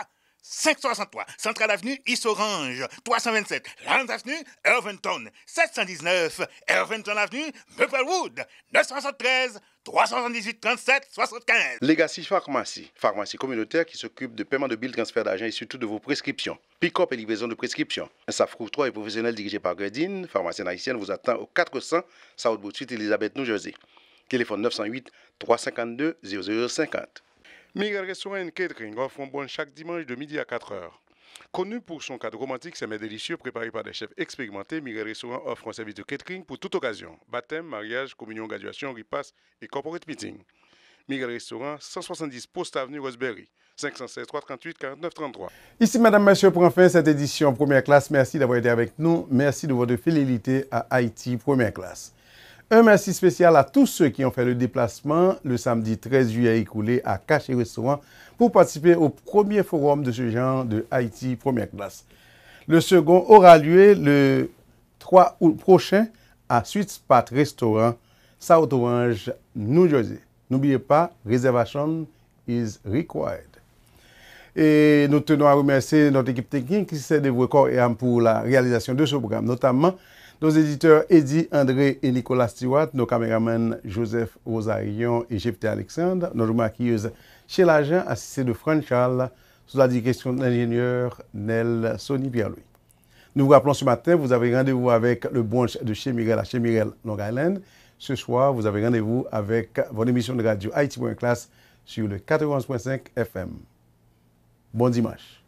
563 Central Avenue, East Orange, 327 Lands Avenue, Irvington, 719 Irvington Avenue, Maplewood, 973 378 37 75. Legacy Pharmacie, pharmacie communautaire qui s'occupe de paiement de billes, transfert d'argent et surtout de vos prescriptions. Pick-up et livraison de prescriptions. Un staff courtois et professionnel dirigé par Gredine, pharmacienne haïtienne, vous attend au 400 South Bow Street, Elizabeth, New Jersey. Téléphone 908 352 0050. Miguel Restaurant & Catering offre un bon chaque dimanche de midi à 4h. Connu pour son cadre romantique, ses mets délicieux préparés par des chefs expérimentés, Miguel Restaurant offre un service de catering pour toute occasion. Baptême, mariage, communion, graduation, repas et corporate meeting. Miguel Restaurant, 170 Post Avenue Roseberry, 516 338 49 33. Ici, mesdames, messieurs, pour enfin cette édition première classe, merci d'avoir été avec nous. Merci de votre fidélité à Haïti première classe. Un merci spécial à tous ceux qui ont fait le déplacement le samedi 13 juillet écoulé à Caché Restaurant pour participer au premier forum de ce genre de Haïti première classe. Le second aura lieu le 3 août prochain à Sweet Spot Restaurant, South Orange, New Jersey. N'oubliez pas, reservation is required. Et nous tenons à remercier notre équipe technique qui s'est dévouée corps et âme pour la réalisation de ce programme, notamment nos éditeurs Eddie, André et Nicolas Stewart, nos caméramans Joseph Rosarion et Jephté Alexandre, notre maquilleuse Sheila Jean, assistée de Franck Charles, sous la direction de l'ingénieur Nel Sony Pierre-Louis. Nous vous rappelons ce matin, vous avez rendez-vous avec le brunch de chez Mirel à chez Mirel Long Island. Ce soir, vous avez rendez-vous avec votre émission de radio Haïti Classe sur le 91.5 FM. Bon dimanche.